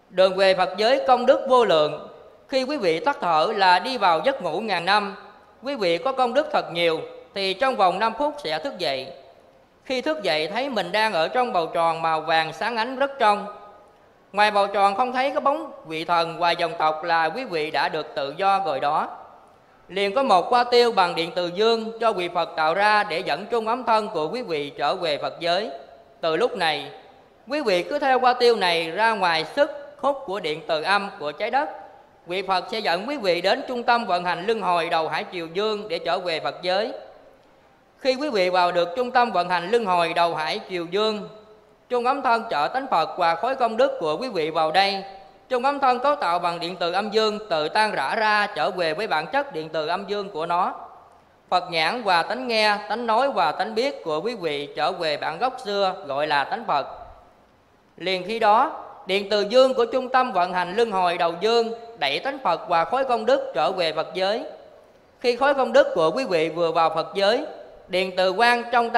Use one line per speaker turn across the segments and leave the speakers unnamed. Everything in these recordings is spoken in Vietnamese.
Đường về Phật giới công đức vô lượng. Khi quý vị tắt thở là đi vào giấc ngủ ngàn năm. Quý vị có công đức thật nhiều thì trong vòng 5 phút sẽ thức dậy. Khi thức dậy thấy mình đang ở trong bầu tròn màu vàng sáng ánh rất trong. Ngoài bầu tròn không thấy có bóng vị thần và dòng tộc là quý vị đã được tự do rồi đó. Liền có một hoa tiêu bằng điện từ dương do vị Phật tạo ra để dẫn trung ấm thân của quý vị trở về Phật giới. Từ lúc này, quý vị cứ theo hoa tiêu này ra ngoài sức hút của điện từ âm của trái đất. Vị Phật sẽ dẫn quý vị đến trung tâm vận hành luân hồi đầu hải triều dương để trở về Phật giới. Khi quý vị vào được trung tâm vận hành luân hồi đầu hải triều dương, trung ấm thân trợ tánh Phật và khối công đức của quý vị vào đây. Trung ấm thân cấu tạo bằng điện từ âm dương tự tan rã ra trở về với bản chất điện từ âm dương của nó. Phật nhãn và tánh nghe, tánh nói và tánh biết của quý vị trở về bản gốc xưa gọi là tánh Phật. Liền khi đó, điện từ dương của trung tâm vận hành luân hồi đầu dương đẩy tánh Phật và khối công đức trở về Phật giới. Khi khối công đức của quý vị vừa vào Phật giới, điện từ quang trong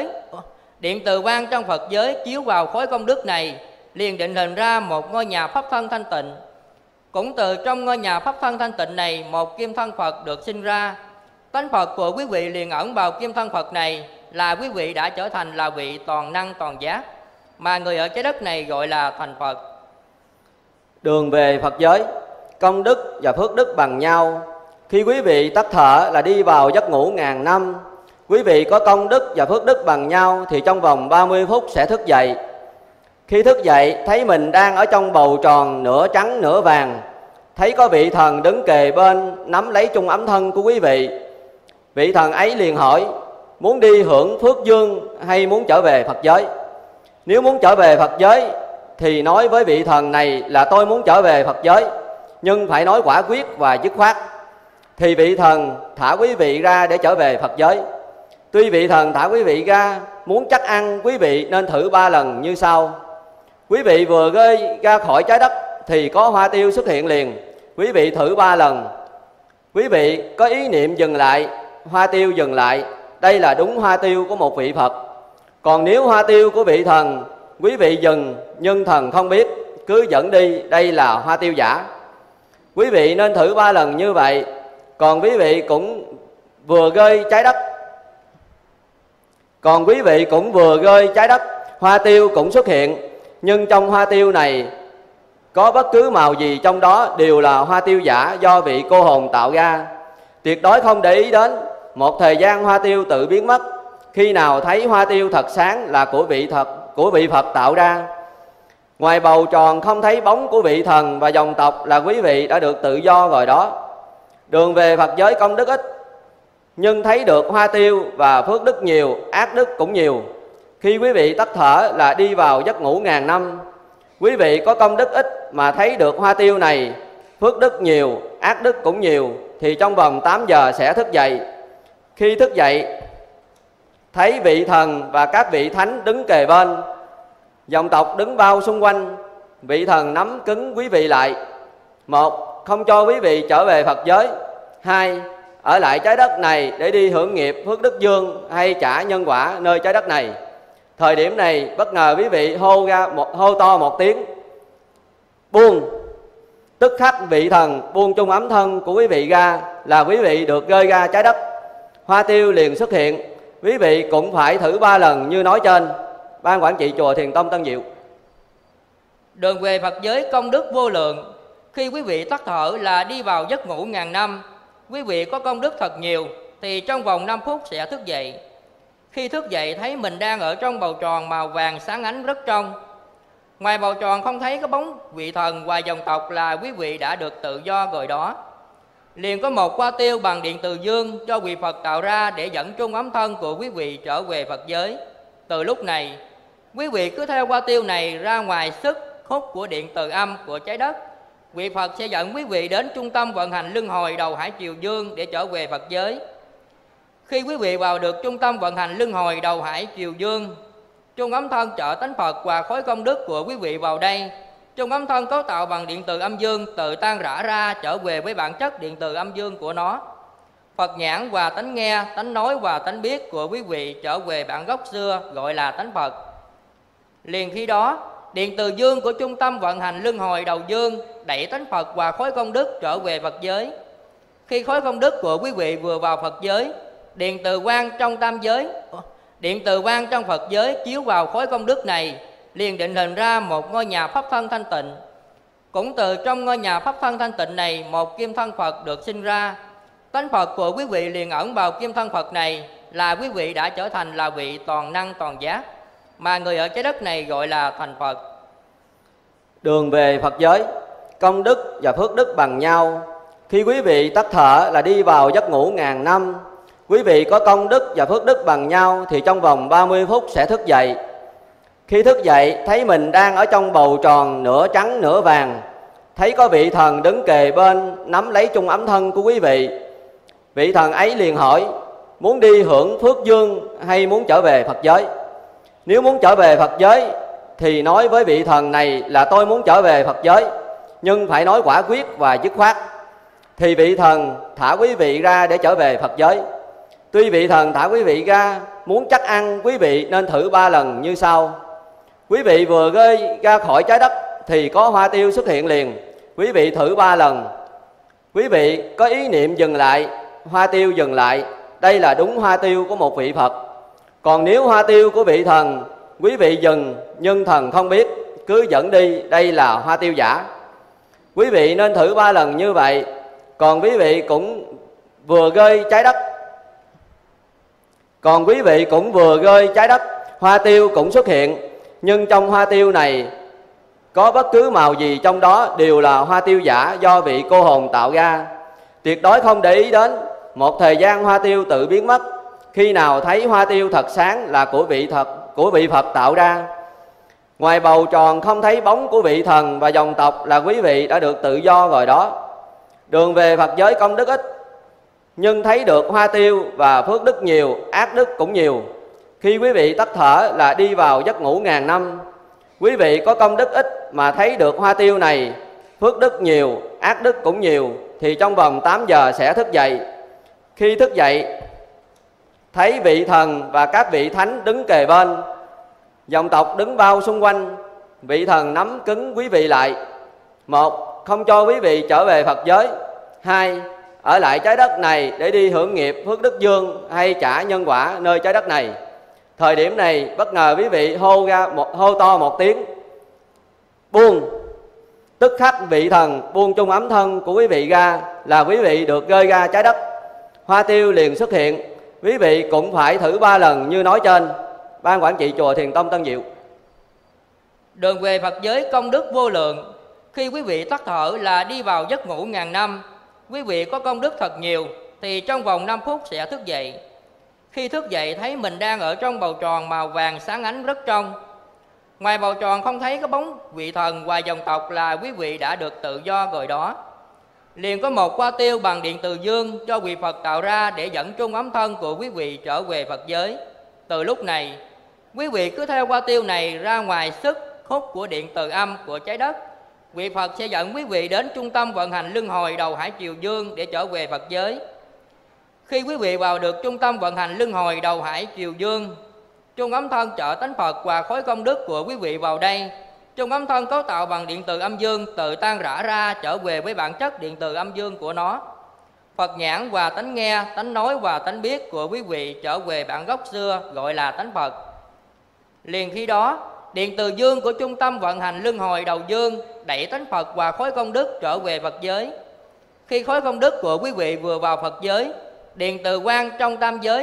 Phật giới chiếu vào khối công đức này, liền định hình ra một ngôi nhà pháp thân thanh tịnh. Cũng từ trong ngôi nhà pháp thân thanh tịnh này, một kim thân Phật được sinh ra. Tánh Phật của quý vị liền ẩn vào kim thân Phật này, là quý vị đã trở thành là vị toàn năng toàn giác, mà người ở trái đất này gọi là thành Phật.
Đường về Phật giới, công đức và phước đức bằng nhau. Khi quý vị tắt thở là đi vào giấc ngủ ngàn năm. Quý vị có công đức và phước đức bằng nhau thì trong vòng 30 phút sẽ thức dậy. Khi thức dậy thấy mình đang ở trong bầu tròn nửa trắng nửa vàng. Thấy có vị thần đứng kề bên nắm lấy trung ấm thân của quý vị. Vị thần ấy liền hỏi: muốn đi hưởng phước dương hay muốn trở về Phật giới? Nếu muốn trở về Phật giới thì nói với vị thần này là tôi muốn trở về Phật giới, nhưng phải nói quả quyết và dứt khoát. Thì vị thần thả quý vị ra để trở về Phật giới. Tuy vị thần thả quý vị ra, muốn chắc ăn quý vị nên thử 3 lần như sau. Quý vị vừa rơi ra khỏi trái đất thì có hoa tiêu xuất hiện liền. Quý vị thử 3 lần. Quý vị có ý niệm dừng lại, hoa tiêu dừng lại. Đây là đúng hoa tiêu của một vị Phật. Còn nếu hoa tiêu của vị thần, quý vị dừng nhưng thần không biết, cứ dẫn đi, đây là hoa tiêu giả. Quý vị nên thử 3 lần như vậy. Còn quý vị cũng vừa rơi trái đất, hoa tiêu cũng xuất hiện. Nhưng trong hoa tiêu này có bất cứ màu gì trong đó đều là hoa tiêu giả do vị cô hồn tạo ra. Tuyệt đối không để ý đến. Một thời gian hoa tiêu tự biến mất. Khi nào thấy hoa tiêu thật sáng là của vị Phật tạo ra. Ngoài bầu tròn không thấy bóng của vị thần và dòng tộc là quý vị đã được tự do rồi đó. Đường về Phật giới công đức ít, nhưng thấy được hoa tiêu và phước đức nhiều, ác đức cũng nhiều. Khi quý vị tắt thở là đi vào giấc ngủ ngàn năm. Quý vị có công đức ít mà thấy được hoa tiêu này, phước đức nhiều, ác đức cũng nhiều, thì trong vòng 8 giờ sẽ thức dậy. Khi thức dậy thấy vị thần và các vị thánh đứng kề bên, dòng tộc đứng bao xung quanh. Vị thần nắm cứng quý vị lại. 1. Không cho quý vị trở về Phật giới. 2. Ở lại trái đất này để đi hưởng nghiệp phước đức dương hay trả nhân quả nơi trái đất này. Thời điểm này bất ngờ quý vị hô to một tiếng buông. Tức khắc vị thần buông trung ấm thân của quý vị ra là quý vị được rơi ra trái đất. Hoa tiêu liền xuất hiện. Quý vị cũng phải thử 3 lần như nói trên. Ban quản trị chùa Thiền Tông Tân Diệu.
Đường về Phật giới công đức vô lượng. Khi quý vị tắt thở là đi vào giấc ngủ ngàn năm. Quý vị có công đức thật nhiều thì trong vòng 5 phút sẽ thức dậy. Khi thức dậy thấy mình đang ở trong bầu tròn màu vàng sáng ánh rất trong. Ngoài bầu tròn không thấy có bóng vị thần và dòng tộc là quý vị đã được tự do rồi đó. Liền có một hoa tiêu bằng điện từ dương do vị Phật tạo ra để dẫn trung ấm thân của quý vị trở về Phật giới. Từ lúc này, quý vị cứ theo hoa tiêu này ra ngoài sức hút của điện từ âm của trái đất. Vị Phật sẽ dẫn quý vị đến trung tâm vận hành luân hồi đầu hải triều dương để trở về Phật giới. Khi quý vị vào được trung tâm vận hành luân hồi đầu hải triều dương, trung ấm thân trợ tánh Phật và khối công đức của quý vị vào đây. Trung ấm thân cấu tạo bằng điện từ âm dương tự tan rã ra trở về với bản chất điện từ âm dương của nó. Phật nhãn và tánh nghe, tánh nói và tánh biết của quý vị trở về bản gốc xưa gọi là tánh Phật. Liền khi đó, điện từ dương của trung tâm vận hành luân hồi đầu dương đẩy tánh Phật và khối công đức trở về Phật giới. Khi khối công đức của quý vị vừa vào Phật giới, điện từ quang trong tam giới, điện từ quang trong Phật giới chiếu vào khối công đức này, liền định hình ra một ngôi nhà pháp thân thanh tịnh. Cũng từ trong ngôi nhà pháp thân thanh tịnh này, một kim thân Phật được sinh ra. Tánh Phật của quý vị liền ẩn vào kim thân Phật này, là quý vị đã trở thành là vị toàn năng toàn giác, mà người ở trái đất này gọi là thành Phật.
Đường về Phật giới, công đức và phước đức bằng nhau. Khi quý vị tắt thở là đi vào giấc ngủ ngàn năm. Quý vị có công đức và phước đức bằng nhau thì trong vòng 30 phút sẽ thức dậy. Khi thức dậy thấy mình đang ở trong bầu tròn nửa trắng nửa vàng, thấy có vị thần đứng kề bên nắm lấy chung ấm thân của quý vị. Vị thần ấy liền hỏi: muốn đi hưởng phước dương hay muốn trở về Phật giới? Nếu muốn trở về Phật giới thì nói với vị thần này là tôi muốn trở về Phật giới, nhưng phải nói quả quyết và dứt khoát. Thì vị thần thả quý vị ra để trở về Phật giới. Tuy vị thần thả quý vị ra, muốn chắc ăn quý vị nên thử 3 lần như sau. Quý vị vừa rơi ra khỏi trái đất thì có hoa tiêu xuất hiện liền. Quý vị thử 3 lần. Quý vị có ý niệm dừng lại, hoa tiêu dừng lại. Đây là đúng hoa tiêu của một vị Phật. Còn nếu hoa tiêu của vị thần, quý vị dừng nhưng thần không biết, cứ dẫn đi, đây là hoa tiêu giả. Quý vị nên thử 3 lần như vậy. Còn quý vị cũng vừa rơi trái đất, hoa tiêu cũng xuất hiện. Nhưng trong hoa tiêu này có bất cứ màu gì trong đó đều là hoa tiêu giả do vị cô hồn tạo ra. Tuyệt đối không để ý đến. Một thời gian hoa tiêu tự biến mất. Khi nào thấy hoa tiêu thật sáng là của vị Phật tạo ra. Ngoài bầu tròn không thấy bóng của vị thần và dòng tộc là quý vị đã được tự do rồi đó. Đường về Phật giới công đức ít, nhưng thấy được hoa tiêu và phước đức nhiều, ác đức cũng nhiều. Khi quý vị tắt thở là đi vào giấc ngủ ngàn năm. Quý vị có công đức ít mà thấy được hoa tiêu này, phước đức nhiều, ác đức cũng nhiều, thì trong vòng 8 giờ sẽ thức dậy. Khi thức dậy thấy vị thần và các vị thánh đứng kề bên, dòng tộc đứng bao xung quanh. Vị thần nắm cứng quý vị lại. 1. Không cho quý vị trở về Phật giới. 2. Ở lại trái đất này để đi hưởng nghiệp phước đức dương hay trả nhân quả nơi trái đất này. Thời điểm này bất ngờ quý vị hô to một tiếng buông. Tức khắc vị thần buông chung ấm thân của quý vị ra là quý vị được rơi ra trái đất. Hoa tiêu liền xuất hiện. Quý vị cũng phải thử 3 lần như nói trên. Ban quản trị chùa Thiền Tông Tân Diệu.
Đường về Phật giới công đức vô lượng. Khi quý vị tắt thở là đi vào giấc ngủ ngàn năm. Quý vị có công đức thật nhiều thì trong vòng 5 phút sẽ thức dậy. Khi thức dậy thấy mình đang ở trong bầu tròn màu vàng sáng ánh rất trong. Ngoài bầu tròn không thấy có bóng vị thần và dòng tộc là quý vị đã được tự do rồi đó. Liền có một hoa tiêu bằng điện từ dương cho vị Phật tạo ra để dẫn chung ấm thân của quý vị trở về Phật giới. Từ lúc này, quý vị cứ theo hoa tiêu này ra ngoài sức hút của điện từ âm của trái đất. Vị Phật sẽ dẫn quý vị đến trung tâm vận hành luân hồi đầu hải triều dương để trở về Phật giới. Khi quý vị vào được trung tâm vận hành luân hồi đầu hải triều dương, chung ấm thân trợ tánh Phật và khối công đức của quý vị vào đây. Chung ấm thân cấu tạo bằng điện từ âm dương tự tan rã ra trở về với bản chất điện từ âm dương của nó. Phật nhãn và tánh nghe, tánh nói và tánh biết của quý vị trở về bản gốc xưa gọi là tánh Phật. Liền khi đó, điện từ dương của trung tâm vận hành luân hồi đầu dương đẩy tánh Phật và khối công đức trở về Phật giới. Khi khối công đức của quý vị vừa vào Phật giới, điện từ quang trong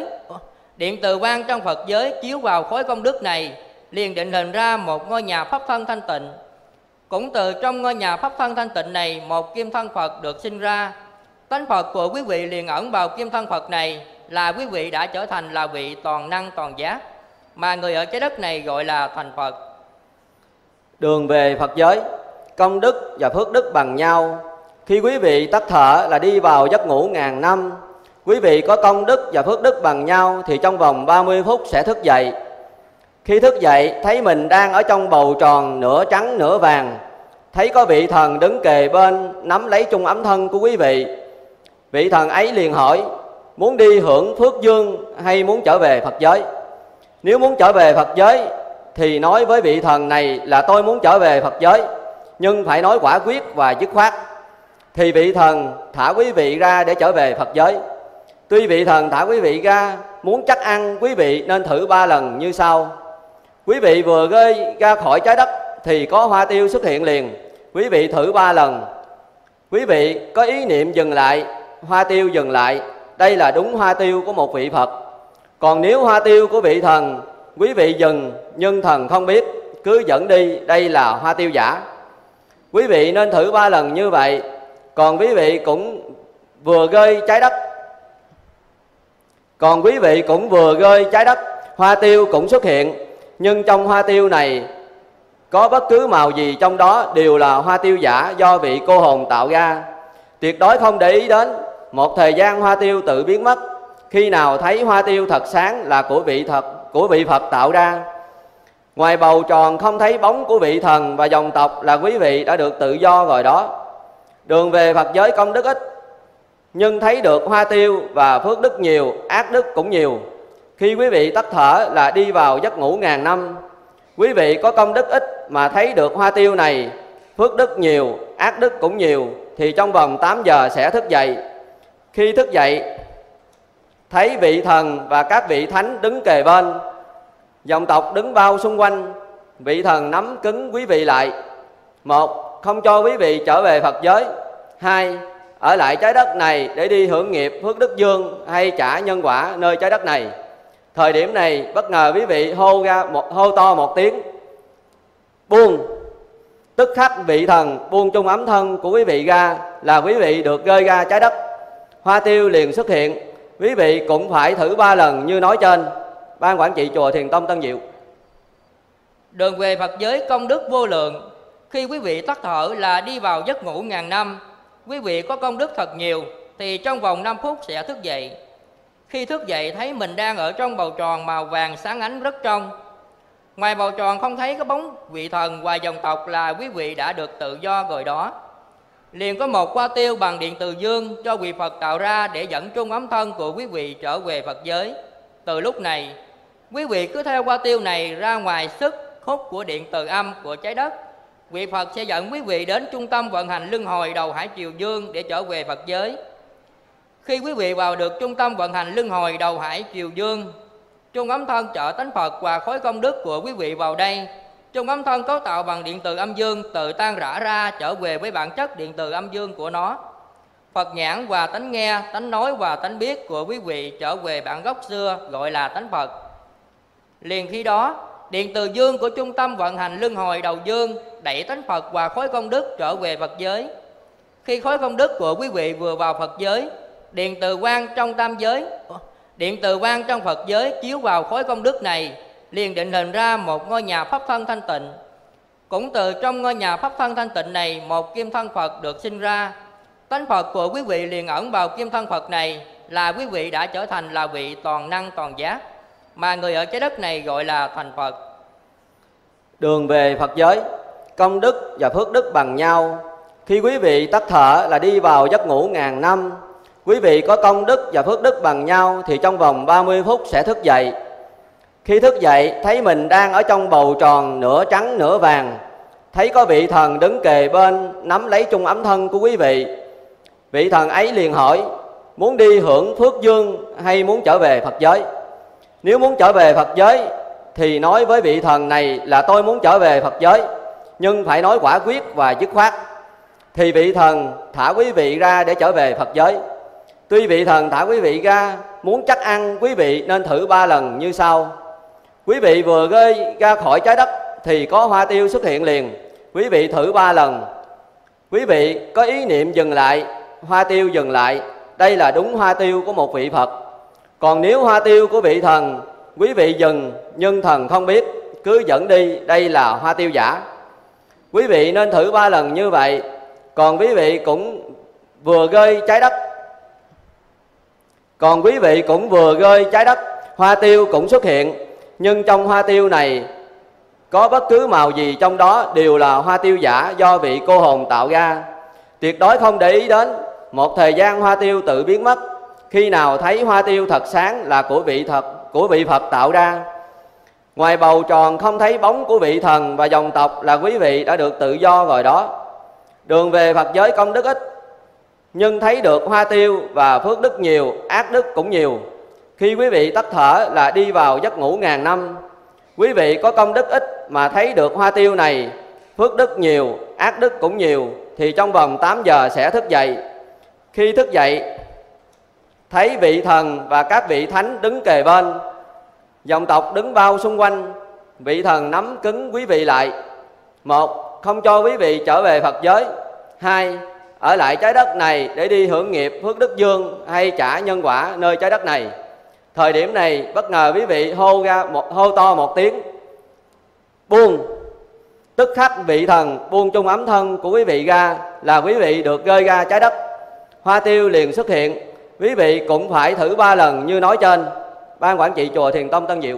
Phật giới chiếu vào khối công đức này, liền định hình ra một ngôi nhà pháp thân thanh tịnh. Cũng từ trong ngôi nhà pháp thân thanh tịnh này, một kim thân Phật được sinh ra. Tánh Phật của quý vị liền ẩn vào kim thân Phật này, là quý vị đã trở thành là vị toàn năng toàn giác, mà người ở trái đất này gọi là thành Phật.
Đường về Phật giới, công đức và phước đức bằng nhau. Khi quý vị tắt thở là đi vào giấc ngủ ngàn năm. Quý vị có công đức và phước đức bằng nhau thì trong vòng 30 phút sẽ thức dậy. Khi thức dậy thấy mình đang ở trong bầu tròn nửa trắng nửa vàng, thấy có vị thần đứng kề bên nắm lấy chung ấm thân của quý vị. Vị thần ấy liền hỏi: muốn đi hưởng phước dương hay muốn trở về Phật giới? Nếu muốn trở về Phật giới thì nói với vị thần này là tôi muốn trở về Phật giới, nhưng phải nói quả quyết và dứt khoát. Thì vị thần thả quý vị ra để trở về Phật giới. Tuy vị thần thả quý vị ra, muốn chắc ăn quý vị nên thử 3 lần như sau. Quý vị vừa rơi ra khỏi trái đất thì có hoa tiêu xuất hiện liền. Quý vị thử 3 lần. Quý vị có ý niệm dừng lại, hoa tiêu dừng lại. Đây là đúng hoa tiêu của một vị Phật. Còn nếu hoa tiêu của vị thần, quý vị dừng nhưng thần không biết, cứ dẫn đi, đây là hoa tiêu giả. Quý vị nên thử 3 lần như vậy. Còn quý vị cũng vừa rơi trái đất, hoa tiêu cũng xuất hiện. Nhưng trong hoa tiêu này có bất cứ màu gì trong đó đều là hoa tiêu giả do vị cô hồn tạo ra. Tuyệt đối không để ý đến. Một thời gian hoa tiêu tự biến mất. Khi nào thấy hoa tiêu thật sáng là của vị Phật tạo ra. Ngoài bầu tròn không thấy bóng của vị thần và dòng tộc là quý vị đã được tự do rồi đó. Đường về Phật giới công đức ít, nhưng thấy được hoa tiêu và phước đức nhiều, ác đức cũng nhiều. Khi quý vị tắt thở là đi vào giấc ngủ ngàn năm. Quý vị có công đức ít mà thấy được hoa tiêu này, phước đức nhiều, ác đức cũng nhiều, thì trong vòng 8 giờ sẽ thức dậy. Khi thức dậy, thấy vị thần và các vị thánh đứng kề bên, dòng tộc đứng bao xung quanh. Vị thần nắm cứng quý vị lại. 1. Không cho quý vị trở về Phật giới. 2. Ở lại trái đất này để đi hưởng nghiệp phước đức dương hay trả nhân quả nơi trái đất này. Thời điểm này bất ngờ quý vị hô to một tiếng buông. Tức khắc vị thần buông chung ấm thân của quý vị ra là quý vị được rơi ra trái đất. Hoa tiêu liền xuất hiện. Quý vị cũng phải thử 3 lần như nói trên. Ban quản trị chùa Thiền Tông Tân Diệu.
Đường về Phật giới công đức vô lượng. Khi quý vị tắt thở là đi vào giấc ngủ ngàn năm. Quý vị có công đức thật nhiều thì trong vòng 5 phút sẽ thức dậy. Khi thức dậy thấy mình đang ở trong bầu tròn màu vàng sáng ánh rất trong. Ngoài bầu tròn không thấy cái bóng vị thần và dòng tộc là quý vị đã được tự do rồi đó. Liền có một hoa tiêu bằng điện từ dương cho vị Phật tạo ra để dẫn chung ấm thân của quý vị trở về Phật giới. Từ lúc này, quý vị cứ theo hoa tiêu này ra ngoài sức hút của điện từ âm của trái đất. Vị Phật sẽ dẫn quý vị đến trung tâm vận hành luân hồi đầu hải triều dương để trở về Phật giới. Khi quý vị vào được trung tâm vận hành luân hồi đầu hải triều dương, chung ấm thân trợ tánh Phật và khối công đức của quý vị vào đây. Chung ấm thân cấu tạo bằng điện từ âm dương tự tan rã ra trở về với bản chất điện từ âm dương của nó. Phật nhãn và tánh nghe, tánh nói và tánh biết của quý vị trở về bản gốc xưa gọi là tánh Phật. Liền khi đó, điện từ dương của trung tâm vận hành luân hồi đầu dương đẩy tánh Phật và khối công đức trở về Phật giới. Khi khối công đức của quý vị vừa vào Phật giới, điện từ quang trong Phật giới chiếu vào khối công đức này, liền định hình ra một ngôi nhà pháp thân thanh tịnh. Cũng từ trong ngôi nhà pháp thân thanh tịnh này, một kim thân Phật được sinh ra. Tánh Phật của quý vị liền ẩn vào kim thân Phật này, là quý vị đã trở thành là vị toàn năng toàn giác, mà người ở trái đất này gọi là thành Phật.
Đường về Phật giới, công đức và phước đức bằng nhau. Khi quý vị tắt thở là đi vào giấc ngủ ngàn năm. Quý vị có công đức và phước đức bằng nhau thì trong vòng 30 phút sẽ thức dậy. Khi thức dậy thấy mình đang ở trong bầu tròn nửa trắng nửa vàng. Thấy có vị thần đứng kề bên nắm lấy chung ấm thân của quý vị. Vị thần ấy liền hỏi muốn đi hưởng phước dương hay muốn trở về Phật giới. Nếu muốn trở về Phật giới thì nói với vị thần này là tôi muốn trở về Phật giới, nhưng phải nói quả quyết và dứt khoát. Thì vị thần thả quý vị ra để trở về Phật giới. Tuy vị thần thả quý vị ra, muốn chắc ăn quý vị nên thử 3 lần như sau. Quý vị vừa rơi ra khỏi trái đất thì có hoa tiêu xuất hiện liền. Quý vị thử 3 lần. Quý vị có ý niệm dừng lại, hoa tiêu dừng lại. Đây là đúng hoa tiêu của một vị Phật. Còn nếu hoa tiêu của vị thần, quý vị dừng nhưng thần không biết, cứ dẫn đi, đây là hoa tiêu giả. Quý vị nên thử 3 lần như vậy. Còn quý vị cũng vừa rơi trái đất, hoa tiêu cũng xuất hiện. Nhưng trong hoa tiêu này có bất cứ màu gì trong đó đều là hoa tiêu giả do vị cô hồn tạo ra. Tuyệt đối không để ý đến. Một thời gian hoa tiêu tự biến mất. Khi nào thấy hoa tiêu thật sáng là của vị Phật tạo ra. Ngoài bầu tròn không thấy bóng của vị thần và dòng tộc là quý vị đã được tự do rồi đó. Đường về Phật giới công đức ít, nhưng thấy được hoa tiêu và phước đức nhiều, ác đức cũng nhiều. Khi quý vị tắt thở là đi vào giấc ngủ ngàn năm. Quý vị có công đức ít mà thấy được hoa tiêu này, phước đức nhiều, ác đức cũng nhiều, thì trong vòng 8 giờ sẽ thức dậy. Khi thức dậy, thấy vị thần và các vị thánh đứng kề bên, dòng tộc đứng bao xung quanh. Vị thần nắm cứng quý vị lại. 1. Không cho quý vị trở về Phật giới. 2. Ở lại trái đất này để đi hưởng nghiệp phước đức dương hay trả nhân quả nơi trái đất này. Thời điểm này bất ngờ quý vị hô to một tiếng buông. Tức khắc vị thần buông chung ấm thân của quý vị ra là quý vị được rơi ra trái đất. Hoa tiêu liền xuất hiện. Quý vị cũng phải thử 3 lần như nói trên. Ban quản trị chùa Thiền Tông Tân Diệu.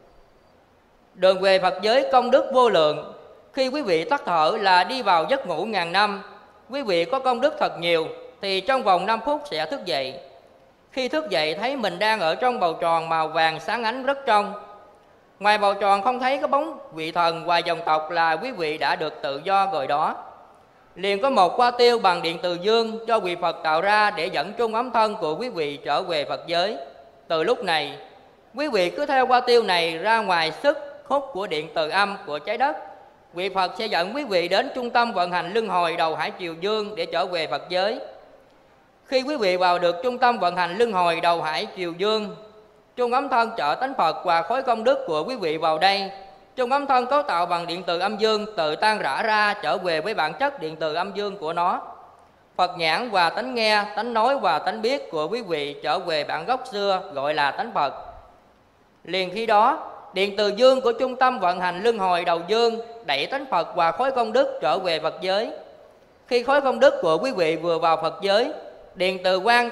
Đường về Phật giới công đức vô lượng. Khi quý vị tắt thở là đi vào giấc ngủ ngàn năm. Quý vị có công đức thật nhiều thì trong vòng 5 phút sẽ thức dậy. Khi thức dậy thấy mình đang ở trong bầu tròn màu vàng sáng ánh rất trong. Ngoài bầu tròn không thấy có bóng vị thần và dòng tộc là quý vị đã được tự do rồi đó. Liền có một hoa tiêu bằng điện từ dương do vị Phật tạo ra để dẫn chung ấm thân của quý vị trở về Phật giới. Từ lúc này, quý vị cứ theo hoa tiêu này ra ngoài sức hút của điện từ âm của trái đất. Vị Phật sẽ dẫn quý vị đến trung tâm vận hành luân hồi đầu hải triều dương để trở về Phật giới. Khi quý vị vào được trung tâm vận hành luân hồi đầu hải triều dương, chung ấm thân trợ tánh Phật và khối công đức của quý vị vào đây. Chung ấm thân cấu tạo bằng điện từ âm dương tự tan rã ra trở về với bản chất điện từ âm dương của nó. Phật nhãn và tánh nghe, tánh nói và tánh biết của quý vị trở về bản gốc xưa gọi là tánh Phật. Liền khi đó, điện từ dương của trung tâm vận hành luân hồi đầu dương đẩy tánh Phật và khối công đức trở về Phật giới. Khi khối công đức của quý vị vừa vào Phật giới, điện từ quang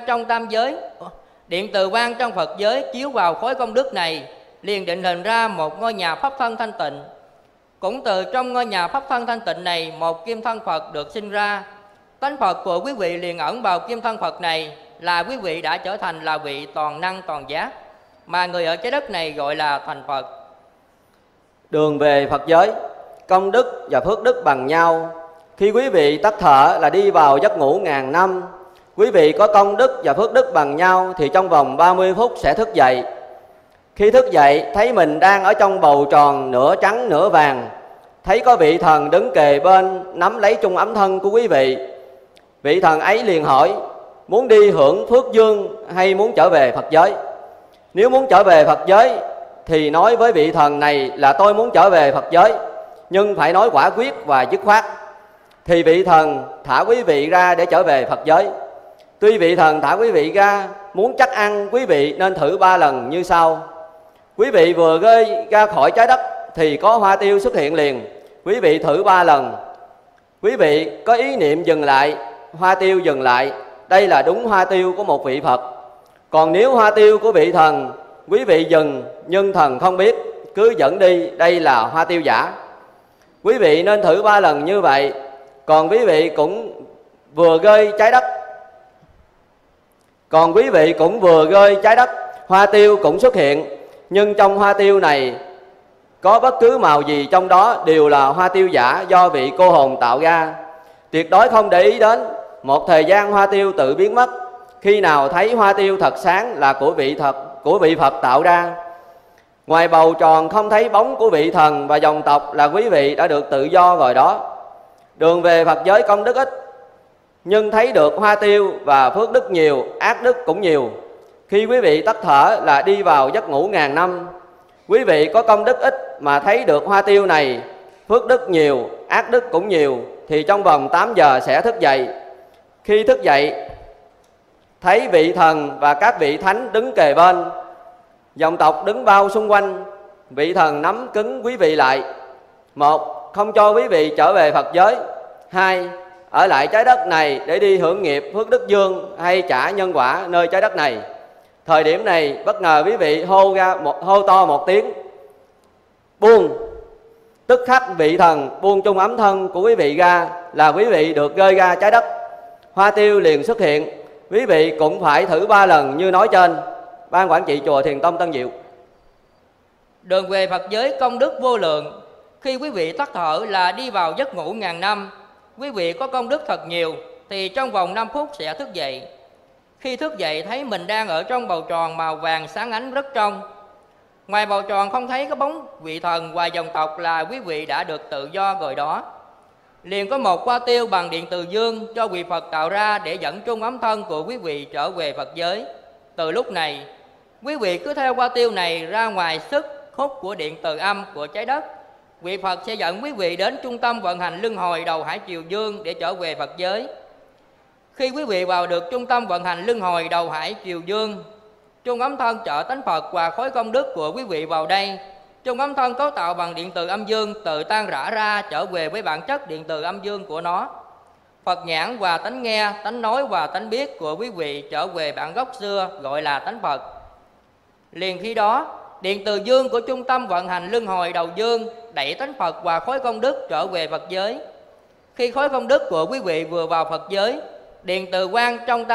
trong Phật giới chiếu vào khối công đức này, liền định hình ra một ngôi nhà pháp thân thanh tịnh. Cũng từ trong ngôi nhà pháp thân thanh tịnh này, một kim thân Phật được sinh ra. Tánh Phật của quý vị liền ẩn vào kim thân Phật này, là quý vị đã trở thành là vị toàn năng toàn giác, mà người ở trái đất này gọi là thành Phật.
Đường về Phật giới công đức và phước đức bằng nhau. Khi quý vị tắt thở là đi vào giấc ngủ ngàn năm. Quý vị có công đức và phước đức bằng nhau thì trong vòng 30 phút sẽ thức dậy. Khi thức dậy thấy mình đang ở trong bầu tròn nửa trắng nửa vàng. Thấy có vị thần đứng kề bên nắm lấy chung ấm thân của quý vị. Vị thần ấy liền hỏi muốn đi hưởng phước dương hay muốn trở về Phật giới. Nếu muốn trở về Phật giới thì nói với vị thần này là tôi muốn trở về Phật giới, nhưng phải nói quả quyết và dứt khoát. Thì vị thần thả quý vị ra để trở về Phật giới. Tuy vị thần thả quý vị ra, muốn chắc ăn quý vị nên thử 3 lần như sau. Quý vị vừa rơi ra khỏi trái đất thì có hoa tiêu xuất hiện liền. Quý vị thử 3 lần. Quý vị có ý niệm dừng lại, hoa tiêu dừng lại. Đây là đúng hoa tiêu của một vị Phật. Còn nếu hoa tiêu của vị thần, quý vị dừng nhưng thần không biết, cứ dẫn đi, đây là hoa tiêu giả. Quý vị nên thử 3 lần như vậy. Còn quý vị cũng vừa rơi trái đất, hoa tiêu cũng xuất hiện. Nhưng trong hoa tiêu này có bất cứ màu gì trong đó đều là hoa tiêu giả do vị cô hồn tạo ra. Tuyệt đối không để ý đến. Một thời gian hoa tiêu tự biến mất. Khi nào thấy hoa tiêu thật sáng là của vị Phật tạo ra. Ngoài bầu tròn không thấy bóng của vị thần và dòng tộc là quý vị đã được tự do rồi đó. Đường về Phật giới công đức ít, nhưng thấy được hoa tiêu và phước đức nhiều, ác đức cũng nhiều. Khi quý vị tắt thở là đi vào giấc ngủ ngàn năm. Quý vị có công đức ít mà thấy được hoa tiêu này, phước đức nhiều, ác đức cũng nhiều, thì trong vòng 8 giờ sẽ thức dậy. Khi thức dậy, thấy vị thần và các vị thánh đứng kề bên, dòng tộc đứng bao xung quanh. Vị thần nắm cứng quý vị lại. 1. Không cho quý vị trở về Phật giới. 2. Ở lại trái đất này để đi hưởng nghiệp phước đức dương hay trả nhân quả nơi trái đất này. Thời điểm này bất ngờ quý vị hô to một tiếng buông. Tức khắc vị thần buông chung ấm thân của quý vị ra là quý vị được rơi ra trái đất. Hoa tiêu liền xuất hiện. Quý vị cũng phải thử 3 lần như nói trên. Ban quản trị chùa Thiền Tông Tân Diệu.
Đường về Phật giới công đức vô lượng. Khi quý vị tắt thở là đi vào giấc ngủ ngàn năm. Quý vị có công đức thật nhiều thì trong vòng 5 phút sẽ thức dậy. Khi thức dậy thấy mình đang ở trong bầu tròn màu vàng sáng ánh rất trong. Ngoài bầu tròn không thấy có bóng vị thần và dòng tộc là quý vị đã được tự do rồi đó. Liền có một hoa tiêu bằng điện từ dương do vị Phật tạo ra để dẫn chung ấm thân của quý vị trở về Phật giới. Từ lúc này, quý vị cứ theo hoa tiêu này ra ngoài sức hút của điện từ âm của trái đất. Vị Phật sẽ dẫn quý vị đến trung tâm vận hành luân hồi đầu hải triều dương để trở về Phật giới. Khi quý vị vào được trung tâm vận hành luân hồi đầu hải triều dương, chung ấm thân trợ tánh Phật và khối công đức của quý vị vào đây. Chung ấm thân cấu tạo bằng điện từ âm dương tự tan rã ra trở về với bản chất điện từ âm dương của nó. Phật nhãn và tánh nghe, tánh nói và tánh biết của quý vị trở về bản gốc xưa gọi là tánh Phật. Liền khi đó, điện từ dương của trung tâm vận hành luân hồi đầu dương đẩy tánh Phật và khối công đức trở về Phật giới. Khi khối công đức của quý vị vừa vào Phật giới, điện từ quang trong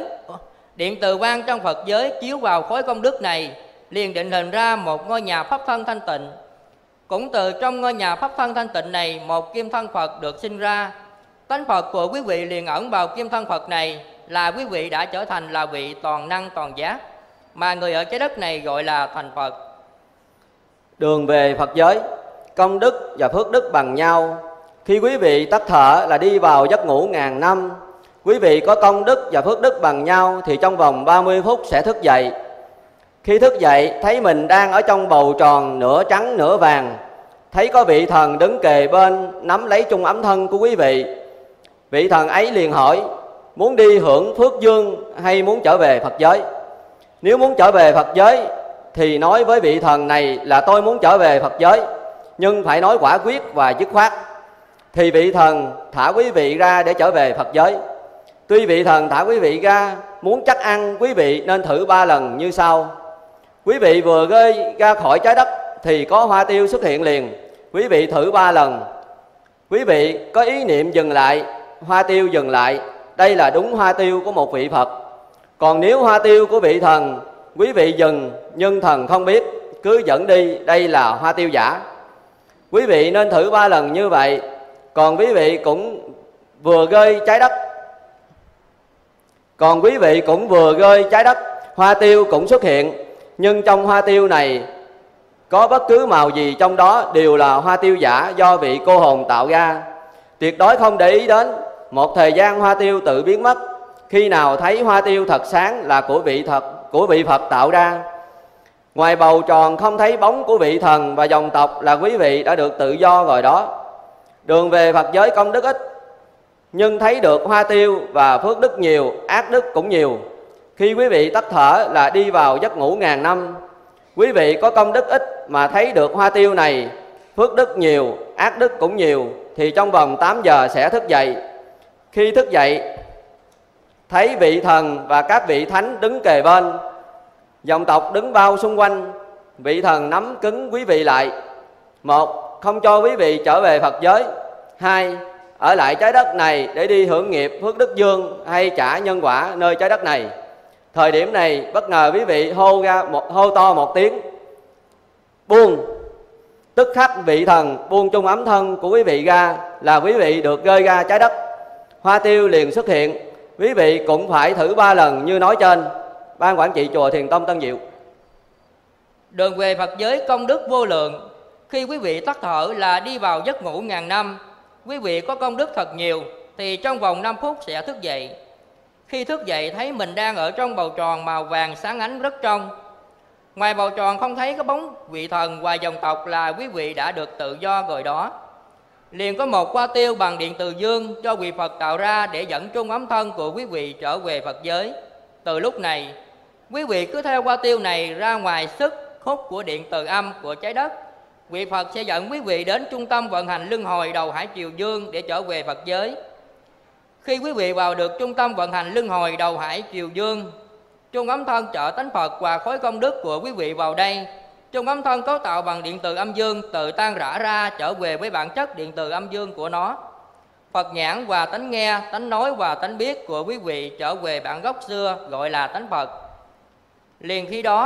Phật giới chiếu vào khối công đức này, liền định hình ra một ngôi nhà pháp thân thanh tịnh. Cũng từ trong ngôi nhà pháp thân thanh tịnh này, một kim thân Phật được sinh ra. Tánh Phật của quý vị liền ẩn vào kim thân Phật này, là quý vị đã trở thành là vị toàn năng toàn giác, mà người ở trái đất này gọi là thành Phật.
Đường về Phật giới, công đức và phước đức bằng nhau. Khi quý vị tắt thở là đi vào giấc ngủ ngàn năm. Quý vị có công đức và phước đức bằng nhau thì trong vòng 30 phút sẽ thức dậy. Khi thức dậy thấy mình đang ở trong bầu tròn nửa trắng nửa vàng. Thấy có vị thần đứng kề bên nắm lấy chung ấm thân của quý vị. Vị thần ấy liền hỏi: muốn đi hưởng phước dương hay muốn trở về Phật giới? Nếu muốn trở về Phật giới thì nói với vị thần này là tôi muốn trở về Phật giới, nhưng phải nói quả quyết và dứt khoát. Thì vị thần thả quý vị ra để trở về Phật giới. Tuy vị thần thả quý vị ra, muốn chắc ăn quý vị nên thử 3 lần như sau. Quý vị vừa rơi ra khỏi trái đất thì có hoa tiêu xuất hiện liền. Quý vị thử 3 lần. Quý vị có ý niệm dừng lại, hoa tiêu dừng lại. Đây là đúng hoa tiêu của một vị Phật. Còn nếu hoa tiêu của vị thần, quý vị dừng nhưng thần không biết, cứ dẫn đi, đây là hoa tiêu giả. Quý vị nên thử 3 lần như vậy. Còn quý vị cũng vừa rơi trái đất, hoa tiêu cũng xuất hiện. Nhưng trong hoa tiêu này có bất cứ màu gì trong đó đều là hoa tiêu giả do vị cô hồn tạo ra. Tuyệt đối không để ý đến. Một thời gian hoa tiêu tự biến mất. Khi nào thấy hoa tiêu thật sáng là của vị Phật tạo ra. Ngoài bầu tròn không thấy bóng của vị thần và dòng tộc là quý vị đã được tự do rồi đó. Đường về Phật giới công đức ít, nhưng thấy được hoa tiêu và phước đức nhiều, ác đức cũng nhiều. Khi quý vị tắt thở là đi vào giấc ngủ ngàn năm. Quý vị có công đức ít mà thấy được hoa tiêu này, phước đức nhiều, ác đức cũng nhiều, thì trong vòng 8 giờ sẽ thức dậy. Khi thức dậy thấy vị thần và các vị thánh đứng kề bên, dòng tộc đứng bao xung quanh. Vị thần nắm cứng quý vị lại. 1. Không cho quý vị trở về Phật giới. 2. Ở lại trái đất này để đi hưởng nghiệp phước đức dương hay trả nhân quả nơi trái đất này. Thời điểm này bất ngờ quý vị hô to một tiếng buông. Tức khắc vị thần buông chung ấm thân của quý vị ra là quý vị được rơi ra trái đất. Hoa tiêu liền xuất hiện. Quý vị cũng phải thử 3 lần như nói trên. Ban quản trị chùa Thiền Tông Tân Diệu.
Đường về Phật giới công đức vô lượng. Khi quý vị tắt thở là đi vào giấc ngủ ngàn năm. Quý vị có công đức thật nhiều thì trong vòng 5 phút sẽ thức dậy. Khi thức dậy thấy mình đang ở trong bầu tròn màu vàng sáng ánh rất trong. Ngoài bầu tròn không thấy có bóng vị thần và dòng tộc là quý vị đã được tự do rồi đó. Liền có một hoa tiêu bằng điện từ dương do vị Phật tạo ra để dẫn chung ấm thân của quý vị trở về Phật giới. Từ lúc này, quý vị cứ theo hoa tiêu này ra ngoài sức hút của điện từ âm của trái đất. Vị Phật sẽ dẫn quý vị đến trung tâm vận hành luân hồi đầu hải triều dương để trở về Phật giới. Khi quý vị vào được trung tâm vận hành luân hồi đầu hải triều dương, chung ấm thân trợ tánh Phật và khối công đức của quý vị vào đây. Chung ấm thân cấu tạo bằng điện từ âm dương tự tan rã ra trở về với bản chất điện từ âm dương của nó. Phật nhãn và tánh nghe, tánh nói và tánh biết của quý vị trở về bản gốc xưa gọi là tánh Phật. Liền khi đó,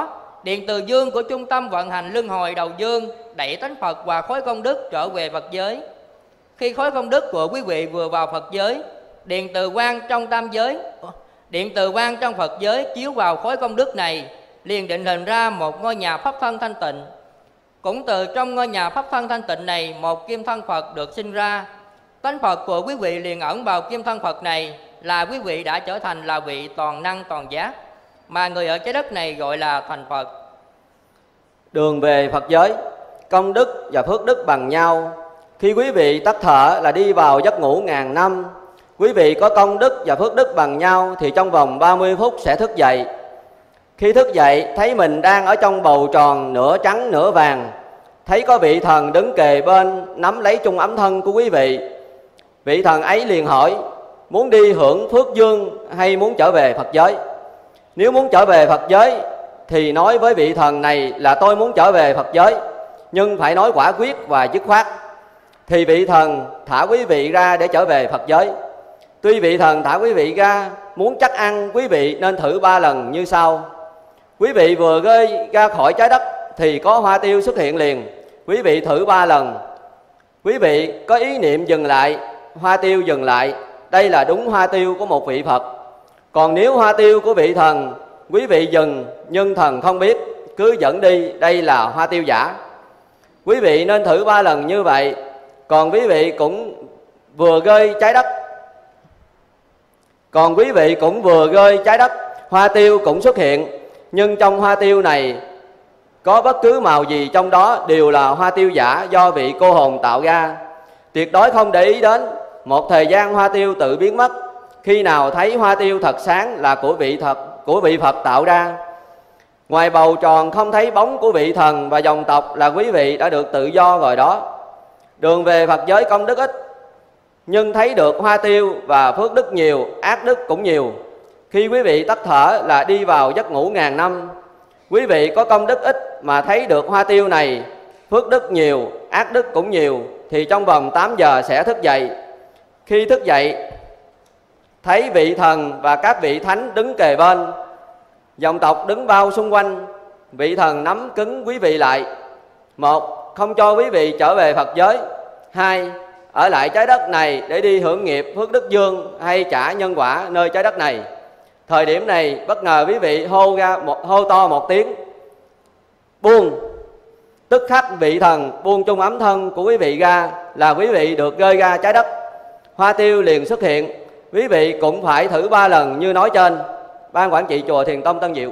điện từ dương của trung tâm vận hành luân hồi đầu dương đẩy tánh Phật và khối công đức trở về Phật giới. Khi khối công đức của quý vị vừa vào Phật giới, điện từ quang trong tam giới, điện từ quang trong Phật giới chiếu vào khối công đức này, liền định hình ra một ngôi nhà pháp thân thanh tịnh. Cũng từ trong ngôi nhà pháp thân thanh tịnh này, một kim thân Phật được sinh ra. Tánh Phật của quý vị liền ẩn vào kim thân Phật này, là quý vị đã trở thành là vị toàn năng toàn giác, mà người ở trái đất này gọi là thành Phật.
Đường về Phật giới, công đức và phước đức bằng nhau. Khi quý vị tắt thở là đi vào giấc ngủ ngàn năm. Quý vị có công đức và phước đức bằng nhau thì trong vòng 30 phút sẽ thức dậy. Khi thức dậy thấy mình đang ở trong bầu tròn nửa trắng nửa vàng, thấy có vị thần đứng kề bên nắm lấy chung ấm thân của quý vị. Vị thần ấy liền hỏi: muốn đi hưởng phước dương hay muốn trở về Phật giới? Nếu muốn trở về Phật giới thì nói với vị thần này là tôi muốn trở về Phật giới, nhưng phải nói quả quyết và dứt khoát. Thì vị thần thả quý vị ra để trở về Phật giới. Tuy vị thần thả quý vị ra, muốn chắc ăn quý vị nên thử 3 lần như sau. Quý vị vừa rơi ra khỏi trái đất thì có hoa tiêu xuất hiện liền. Quý vị thử 3 lần. Quý vị có ý niệm dừng lại, hoa tiêu dừng lại. Đây là đúng hoa tiêu của một vị Phật. Còn nếu hoa tiêu của vị thần, quý vị dừng nhưng thần không biết, cứ dẫn đi, đây là hoa tiêu giả. Quý vị nên thử 3 lần như vậy. Còn quý vị cũng vừa rơi trái đất, hoa tiêu cũng xuất hiện. Nhưng trong hoa tiêu này có bất cứ màu gì trong đó đều là hoa tiêu giả do vị cô hồn tạo ra. Tuyệt đối không để ý đến. Một thời gian hoa tiêu tự biến mất. Khi nào thấy hoa tiêu thật sáng là của vị Phật tạo ra. Ngoài bầu tròn không thấy bóng của vị thần và dòng tộc là quý vị đã được tự do rồi đó. Đường về Phật giới công đức ít, nhưng thấy được hoa tiêu và phước đức nhiều, ác đức cũng nhiều. Khi quý vị tắt thở là đi vào giấc ngủ ngàn năm. Quý vị có công đức ít mà thấy được hoa tiêu này, phước đức nhiều, ác đức cũng nhiều, thì trong vòng 8 giờ sẽ thức dậy. Khi thức dậy thấy vị thần và các vị thánh đứng kề bên, dòng tộc đứng bao xung quanh. Vị thần nắm cứng quý vị lại. 1. Không cho quý vị trở về Phật giới. 2. Ở lại trái đất này để đi hưởng nghiệp phước đức dương hay trả nhân quả nơi trái đất này. Thời điểm này bất ngờ quý vị hô to một tiếng buông. Tức khắc vị thần buông chung ấm thân của quý vị ra là quý vị được rơi ra trái đất. Hoa tiêu liền xuất hiện. Quý vị cũng phải thử 3 lần như nói trên. Ban quản trị chùa Thiền Tông Tân Diệu.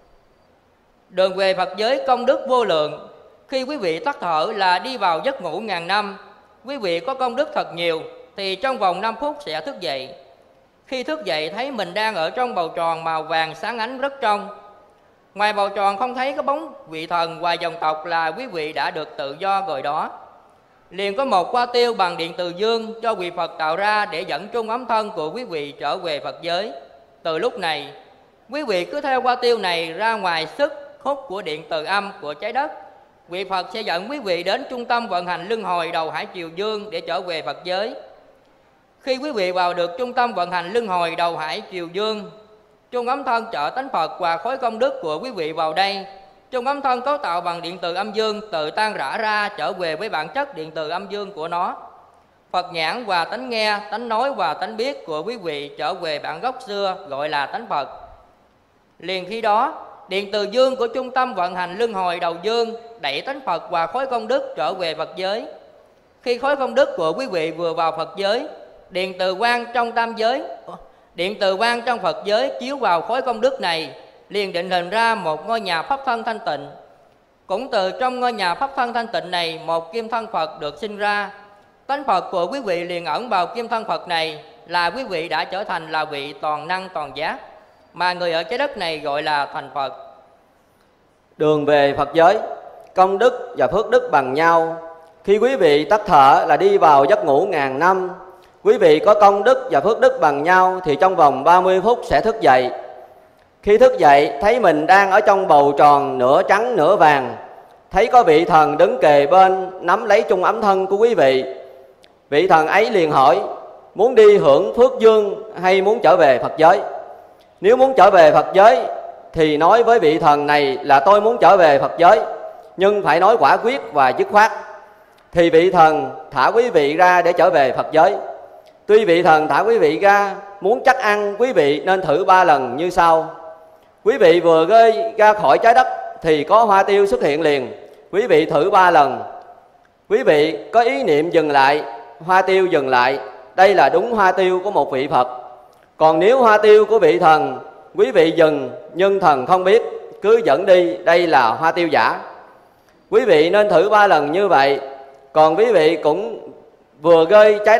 Đường về Phật giới công đức vô lượng. Khi quý vị tắt thở là đi vào giấc ngủ ngàn năm. Quý vị có công đức thật nhiều thì trong vòng 5 phút sẽ thức dậy. Khi thức dậy thấy mình đang ở trong bầu tròn màu vàng sáng ánh rất trong. Ngoài bầu tròn không thấy có bóng vị thần và dòng tộc là quý vị đã được tự do rồi đó. Liền có một hoa tiêu bằng điện từ dương cho vị Phật tạo ra để dẫn chung ấm thân của quý vị trở về Phật giới. Từ lúc này, quý vị cứ theo hoa tiêu này ra ngoài sức hút của điện từ âm của trái đất. Vị Phật sẽ dẫn quý vị đến trung tâm vận hành luân hồi đầu hải triều dương để trở về Phật giới. Khi quý vị vào được trung tâm vận hành luân hồi đầu hải triều dương, chung ấm thân trợ tánh Phật và khối công đức của quý vị vào đây. Chung ấm thân cấu tạo bằng điện từ âm dương tự tan rã ra trở về với bản chất điện từ âm dương của nó. Phật nhãn và tánh nghe, tánh nói và tánh biết của quý vị trở về bản gốc xưa gọi là tánh Phật. Liền khi đó, điện từ dương của trung tâm vận hành luân hồi đầu dương đẩy tánh Phật và khối công đức trở về Phật giới. Khi khối công đức của quý vị vừa vào Phật giới, điện từ quang trong Phật giới chiếu vào khối công đức này, liền định hình ra một ngôi nhà pháp thân thanh tịnh. Cũng từ trong ngôi nhà pháp thân thanh tịnh này, một kim thân Phật được sinh ra. Tánh Phật của quý vị liền ẩn vào kim thân Phật này, là quý vị đã trở thành là vị toàn năng toàn giác, mà người ở trái đất này gọi là thành Phật.
Đường về Phật giới, công đức và phước đức bằng nhau. Khi quý vị tắt thở là đi vào giấc ngủ ngàn năm. Quý vị có công đức và phước đức bằng nhau thì trong vòng 30 phút sẽ thức dậy. Khi thức dậy thấy mình đang ở trong bầu tròn nửa trắng nửa vàng, thấy có vị thần đứng kề bên nắm lấy chung ấm thân của quý vị. Vị thần ấy liền hỏi: muốn đi hưởng phước dương hay muốn trở về Phật giới? Nếu muốn trở về Phật giới thì nói với vị thần này là tôi muốn trở về Phật giới, nhưng phải nói quả quyết và dứt khoát. Thì vị thần thả quý vị ra để trở về Phật giới. Tuy vị thần thả quý vị ra, muốn chắc ăn quý vị nên thử 3 lần như sau. Quý vị vừa rơi ra khỏi trái đất thì có hoa tiêu xuất hiện liền. Quý vị thử 3 lần. Quý vị có ý niệm dừng lại, hoa tiêu dừng lại. Đây là đúng hoa tiêu của một vị Phật. Còn nếu hoa tiêu của vị thần, quý vị dừng nhưng thần không biết, cứ dẫn đi, đây là hoa tiêu giả. Quý vị nên thử 3 lần như vậy. Còn quý vị cũng vừa rơi trái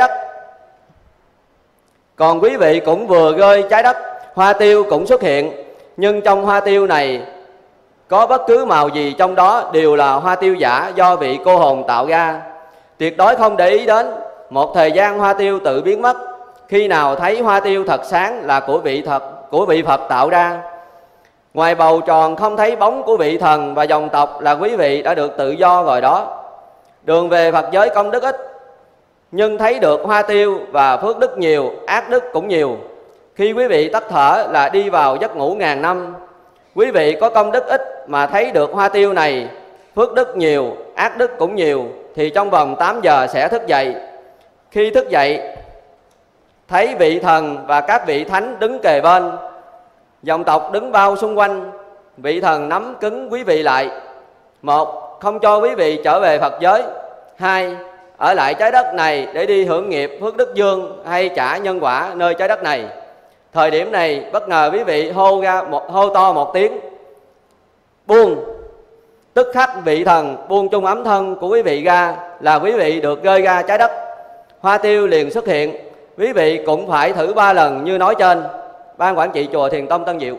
đất, hoa tiêu cũng xuất hiện. Nhưng trong hoa tiêu này có bất cứ màu gì trong đó đều là hoa tiêu giả do vị cô hồn tạo ra. Tuyệt đối không để ý đến. Một thời gian hoa tiêu tự biến mất. Khi nào thấy hoa tiêu thật sáng là của vị Phật tạo ra. Ngoài bầu tròn không thấy bóng của vị thần và dòng tộc là quý vị đã được tự do rồi đó. Đường về Phật giới công đức ít, nhưng thấy được hoa tiêu và phước đức nhiều, ác đức cũng nhiều. Khi quý vị tắt thở là đi vào giấc ngủ ngàn năm. Quý vị có công đức ít mà thấy được hoa tiêu này, phước đức nhiều, ác đức cũng nhiều, thì trong vòng 8 giờ sẽ thức dậy. Khi thức dậy, thấy vị thần và các vị thánh đứng kề bên, dòng tộc đứng bao xung quanh. Vị thần nắm cứng quý vị lại. 1. Không cho quý vị trở về Phật giới. 2. Ở lại trái đất này để đi hưởng nghiệp phước đức dương hay trả nhân quả nơi trái đất này. Thời điểm này bất ngờ quý vị hô to một tiếng buông. Tức khắc vị thần buông chung ấm thân của quý vị ra là quý vị được rơi ra trái đất. Hoa tiêu liền xuất hiện. Quý vị cũng phải thử 3 lần như nói trên. Ban quản trị chùa Thiền Tông Tân Diệu.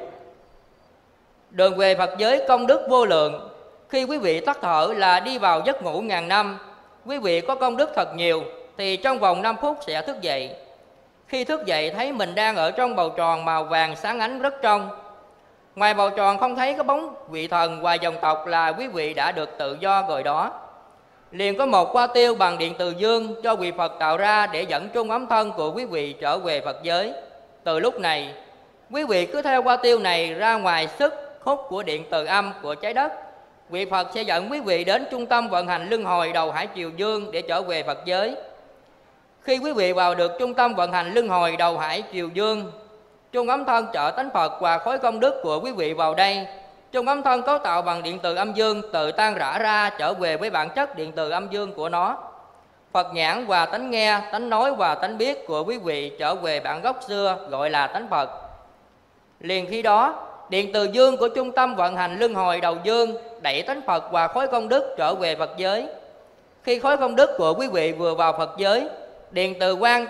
Đường về Phật giới công đức vô lượng. Khi quý vị tắt thở là đi vào giấc ngủ ngàn năm. Quý vị có công đức thật nhiều thì trong vòng 5 phút sẽ thức dậy. Khi thức dậy thấy mình đang ở trong bầu tròn màu vàng sáng ánh rất trong. Ngoài bầu tròn không thấy có bóng vị thần và dòng tộc là quý vị đã được tự do rồi đó. Liền có một hoa tiêu bằng điện từ dương do vị Phật tạo ra để dẫn chung ấm thân của quý vị trở về Phật giới. Từ lúc này, quý vị cứ theo hoa tiêu này ra ngoài sức hút của điện từ âm của trái đất. Vị Phật sẽ dẫn quý vị đến trung tâm vận hành luân hồi đầu hải triều dương để trở về Phật giới. Khi quý vị vào được trung tâm vận hành luân hồi đầu hải triều dương, chung ấm thân trợ tánh Phật và khối công đức của quý vị vào đây. Chung ấm thân cấu tạo bằng điện từ âm dương tự tan rã ra trở về với bản chất điện từ âm dương của nó. Phật nhãn và tánh nghe, tánh nói và tánh biết của quý vị trở về bản gốc xưa gọi là tánh Phật. Liền khi đó, điện từ dương của trung tâm vận hành luân hồi đầu dương đẩy tánh Phật và khối công đức trở về Phật giới. Khi khối công đức của quý vị vừa vào Phật giới, điện từ quang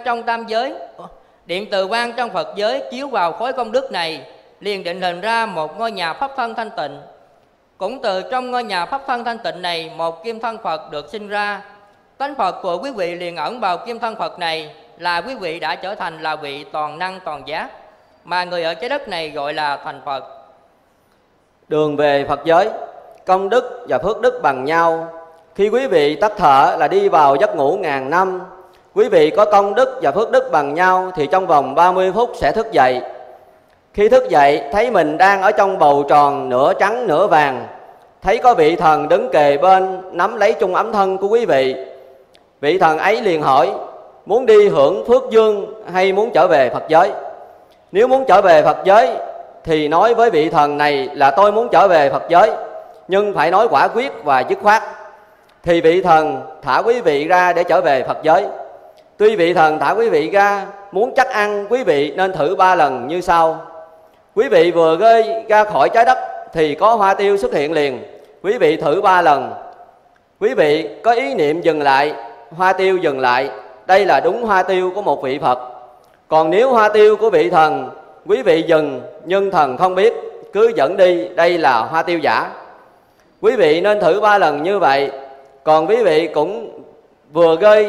trong Phật giới chiếu vào khối công đức này, liền định hình ra một ngôi nhà pháp thân thanh tịnh. Cũng từ trong ngôi nhà pháp thân thanh tịnh này, một kim thân Phật được sinh ra. Tánh Phật của quý vị liền ẩn vào kim thân Phật này, là quý vị đã trở thành là vị toàn năng toàn giác, mà người ở trái đất này gọi là thành Phật.
Đường về Phật giới, công đức và phước đức bằng nhau. Khi quý vị tắt thở là đi vào giấc ngủ ngàn năm. Quý vị có công đức và phước đức bằng nhau thì trong vòng 30 phút sẽ thức dậy. Khi thức dậy thấy mình đang ở trong bầu tròn nửa trắng nửa vàng. Thấy có vị thần đứng kề bên nắm lấy chung ấm thân của quý vị. Vị thần ấy liền hỏi muốn đi hưởng phước dương hay muốn trở về Phật giới. Nếu muốn trở về Phật giới thì nói với vị thần này là tôi muốn trở về Phật giới, nhưng phải nói quả quyết và dứt khoát. Thì vị thần thả quý vị ra để trở về Phật giới. Tuy vị thần thả quý vị ra, muốn chắc ăn quý vị nên thử 3 lần như sau. Quý vị vừa rơi ra khỏi trái đất thì có hoa tiêu xuất hiện liền. Quý vị thử 3 lần. Quý vị có ý niệm dừng lại, hoa tiêu dừng lại. Đây là đúng hoa tiêu của một vị Phật. Còn nếu hoa tiêu của vị thần, quý vị dừng nhưng thần không biết, cứ dẫn đi, đây là hoa tiêu giả. Quý vị nên thử 3 lần như vậy. Còn quý vị cũng vừa rơi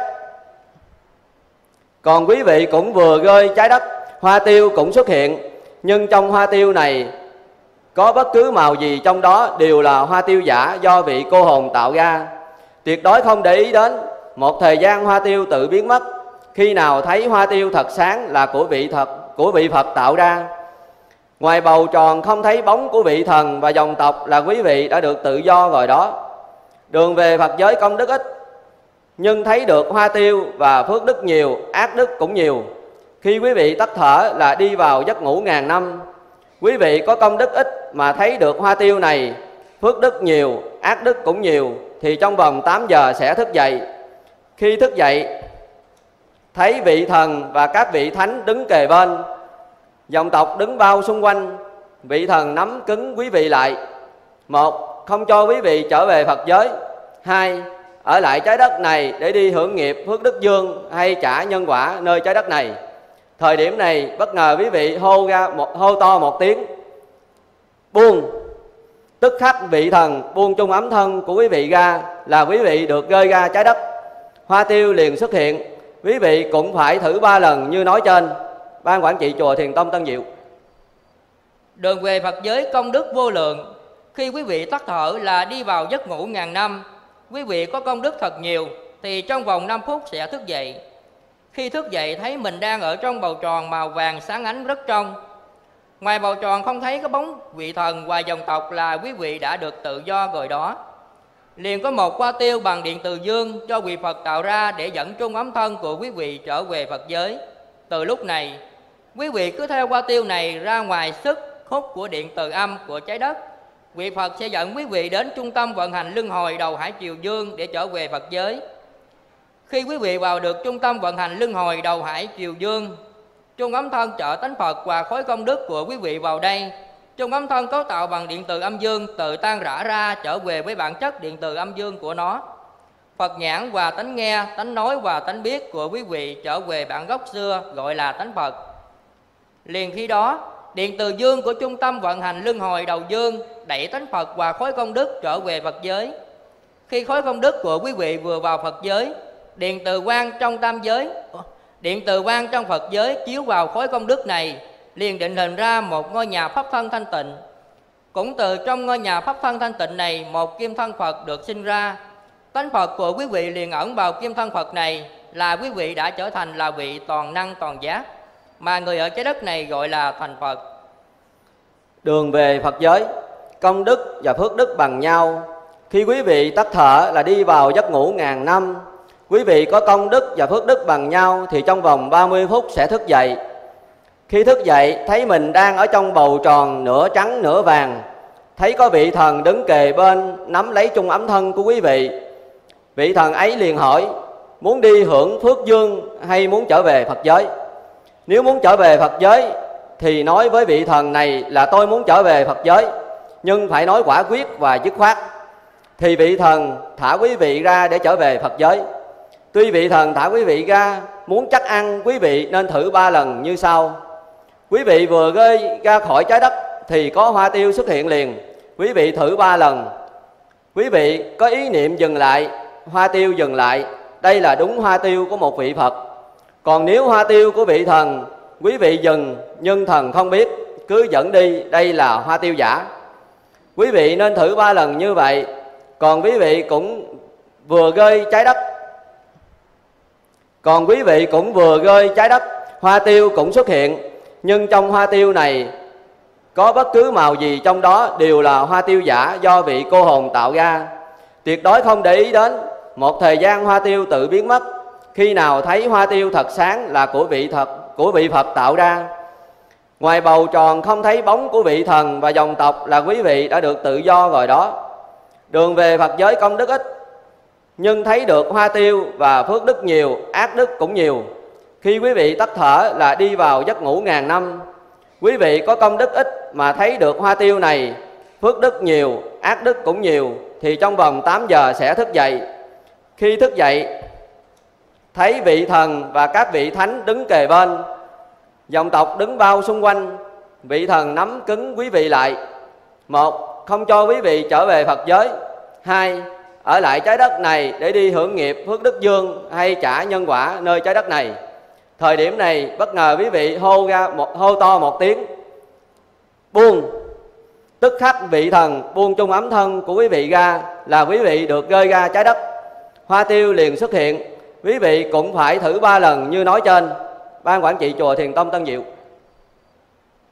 trái đất, hoa tiêu cũng xuất hiện. Nhưng trong hoa tiêu này có bất cứ màu gì trong đó đều là hoa tiêu giả do vị cô hồn tạo ra. Tuyệt đối không để ý đến. Một thời gian hoa tiêu tự biến mất. Khi nào thấy hoa tiêu thật sáng là của vị Phật tạo ra. Ngoài bầu tròn không thấy bóng của vị thần và dòng tộc là quý vị đã được tự do rồi đó. Đường về Phật giới công đức ít, nhưng thấy được hoa tiêu và phước đức nhiều, ác đức cũng nhiều. Khi quý vị tắt thở là đi vào giấc ngủ ngàn năm. Quý vị có công đức ít mà thấy được hoa tiêu này, phước đức nhiều, ác đức cũng nhiều, thì trong vòng 8 giờ sẽ thức dậy. Khi thức dậy, thấy vị thần và các vị thánh đứng kề bên, dòng tộc đứng bao xung quanh. Vị thần nắm cứng quý vị lại. 1. Không cho quý vị trở về Phật giới. 2. Ở lại trái đất này để đi hưởng nghiệp phước đức dương hay trả nhân quả nơi trái đất này. Thời điểm này bất ngờ quý vị hô to một tiếng buông. Tức khắc vị thần buông chung ấm thân của quý vị ra là quý vị được rơi ra trái đất. Hoa tiêu liền xuất hiện. Quý vị cũng phải thử 3 lần như nói trên. Ban quản trị chùa Thiền Tông Tân Diệu.
Đường về Phật giới công đức vô lượng. Khi quý vị tắt thở là đi vào giấc ngủ ngàn năm. Quý vị có công đức thật nhiều thì trong vòng 5 phút sẽ thức dậy. Khi thức dậy thấy mình đang ở trong bầu tròn màu vàng sáng ánh rất trong. Ngoài bầu tròn không thấy cái bóng vị thần và dòng tộc là quý vị đã được tự do rồi đó. Liền có một hoa tiêu bằng điện từ dương do vị Phật tạo ra để dẫn chung ấm thân của quý vị trở về Phật giới. Từ lúc này, quý vị cứ theo hoa tiêu này ra ngoài sức hút của điện từ âm của trái đất. Vị Phật sẽ dẫn quý vị đến trung tâm vận hành luân hồi đầu hải triều dương để trở về Phật giới. Khi quý vị vào được trung tâm vận hành luân hồi đầu hải triều dương, chung ấm thân trợ tánh Phật và khối công đức của quý vị vào đây. Chung ấm thân cấu tạo bằng điện từ âm dương tự tan rã ra trở về với bản chất điện từ âm dương của nó. Phật nhãn và tánh nghe, tánh nói và tánh biết của quý vị trở về bản gốc xưa gọi là tánh Phật. Liền khi đó, điện từ dương của trung tâm vận hành luân hồi đầu dương đẩy tánh Phật và khối công đức trở về Phật giới. Khi khối công đức của quý vị vừa vào Phật giới, điện từ quang trong Phật giới chiếu vào khối công đức này, liền định hình ra một ngôi nhà pháp thân thanh tịnh. Cũng từ trong ngôi nhà pháp thân thanh tịnh này, một kim thân Phật được sinh ra. Tánh Phật của quý vị liền ẩn vào kim thân Phật này, là quý vị đã trở thành là vị toàn năng toàn giác, mà người ở trái đất này gọi là thành Phật.
Đường về Phật giới công đức và phước đức bằng nhau. Khi quý vị tắt thở là đi vào giấc ngủ ngàn năm. Quý vị có công đức và phước đức bằng nhau thì trong vòng 30 phút sẽ thức dậy. Khi thức dậy thấy mình đang ở trong bầu tròn nửa trắng nửa vàng. Thấy có vị thần đứng kề bên nắm lấy chung ấm thân của quý vị. Vị thần ấy liền hỏi muốn đi hưởng phước dương hay muốn trở về Phật giới. Nếu muốn trở về Phật giới thì nói với vị thần này là tôi muốn trở về Phật giới, nhưng phải nói quả quyết và dứt khoát. Thì vị thần thả quý vị ra để trở về Phật giới. Tuy vị thần thả quý vị ra, muốn chắc ăn quý vị nên thử 3 lần như sau. Quý vị vừa rơi ra khỏi trái đất thì có hoa tiêu xuất hiện liền. Quý vị thử 3 lần. Quý vị có ý niệm dừng lại, hoa tiêu dừng lại. Đây là đúng hoa tiêu của một vị Phật. Còn nếu hoa tiêu của vị thần, quý vị dừng nhưng thần không biết, cứ dẫn đi, đây là hoa tiêu giả. Quý vị nên thử 3 lần như vậy. Còn quý vị cũng vừa rơi trái đất, hoa tiêu cũng xuất hiện. Nhưng trong hoa tiêu này có bất cứ màu gì trong đó đều là hoa tiêu giả do vị cô hồn tạo ra. Tuyệt đối không để ý đến. Một thời gian hoa tiêu tự biến mất. Khi nào thấy hoa tiêu thật sáng là của vị Phật tạo ra. Ngoài bầu tròn không thấy bóng của vị thần và dòng tộc là quý vị đã được tự do rồi đó. Đường về Phật giới công đức ít, nhưng thấy được hoa tiêu và phước đức nhiều, ác đức cũng nhiều. Khi quý vị tắt thở là đi vào giấc ngủ ngàn năm. Quý vị có công đức ít mà thấy được hoa tiêu này, phước đức nhiều, ác đức cũng nhiều, thì trong vòng 8 giờ sẽ thức dậy. Khi thức dậy, thấy vị thần và các vị thánh đứng kề bên, dòng tộc đứng bao xung quanh. Vị thần nắm cứng quý vị lại. 1. Không cho quý vị trở về Phật giới. 2. Ở lại trái đất này để đi hưởng nghiệp phước đức dương hay trả nhân quả nơi trái đất này. Thời điểm này bất ngờ quý vị hô to một tiếng buông. Tức khắc vị thần buông chung ấm thân của quý vị ra là quý vị được rơi ra trái đất. Hoa tiêu liền xuất hiện. Quý vị cũng phải thử 3 lần như nói trên. Ban quản trị chùa Thiền Tông Tân Diệu.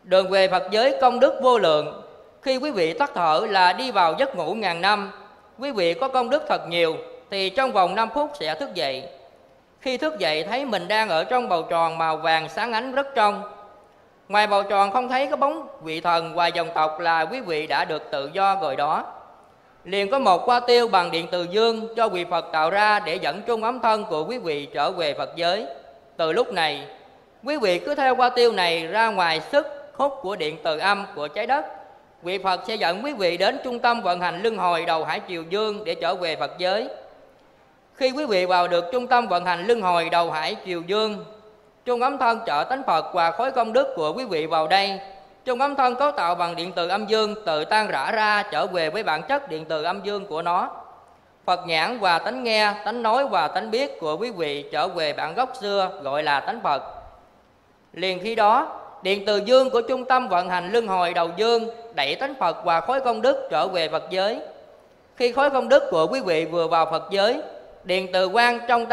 Đường về Phật giới công đức vô lượng. Khi quý vị tắt thở là đi vào giấc ngủ ngàn năm. Quý vị có công đức thật nhiều thì trong vòng 5 phút sẽ thức dậy. Khi thức dậy thấy mình đang ở trong bầu tròn màu vàng sáng ánh rất trong. Ngoài bầu tròn không thấy có bóng vị thần và dòng tộc là quý vị đã được tự do rồi đó. Liền có một hoa tiêu bằng điện từ dương do vị Phật tạo ra để dẫn chung ấm thân của quý vị trở về Phật giới. Từ lúc này, quý vị cứ theo hoa tiêu này ra ngoài sức hút của điện từ âm của trái đất. Vị Phật sẽ dẫn quý vị đến trung tâm vận hành luân hồi đầu hải triều dương để trở về Phật giới. Khi quý vị vào được trung tâm vận hành luân hồi đầu hải triều dương, chung ấm thân trợ tánh Phật và khối công đức của quý vị vào đây. Chung ấm thân cấu tạo bằng điện từ âm dương tự tan rã ra trở về với bản chất điện từ âm dương của nó. Phật nhãn và tánh nghe, tánh nói và tánh biết của quý vị trở về bản gốc xưa gọi là tánh Phật. Liền khi đó, điện từ dương của trung tâm vận hành luân hồi đầu dương đẩy tánh Phật và khối công đức trở về Phật giới. Khi khối công đức của quý vị vừa vào Phật giới, điện từ quang trong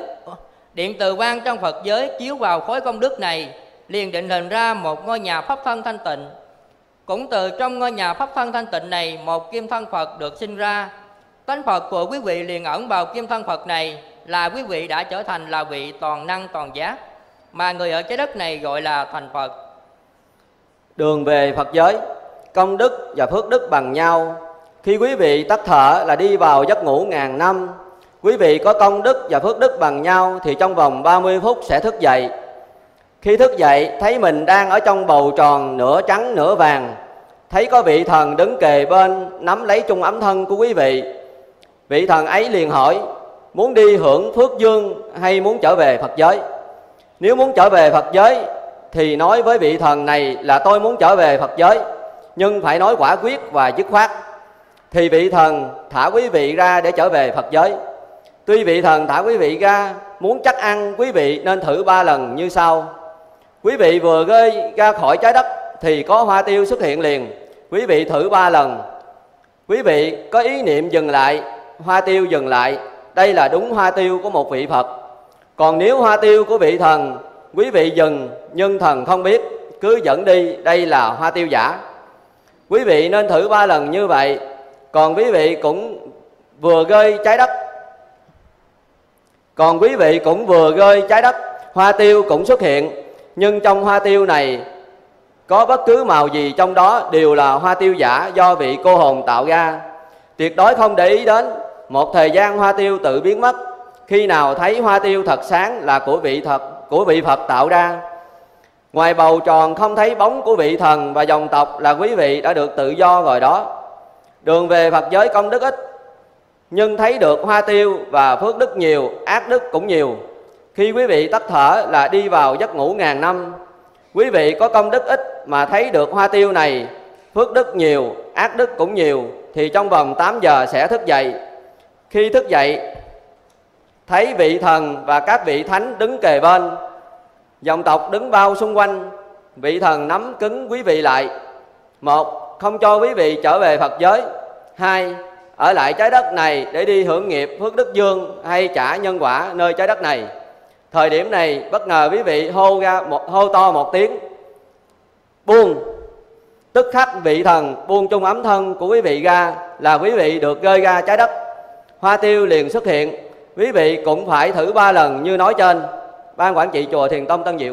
Phật giới chiếu vào khối công đức này, liền định hình ra một ngôi nhà pháp thân thanh tịnh. Cũng từ trong ngôi nhà pháp thân thanh tịnh này, một kim thân Phật được sinh ra. Tánh Phật của quý vị liền ẩn vào kim thân Phật này, là quý vị đã trở thành là vị toàn năng toàn giác, mà người ở trái đất này gọi là thành Phật.
Đường về Phật giới, công đức và phước đức bằng nhau. Khi quý vị tắt thở là đi vào giấc ngủ ngàn năm. Quý vị có công đức và phước đức bằng nhau thì trong vòng 30 phút sẽ thức dậy. Khi thức dậy thấy mình đang ở trong bầu tròn nửa trắng nửa vàng. Thấy có vị thần đứng kề bên nắm lấy chung ấm thân của quý vị. Vị thần ấy liền hỏi: muốn đi hưởng phước dương hay muốn trở về Phật giới? Nếu muốn trở về Phật giới thì nói với vị thần này là tôi muốn trở về Phật giới, nhưng phải nói quả quyết và dứt khoát. Thì vị thần thả quý vị ra để trở về Phật giới. Tuy vị thần thả quý vị ra, muốn chắc ăn quý vị nên thử 3 lần như sau. Quý vị vừa rơi ra khỏi trái đất thì có hoa tiêu xuất hiện liền. Quý vị thử 3 lần. Quý vị có ý niệm dừng lại, hoa tiêu dừng lại. Đây là đúng hoa tiêu của một vị Phật. Còn nếu hoa tiêu của vị thần, quý vị dừng nhưng thần không biết, cứ dẫn đi, đây là hoa tiêu giả. Quý vị nên thử 3 lần như vậy. Còn quý vị cũng vừa rơi trái đất, hoa tiêu cũng xuất hiện. Nhưng trong hoa tiêu này có bất cứ màu gì trong đó đều là hoa tiêu giả do vị cô hồn tạo ra. Tuyệt đối không để ý đến. Một thời gian hoa tiêu tự biến mất. Khi nào thấy hoa tiêu thật sáng là của vị Phật tạo ra. Ngoài bầu tròn không thấy bóng của vị thần và dòng tộc là quý vị đã được tự do rồi đó. Đường về Phật giới công đức ít, nhưng thấy được hoa tiêu và phước đức nhiều, ác đức cũng nhiều. Khi quý vị tắt thở là đi vào giấc ngủ ngàn năm. Quý vị có công đức ít mà thấy được hoa tiêu này, phước đức nhiều, ác đức cũng nhiều, thì trong vòng 8 giờ sẽ thức dậy. Khi thức dậy thấy vị thần và các vị thánh đứng kề bên, dòng tộc đứng bao xung quanh. Vị thần nắm cứng quý vị lại. 1. Không cho quý vị trở về Phật giới. 2. Ở lại trái đất này để đi hưởng nghiệp phước đức dương hay trả nhân quả nơi trái đất này. Thời điểm này bất ngờ quý vị hô to một tiếng buông. Tức khắc vị thần buông chung ấm thân của quý vị ra là quý vị được rơi ra trái đất. Hoa tiêu liền xuất hiện. Quý vị cũng phải thử 3 lần như nói trên. Ban quản trị chùa Thiền Tông Tân Diệu.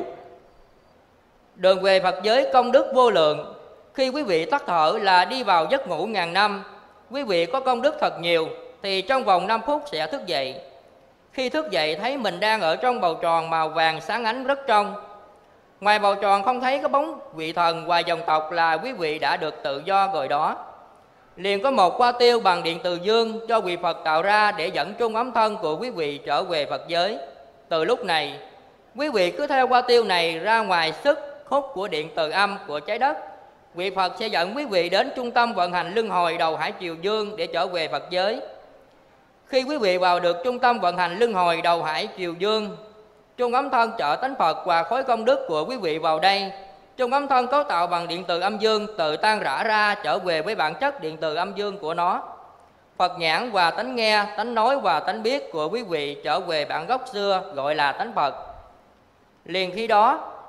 Đường về Phật giới công đức vô lượng. Khi quý vị tắt thở là đi vào giấc ngủ ngàn năm. Quý vị có công đức thật nhiều thì trong vòng 5 phút sẽ thức dậy. Khi thức dậy thấy mình đang ở trong bầu tròn màu vàng sáng ánh rất trong. Ngoài bầu tròn không thấy có bóng vị thần và dòng tộc là quý vị đã được tự do rồi đó. Liền có một hoa tiêu bằng điện từ dương do vị Phật tạo ra để dẫn chung ấm thân của quý vị trở về Phật giới. Từ lúc này, quý vị cứ theo hoa tiêu này ra ngoài sức hút của điện từ âm của trái đất. Vị Phật sẽ dẫn quý vị đến trung tâm vận hành luân hồi đầu hải triều dương để trở về Phật giới. Khi quý vị vào được trung tâm vận hành luân hồi đầu hải triều dương, chung ấm thân trợ tánh Phật và khối công đức của quý vị vào đây. Chung ấm thân cấu tạo bằng điện từ âm dương tự tan rã ra trở về với bản chất điện từ âm dương của nó. Phật nhãn và tánh nghe, tánh nói và tánh biết của quý vị trở về bản gốc xưa gọi là tánh Phật. Liền khi đó,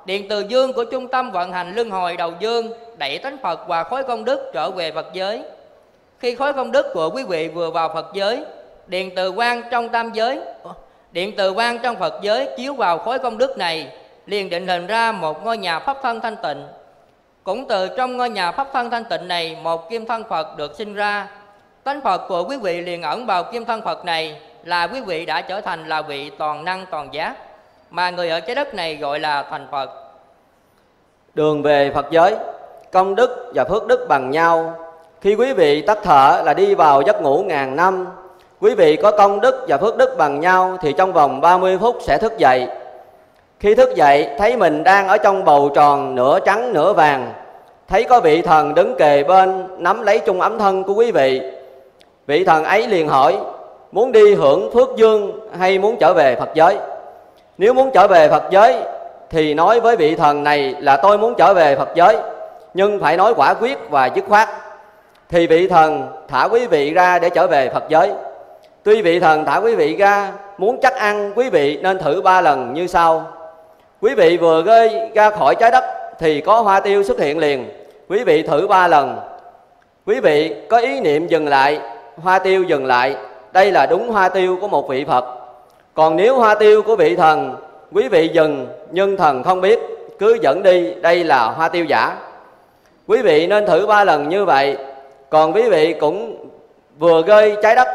điện từ dương của trung tâm vận hành luân hồi đầu dương đẩy tánh Phật và khối công đức trở về Phật giới. Khi khối công đức của quý vị vừa vào Phật giới, điện từ quang trong tam giới, điện từ quang trong Phật giới chiếu vào khối công đức này, liền định hình ra một ngôi nhà pháp thân thanh tịnh. Cũng từ trong ngôi nhà pháp thân thanh tịnh này, một kim thân Phật được sinh ra. Tánh Phật của quý vị liền ẩn vào kim thân Phật này, là quý vị đã trở thành là vị toàn năng toàn giác, mà người ở trái đất này gọi là thành Phật.
Đường về Phật giới, công đức và phước đức bằng nhau. Khi quý vị tắt thở là đi vào giấc ngủ ngàn năm. Quý vị có công đức và phước đức bằng nhau thì trong vòng 30 phút sẽ thức dậy. Khi thức dậy thấy mình đang ở trong bầu tròn nửa trắng nửa vàng, thấy có vị thần đứng kề bên nắm lấy chung ấm thân của quý vị. Vị thần ấy liền hỏi: muốn đi hưởng phước dương hay muốn trở về Phật giới? Nếu muốn trở về Phật giới thì nói với vị thần này là tôi muốn trở về Phật giới, nhưng phải nói quả quyết và dứt khoát. Thì vị thần thả quý vị ra để trở về Phật giới. Tuy vị thần thả quý vị ra, muốn chắc ăn quý vị nên thử 3 lần như sau. Quý vị vừa rơi ra khỏi trái đất thì có hoa tiêu xuất hiện liền. Quý vị thử 3 lần. Quý vị có ý niệm dừng lại, hoa tiêu dừng lại. Đây là đúng hoa tiêu của một vị Phật. Còn nếu hoa tiêu của vị thần, quý vị dừng nhưng thần không biết, cứ dẫn đi, đây là hoa tiêu giả. Quý vị nên thử 3 lần như vậy. Còn quý vị cũng vừa rơi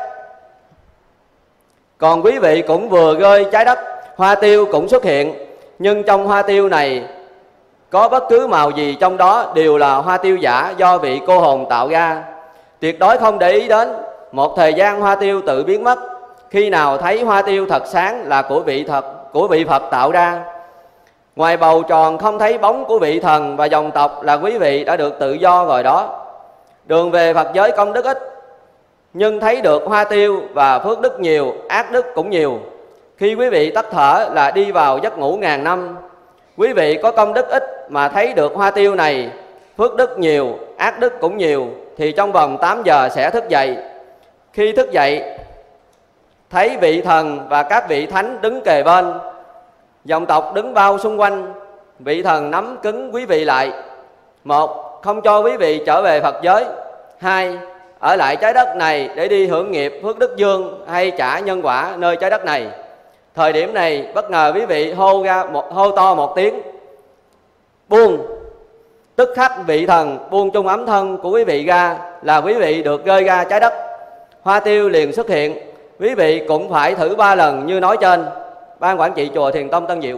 trái đất, hoa tiêu cũng xuất hiện. Nhưng trong hoa tiêu này có bất cứ màu gì trong đó đều là hoa tiêu giả do vị cô hồn tạo ra. Tuyệt đối không để ý đến. Một thời gian hoa tiêu tự biến mất. Khi nào thấy hoa tiêu thật sáng là của vị Phật tạo ra. Ngoài bầu tròn không thấy bóng của vị thần và dòng tộc là quý vị đã được tự do rồi đó. Đường về Phật giới công đức ít, nhưng thấy được hoa tiêu và phước đức nhiều, ác đức cũng nhiều. Khi quý vị tắt thở là đi vào giấc ngủ ngàn năm. Quý vị có công đức ít mà thấy được hoa tiêu này, phước đức nhiều, ác đức cũng nhiều, thì trong vòng 8 giờ sẽ thức dậy. Khi thức dậy thấy vị thần và các vị thánh đứng kề bên, dòng tộc đứng bao xung quanh. Vị thần nắm cứng quý vị lại. 1. Không cho quý vị trở về Phật giới. 2. Ở lại trái đất này để đi hưởng nghiệp phước đức dương hay trả nhân quả nơi trái đất này. Thời điểm này bất ngờ quý vị hô to một tiếng buông. Tức khắc vị thần buông chung ấm thân của quý vị ra là quý vị được rơi ra trái đất. Hoa tiêu liền xuất hiện. Quý vị cũng phải thử 3 lần như nói trên. Ban quản trị chùa Thiền Tông Tân Diệu.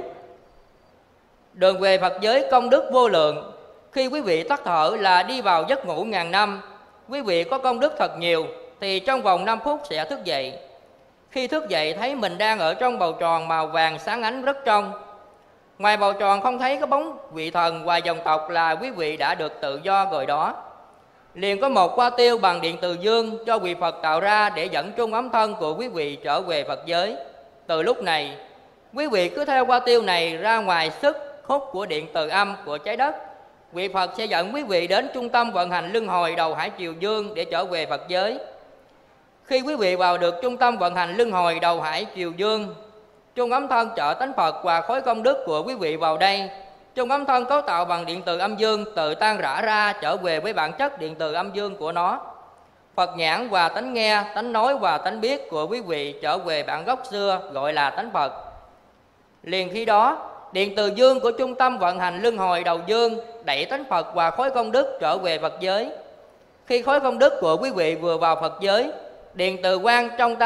Đường về Phật giới công đức vô lượng. Khi quý vị tắt thở là đi vào giấc ngủ ngàn năm. Quý vị có công đức thật nhiều thì trong vòng 5 phút sẽ thức dậy. Khi thức dậy thấy mình đang ở trong bầu tròn màu vàng sáng ánh rất trong. Ngoài bầu tròn không thấy có bóng vị thần và dòng tộc là quý vị đã được tự do rồi đó. Liền có một hoa tiêu bằng điện từ dương cho vị Phật tạo ra để dẫn chung ấm thân của quý vị trở về Phật giới. Từ lúc này, quý vị cứ theo hoa tiêu này ra ngoài sức hút của điện từ âm của trái đất. Vị Phật sẽ dẫn quý vị đến trung tâm vận hành luân hồi đầu hải triều dương để trở về Phật giới. Khi quý vị vào được trung tâm vận hành luân hồi đầu hải triều dương, chung ấm thân trợ tánh Phật và khối công đức của quý vị vào đây. Chung ấm thân cấu tạo bằng điện từ âm dương tự tan rã ra trở về với bản chất điện từ âm dương của nó. Phật nhãn và tánh nghe, tánh nói và tánh biết của quý vị trở về bản gốc xưa gọi là tánh Phật. Liền khi đó, điện từ dương của trung tâm vận hành luân hồi đầu dương đẩy tánh Phật và khối công đức trở về Phật giới. Khi khối công đức của quý vị vừa vào Phật giới, điện từ quang trong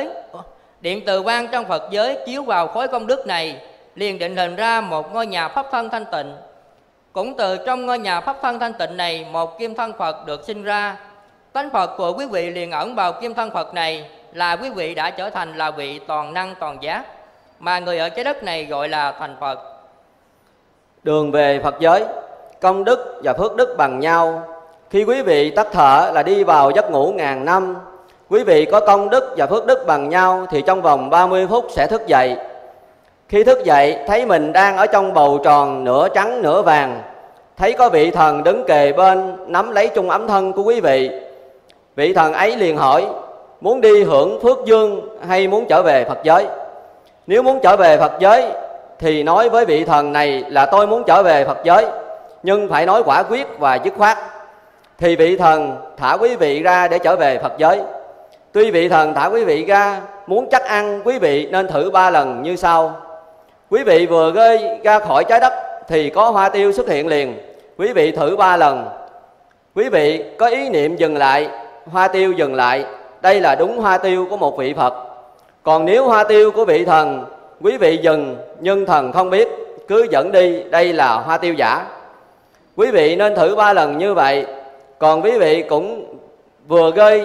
Phật giới chiếu vào khối công đức này, liền định hình ra một ngôi nhà pháp thân thanh tịnh. Cũng từ trong ngôi nhà pháp thân thanh tịnh này, một kim thân Phật được sinh ra. Tánh Phật của quý vị liền ẩn vào kim thân Phật này, là quý vị đã trở thành là vị toàn năng toàn giác, mà người ở trái đất này gọi là thành Phật.
Đường về Phật giới, công đức và phước đức bằng nhau. Khi quý vị tắt thở là đi vào giấc ngủ ngàn năm. Quý vị có công đức và phước đức bằng nhau thì trong vòng 30 phút sẽ thức dậy. Khi thức dậy thấy mình đang ở trong bầu tròn nửa trắng nửa vàng, thấy có vị thần đứng kề bên nắm lấy chung ấm thân của quý vị. Vị thần ấy liền hỏi: muốn đi hưởng phước dương hay muốn trở về Phật giới? Nếu muốn trở về Phật giới thì nói với vị thần này là tôi muốn trở về Phật giới, nhưng phải nói quả quyết và dứt khoát. Thì vị thần thả quý vị ra để trở về Phật giới. Tuy vị thần thả quý vị ra, muốn chắc ăn quý vị nên thử 3 lần như sau. Quý vị vừa rơi ra khỏi trái đất thì có hoa tiêu xuất hiện liền. Quý vị thử 3 lần. Quý vị có ý niệm dừng lại, hoa tiêu dừng lại. Đây là đúng hoa tiêu của một vị Phật. Còn nếu hoa tiêu của vị thần, quý vị dừng nhưng thần không biết, cứ dẫn đi, đây là hoa tiêu giả. Quý vị nên thử 3 lần như vậy. Còn quý vị cũng vừa rơi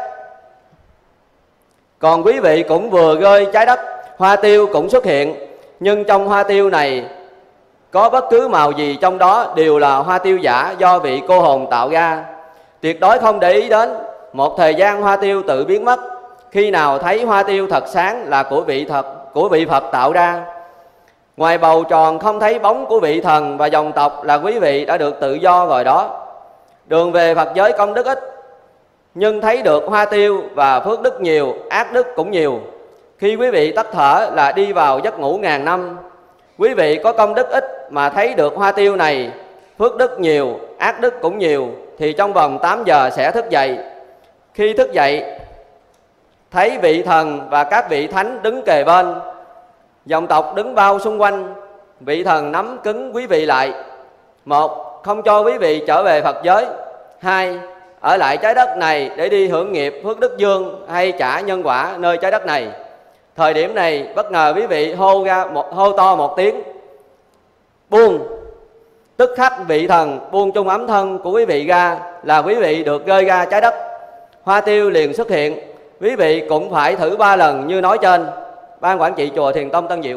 trái đất, hoa tiêu cũng xuất hiện. Nhưng trong hoa tiêu này có bất cứ màu gì trong đó đều là hoa tiêu giả do vị cô hồn tạo ra. Tuyệt đối không để ý đến. Một thời gian hoa tiêu tự biến mất. Khi nào thấy hoa tiêu thật sáng là của vị Phật tạo ra. Ngoài bầu tròn không thấy bóng của vị thần và dòng tộc là quý vị đã được tự do rồi đó. Đường về Phật giới công đức ít, nhưng thấy được hoa tiêu và phước đức nhiều, ác đức cũng nhiều. Khi quý vị tắt thở là đi vào giấc ngủ ngàn năm. Quý vị có công đức ít mà thấy được hoa tiêu này, phước đức nhiều, ác đức cũng nhiều, thì trong vòng 8 giờ sẽ thức dậy. Khi thức dậy, thấy vị thần và các vị thánh đứng kề bên, dòng tộc đứng bao xung quanh. Vị thần nắm cứng quý vị lại. 1. Không cho quý vị trở về Phật giới. 2. Ở lại trái đất này để đi hưởng nghiệp phước đức dương hay trả nhân quả nơi trái đất này. Thời điểm này bất ngờ quý vị hô to một tiếng buông. Tức khắc vị thần buông chung ấm thân của quý vị ra là quý vị được rơi ra trái đất. Hoa tiêu liền xuất hiện. Quý vị cũng phải thử 3 lần như nói trên. Ban quản trị chùa Thiền Tông Tân Diệu.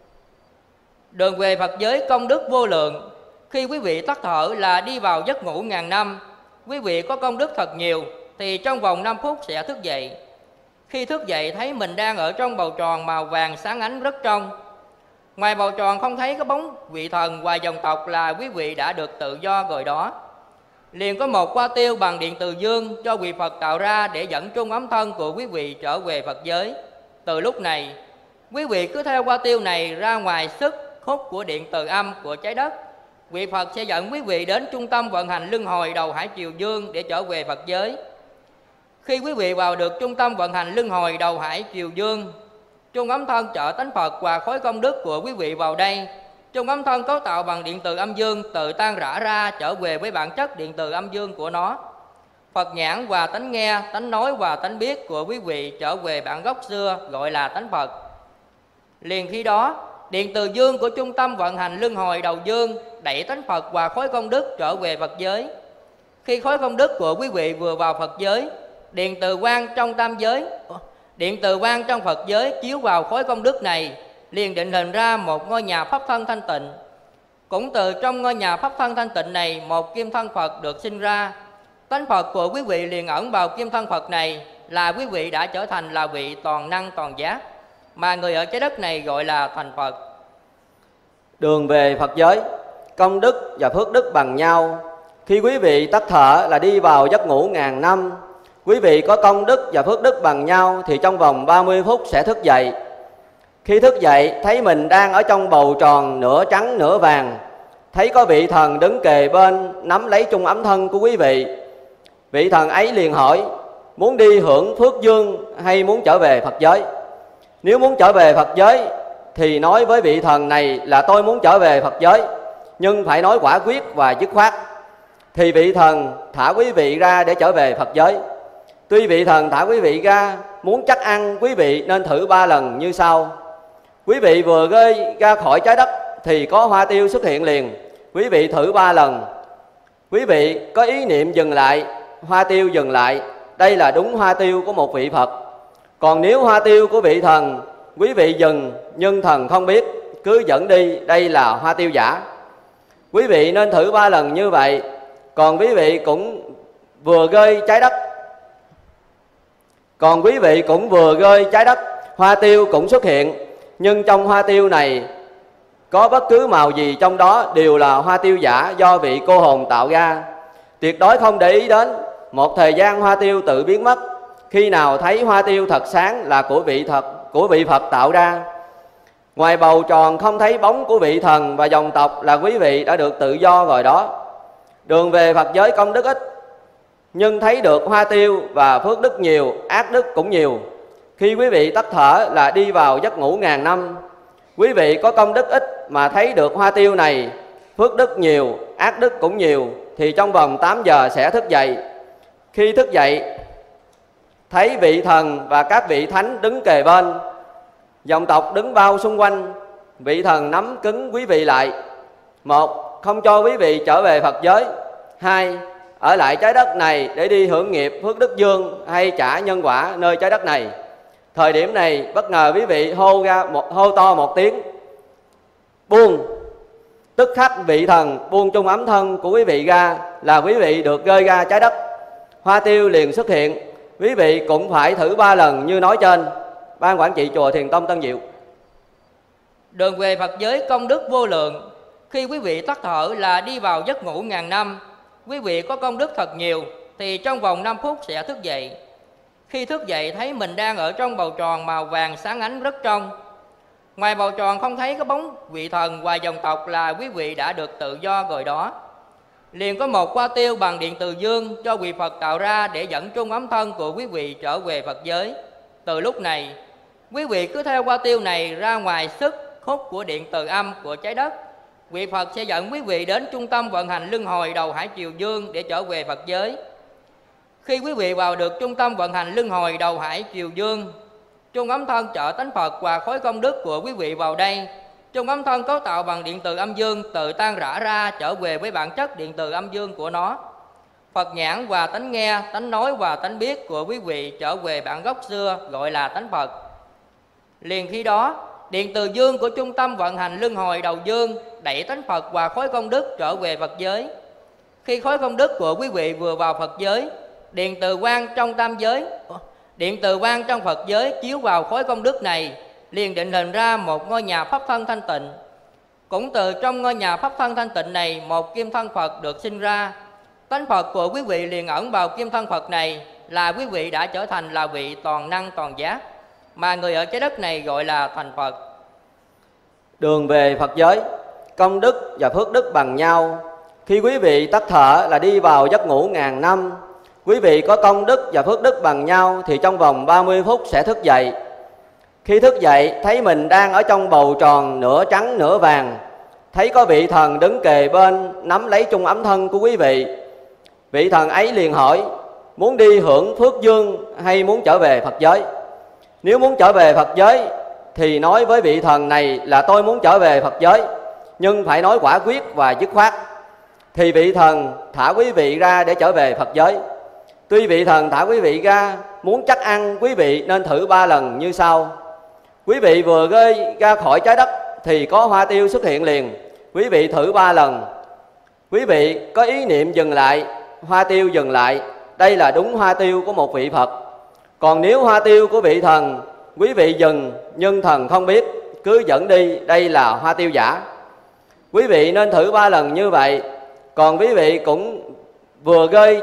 Đường về Phật giới công đức vô lượng. Khi quý vị tắt thở là đi vào giấc ngủ ngàn năm. Quý vị có công đức thật nhiều thì trong vòng 5 phút sẽ thức dậy. Khi thức dậy thấy mình đang ở trong bầu tròn màu vàng sáng ánh rất trong. Ngoài bầu tròn không thấy có bóng vị thần và dòng tộc là quý vị đã được tự do rồi đó. Liền có một hoa tiêu bằng điện từ dương do vị Phật tạo ra để dẫn chung ấm thân của quý vị trở về Phật giới. Từ lúc này, quý vị cứ theo hoa tiêu này ra ngoài sức hút của điện từ âm của trái đất. Vị Phật sẽ dẫn quý vị đến trung tâm vận hành luân hồi đầu hải triều dương để trở về Phật giới. Khi quý vị vào được trung tâm vận hành luân hồi đầu hải triều dương, chung ấm thân trợ tánh Phật và khối công đức của quý vị vào đây. Chung ấm thân cấu tạo bằng điện từ âm dương tự tan rã ra trở về với bản chất điện từ âm dương của nó. Phật nhãn và tánh nghe, tánh nói và tánh biết của quý vị trở về bản gốc xưa gọi là tánh Phật. Liền khi đó, điện từ dương của trung tâm vận hành luân hồi đầu dương đẩy tánh Phật và khối công đức trở về Phật giới. Khi khối công đức của quý vị vừa vào Phật giới, điện từ quang trong Phật giới chiếu vào khối công đức này, liền định hình ra một ngôi nhà pháp thân thanh tịnh. Cũng từ trong ngôi nhà pháp thân thanh tịnh này, một kim thân Phật được sinh ra. Tánh Phật của quý vị liền ẩn vào kim thân Phật này, là quý vị đã trở thành là vị toàn năng toàn giác, mà người ở trái đất này gọi là thành Phật.
Đường về Phật giới, công đức và phước đức bằng nhau. Khi quý vị tắt thở là đi vào giấc ngủ ngàn năm. Quý vị có công đức và phước đức bằng nhau thì trong vòng 30 phút sẽ thức dậy. Khi thức dậy thấy mình đang ở trong bầu tròn nửa trắng nửa vàng. Thấy có vị thần đứng kề bên nắm lấy chung ấm thân của quý vị. Vị thần ấy liền hỏi muốn đi hưởng phước dương hay muốn trở về Phật giới. Nếu muốn trở về Phật giới thì nói với vị thần này là tôi muốn trở về Phật giới, nhưng phải nói quả quyết và dứt khoát. Thì vị thần thả quý vị ra để trở về Phật giới. Tuy vị thần thả quý vị ra, muốn chắc ăn quý vị nên thử 3 lần như sau. Quý vị vừa rơi ra khỏi trái đất thì có hoa tiêu xuất hiện liền. Quý vị thử 3 lần. Quý vị có ý niệm dừng lại, hoa tiêu dừng lại. Đây là đúng hoa tiêu của một vị Phật. Còn nếu hoa tiêu của vị thần, quý vị dừng nhưng thần không biết, cứ dẫn đi, đây là hoa tiêu giả. Quý vị nên thử 3 lần như vậy. Còn quý vị cũng vừa rơi trái đất, hoa tiêu cũng xuất hiện. Nhưng trong hoa tiêu này có bất cứ màu gì trong đó đều là hoa tiêu giả do vị cô hồn tạo ra. Tuyệt đối không để ý đến. Một thời gian hoa tiêu tự biến mất. Khi nào thấy hoa tiêu thật sáng là của vị Phật tạo ra. Ngoài bầu tròn không thấy bóng của vị thần và dòng tộc là quý vị đã được tự do rồi đó. Đường về Phật giới công đức ít, nhưng thấy được hoa tiêu và phước đức nhiều, ác đức cũng nhiều. Khi quý vị tắt thở là đi vào giấc ngủ ngàn năm. Quý vị có công đức ít mà thấy được hoa tiêu này, phước đức nhiều, ác đức cũng nhiều, thì trong vòng 8 giờ sẽ thức dậy. Khi thức dậy, thấy vị thần và các vị thánh đứng kề bên, dòng tộc đứng bao xung quanh. Vị thần nắm cứng quý vị lại. 1. Không cho quý vị trở về Phật giới. 2. Ở lại trái đất này để đi hưởng nghiệp phước đức dương hay trả nhân quả nơi trái đất này. Thời điểm này bất ngờ quý vị hô to một tiếng buông. Tức khắc vị thần buông chung ấm thân của quý vị ra là quý vị được rơi ra trái đất. Hoa tiêu liền xuất hiện. Quý vị cũng phải thử 3 lần như nói trên. Ban quản trị chùa Thiền Tông Tân Diệu.
Đường về Phật giới công đức vô lượng. Khi quý vị tắt thở là đi vào giấc ngủ ngàn năm. Quý vị có công đức thật nhiều thì trong vòng 5 phút sẽ thức dậy. Khi thức dậy thấy mình đang ở trong bầu tròn màu vàng sáng ánh rất trong. Ngoài bầu tròn không thấy có bóng vị thần và dòng tộc là quý vị đã được tự do rồi đó. Liền có một hoa tiêu bằng điện từ dương do vị Phật tạo ra để dẫn chung ấm thân của quý vị trở về Phật giới. Từ lúc này, quý vị cứ theo hoa tiêu này ra ngoài sức hút của điện từ âm của trái đất. Vị Phật sẽ dẫn quý vị đến trung tâm vận hành luân hồi đầu hải triều dương để trở về Phật giới. Khi quý vị vào được trung tâm vận hành luân hồi đầu hải triều dương, chung ấm thân trợ tánh Phật và khối công đức của quý vị vào đây. Chung ấm thân cấu tạo bằng điện từ âm dương tự tan rã ra trở về với bản chất điện từ âm dương của nó. Phật nhãn và tánh nghe, tánh nói và tánh biết của quý vị trở về bản gốc xưa gọi là tánh Phật. Liền khi đó, điện từ dương của trung tâm vận hành luân hồi đầu dương đẩy tánh Phật và khối công đức trở về Phật giới. Khi khối công đức của quý vị vừa vào Phật giới, điện từ quang trong Phật giới chiếu vào khối công đức này, liền định hình ra một ngôi nhà pháp thân thanh tịnh. Cũng từ trong ngôi nhà pháp thân thanh tịnh này, một kim thân Phật được sinh ra. Tánh Phật của quý vị liền ẩn vào kim thân Phật này, là quý vị đã trở thành là vị toàn năng toàn giác, mà người ở trái đất này gọi là thành Phật.
Đường về Phật giới công đức và phước đức bằng nhau. Khi quý vị tắt thở là đi vào giấc ngủ ngàn năm. Quý vị có công đức và phước đức bằng nhau thì trong vòng 30 phút sẽ thức dậy. Khi thức dậy thấy mình đang ở trong bầu tròn nửa trắng nửa vàng. Thấy có vị thần đứng kề bên nắm lấy chung ấm thân của quý vị. Vị thần ấy liền hỏi muốn đi hưởng phước dương hay muốn trở về Phật giới. Nếu muốn trở về Phật giới thì nói với vị thần này là tôi muốn trở về Phật giới, nhưng phải nói quả quyết và dứt khoát. Thì vị thần thả quý vị ra để trở về Phật giới. Tuy vị thần thả quý vị ra, muốn chắc ăn quý vị nên thử 3 lần như sau. Quý vị vừa rơi ra khỏi trái đất thì có hoa tiêu xuất hiện liền. Quý vị thử 3 lần. Quý vị có ý niệm dừng lại, hoa tiêu dừng lại. Đây là đúng hoa tiêu của một vị Phật. Còn nếu hoa tiêu của vị thần, quý vị dừng nhưng thần không biết, cứ dẫn đi, đây là hoa tiêu giả. Quý vị nên thử 3 lần như vậy. Còn quý vị cũng vừa rơi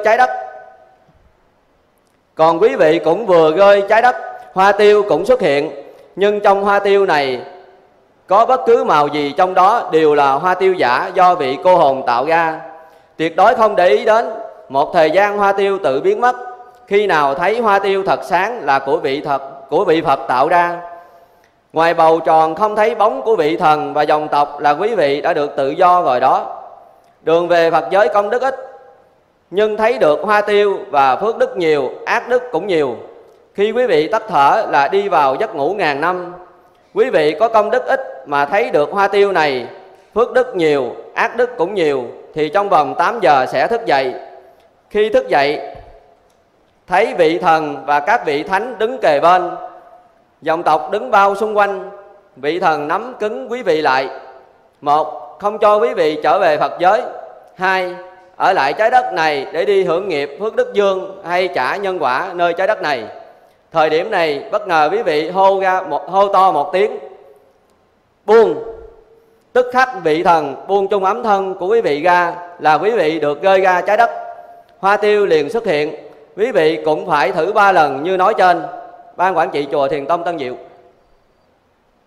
trái đất, hoa tiêu cũng xuất hiện. Nhưng trong hoa tiêu này có bất cứ màu gì trong đó đều là hoa tiêu giả do vị cô hồn tạo ra. Tuyệt đối không để ý đến. Một thời gian hoa tiêu tự biến mất. Khi nào thấy hoa tiêu thật sáng là của vị Phật tạo ra. Ngoài bầu tròn không thấy bóng của vị thần và dòng tộc là quý vị đã được tự do rồi đó. Đường về Phật giới công đức ít, nhưng thấy được hoa tiêu và phước đức nhiều, ác đức cũng nhiều. Khi quý vị tắt thở là đi vào giấc ngủ ngàn năm. Quý vị có công đức ít mà thấy được hoa tiêu này, phước đức nhiều, ác đức cũng nhiều, thì trong vòng 8 giờ sẽ thức dậy. Khi thức dậy, thấy vị thần và các vị thánh đứng kề bên, dòng tộc đứng bao xung quanh. Vị thần nắm cứng quý vị lại. 1. Không cho quý vị trở về Phật giới. 2. Ở lại trái đất này để đi hưởng nghiệp phước đức dương hay trả nhân quả nơi trái đất này. Thời điểm này bất ngờ quý vị hô to một tiếng buông. Tức khắc vị thần buông chung ấm thân của quý vị ra là quý vị được rơi ra trái đất. Hoa tiêu liền xuất hiện. Quý vị cũng phải thử 3 lần như nói trên. Ban quản trị chùa Thiền Tông Tân Diệu.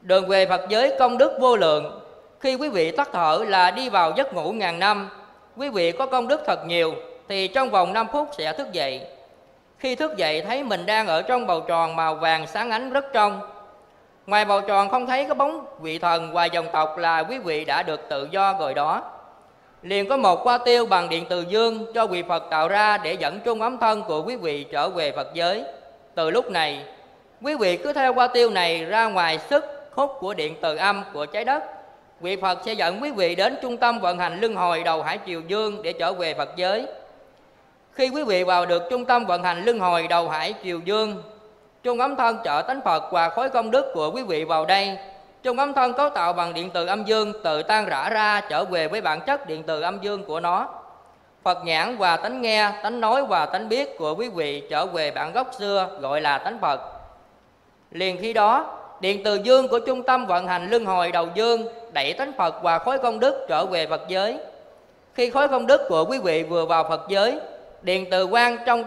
Đường về Phật giới công đức vô lượng. Khi quý vị tắt thở là đi vào giấc ngủ ngàn năm. Quý vị có công đức thật nhiều thì trong vòng 5 phút sẽ thức dậy. Khi thức dậy thấy mình đang ở trong bầu tròn màu vàng sáng ánh rất trong. Ngoài bầu tròn không thấy có bóng vị thần và dòng tộc là quý vị đã được tự do rồi đó. Liền có một hoa tiêu bằng điện từ dương do vị Phật tạo ra để dẫn chung ấm thân của quý vị trở về Phật giới. Từ lúc này, quý vị cứ theo hoa tiêu này ra ngoài sức hút của điện từ âm của trái đất. Vị Phật sẽ dẫn quý vị đến trung tâm vận hành luân hồi đầu hải triều dương để trở về Phật giới. Khi quý vị vào được trung tâm vận hành luân hồi đầu hải triều dương, chung ấm thân trợ tánh Phật và khối công đức của quý vị vào đây. Chung ấm thân cấu tạo bằng điện từ âm dương tự tan rã ra trở về với bản chất điện từ âm dương của nó. Phật nhãn và tánh nghe, tánh nói và tánh biết của quý vị trở về bản gốc xưa gọi là tánh Phật. Liền khi đó, điện từ dương của trung tâm vận hành luân hồi đầu dương đẩy tánh Phật và khối công đức trở về Phật giới. Khi khối công đức của quý vị vừa vào Phật giới, điện từ quang trong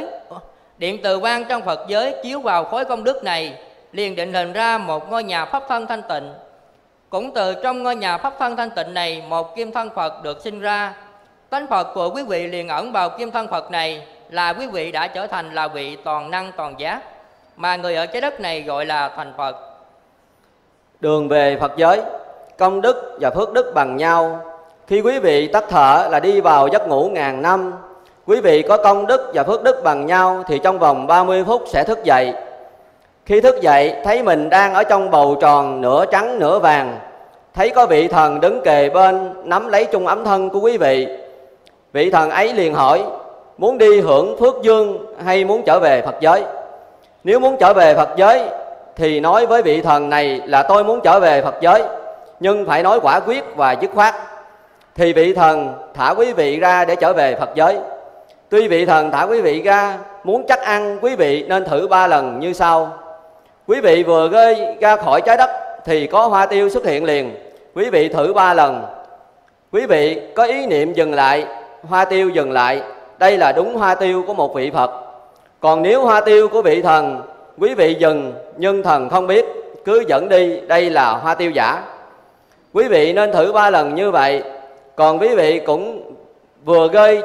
Phật giới chiếu vào khối công đức này, liền định hình ra một ngôi nhà pháp thân thanh tịnh. Cũng từ trong ngôi nhà pháp thân thanh tịnh này, một kim thân Phật được sinh ra. Tánh Phật của quý vị liền ẩn vào kim thân Phật này, là quý vị đã trở thành là vị toàn năng toàn giác, mà người ở trái đất này gọi là thành Phật.
Đường về Phật giới, công đức và phước đức bằng nhau. Khi quý vị tắt thở là đi vào giấc ngủ ngàn năm. Quý vị có công đức và phước đức bằng nhau thì trong vòng 30 phút sẽ thức dậy. Khi thức dậy thấy mình đang ở trong bầu tròn nửa trắng nửa vàng. Thấy có vị thần đứng kề bên nắm lấy chung ấm thân của quý vị. Vị thần ấy liền hỏi: muốn đi hưởng phước dương hay muốn trở về Phật giới? Nếu muốn trở về Phật giới thì nói với vị thần này là tôi muốn trở về Phật giới, nhưng phải nói quả quyết và dứt khoát. Thì vị thần thả quý vị ra để trở về Phật giới. Tuy vị thần thả quý vị ra, muốn chắc ăn quý vị nên thử 3 lần như sau. Quý vị vừa rơi ra khỏi trái đất thì có hoa tiêu xuất hiện liền. Quý vị thử 3 lần. Quý vị có ý niệm dừng lại, hoa tiêu dừng lại. Đây là đúng hoa tiêu của một vị Phật. Còn nếu hoa tiêu của vị thần, quý vị dừng nhưng thần không biết, cứ dẫn đi, đây là hoa tiêu giả. Quý vị nên thử 3 lần như vậy. Còn quý vị cũng vừa rơi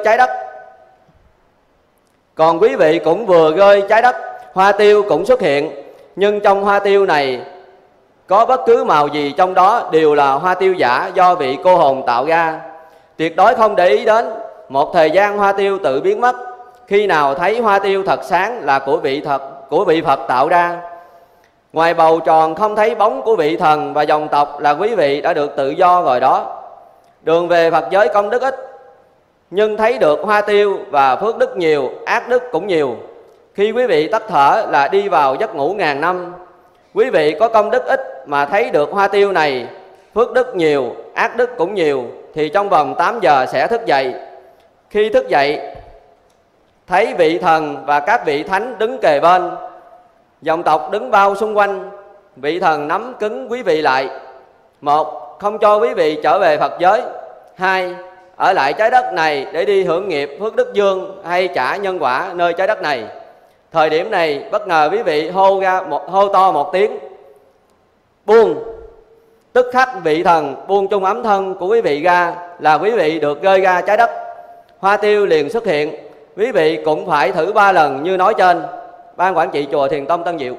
trái đất, hoa tiêu cũng xuất hiện. Nhưng trong hoa tiêu này có bất cứ màu gì trong đó đều là hoa tiêu giả do vị cô hồn tạo ra. Tuyệt đối không để ý đến. Một thời gian hoa tiêu tự biến mất. Khi nào thấy hoa tiêu thật sáng là của vị Phật tạo ra. Ngoài bầu tròn không thấy bóng của vị thần và dòng tộc là quý vị đã được tự do rồi đó. Đường về Phật giới công đức ít, nhưng thấy được hoa tiêu và phước đức nhiều, ác đức cũng nhiều. Khi quý vị tắt thở là đi vào giấc ngủ ngàn năm. Quý vị có công đức ít mà thấy được hoa tiêu này, phước đức nhiều, ác đức cũng nhiều, thì trong vòng 8 giờ sẽ thức dậy. Khi thức dậy thấy vị thần và các vị thánh đứng kề bên, dòng tộc đứng bao xung quanh. Vị thần nắm cứng quý vị lại. 1. Không cho quý vị trở về Phật giới. 2. Ở lại trái đất này để đi hưởng nghiệp phước đức dương hay trả nhân quả nơi trái đất này. Thời điểm này bất ngờ quý vị hô to một tiếng buông. Tức khắc vị thần buông chung ấm thân của quý vị ra là quý vị được rơi ra trái đất. Hoa tiêu liền xuất hiện. Quý vị cũng phải thử 3 lần như nói trên. Ban quản trị chùa Thiền Tông Tân Diệu.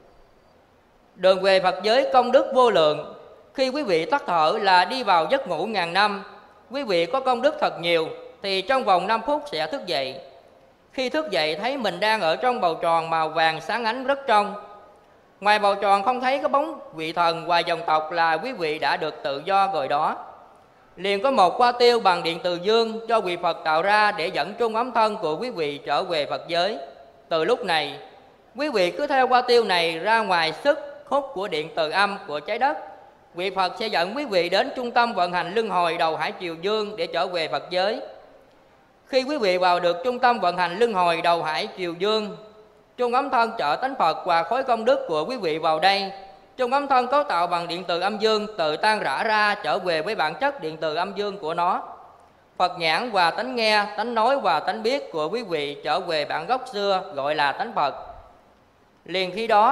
Đường về Phật giới công đức vô lượng. Khi quý vị tắt thở là đi vào giấc ngủ ngàn năm. Quý vị có công đức thật nhiều thì trong vòng 5 phút sẽ thức dậy. Khi thức dậy thấy mình đang ở trong bầu tròn màu vàng sáng ánh rất trong. Ngoài bầu tròn không thấy có bóng vị thần và dòng tộc là quý vị đã được tự do rồi đó. Liền có một hoa tiêu bằng điện từ dương do vị Phật tạo ra để dẫn chung ấm thân của quý vị trở về Phật giới. Từ lúc này, quý vị cứ theo hoa tiêu này ra ngoài sức hút của điện từ âm của trái đất. Vị Phật sẽ dẫn quý vị đến trung tâm vận hành luân hồi đầu hải triều dương để trở về Phật giới. Khi quý vị vào được trung tâm vận hành luân hồi đầu hải triều dương, chung ấm thân trợ tánh Phật và khối công đức của quý vị vào đây. Chung ấm thân cấu tạo bằng điện từ âm dương tự tan rã ra trở về với bản chất điện từ âm dương của nó. Phật nhãn và tánh nghe, tánh nói và tánh biết của quý vị trở về bản gốc xưa gọi là tánh Phật. Liền khi đó,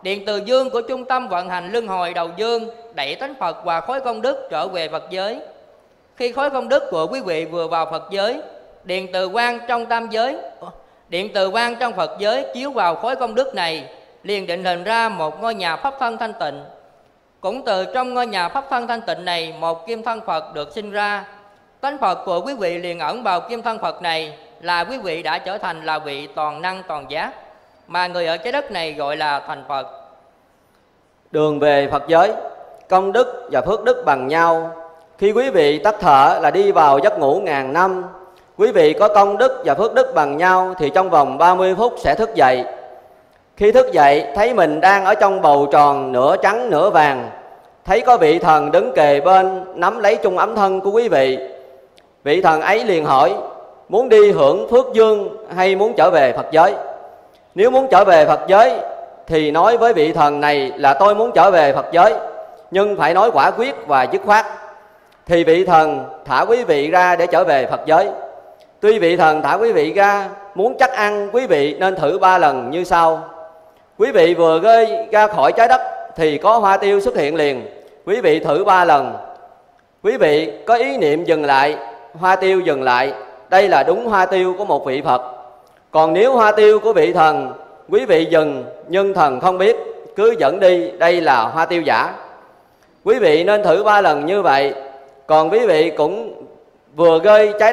điện từ dương của trung tâm vận hành luân hồi đầu dương đẩy tánh Phật và khối công đức trở về Phật giới. Khi khối công đức của quý vị vừa vào Phật giới, điện từ quang trong tam giới, điện từ quang trong Phật giới chiếu vào khối công đức này, liền định hình ra một ngôi nhà pháp thân thanh tịnh. Cũng từ trong ngôi nhà pháp thân thanh tịnh này, một kim thân Phật được sinh ra. Tánh Phật của quý vị liền ẩn vào kim thân Phật này, là quý vị đã trở thành là vị toàn năng toàn giác, mà người ở trái đất này gọi là thành Phật.
Đường về Phật giới, công đức và phước đức bằng nhau. Khi quý vị tắt thở là đi vào giấc ngủ ngàn năm. Quý vị có công đức và phước đức bằng nhau thì trong vòng 30 phút sẽ thức dậy. Khi thức dậy thấy mình đang ở trong bầu tròn nửa trắng nửa vàng, thấy có vị thần đứng kề bên nắm lấy chung ấm thân của quý vị. Vị thần ấy liền hỏi: muốn đi hưởng phước dương hay muốn trở về Phật giới? Nếu muốn trở về Phật giới thì nói với vị thần này là tôi muốn trở về Phật giới, nhưng phải nói quả quyết và dứt khoát. Thì vị thần thả quý vị ra để trở về Phật giới. Tuy vị thần thả quý vị ra, muốn chắc ăn quý vị nên thử 3 lần như sau. Quý vị vừa rơi ra khỏi trái đất thì có hoa tiêu xuất hiện liền. Quý vị thử 3 lần. Quý vị có ý niệm dừng lại, hoa tiêu dừng lại. Đây là đúng hoa tiêu của một vị Phật. Còn nếu hoa tiêu của vị thần, quý vị dừng nhưng thần không biết, cứ dẫn đi, đây là hoa tiêu giả. Quý vị nên thử 3 lần như vậy. Còn quý vị cũng vừa rơi trái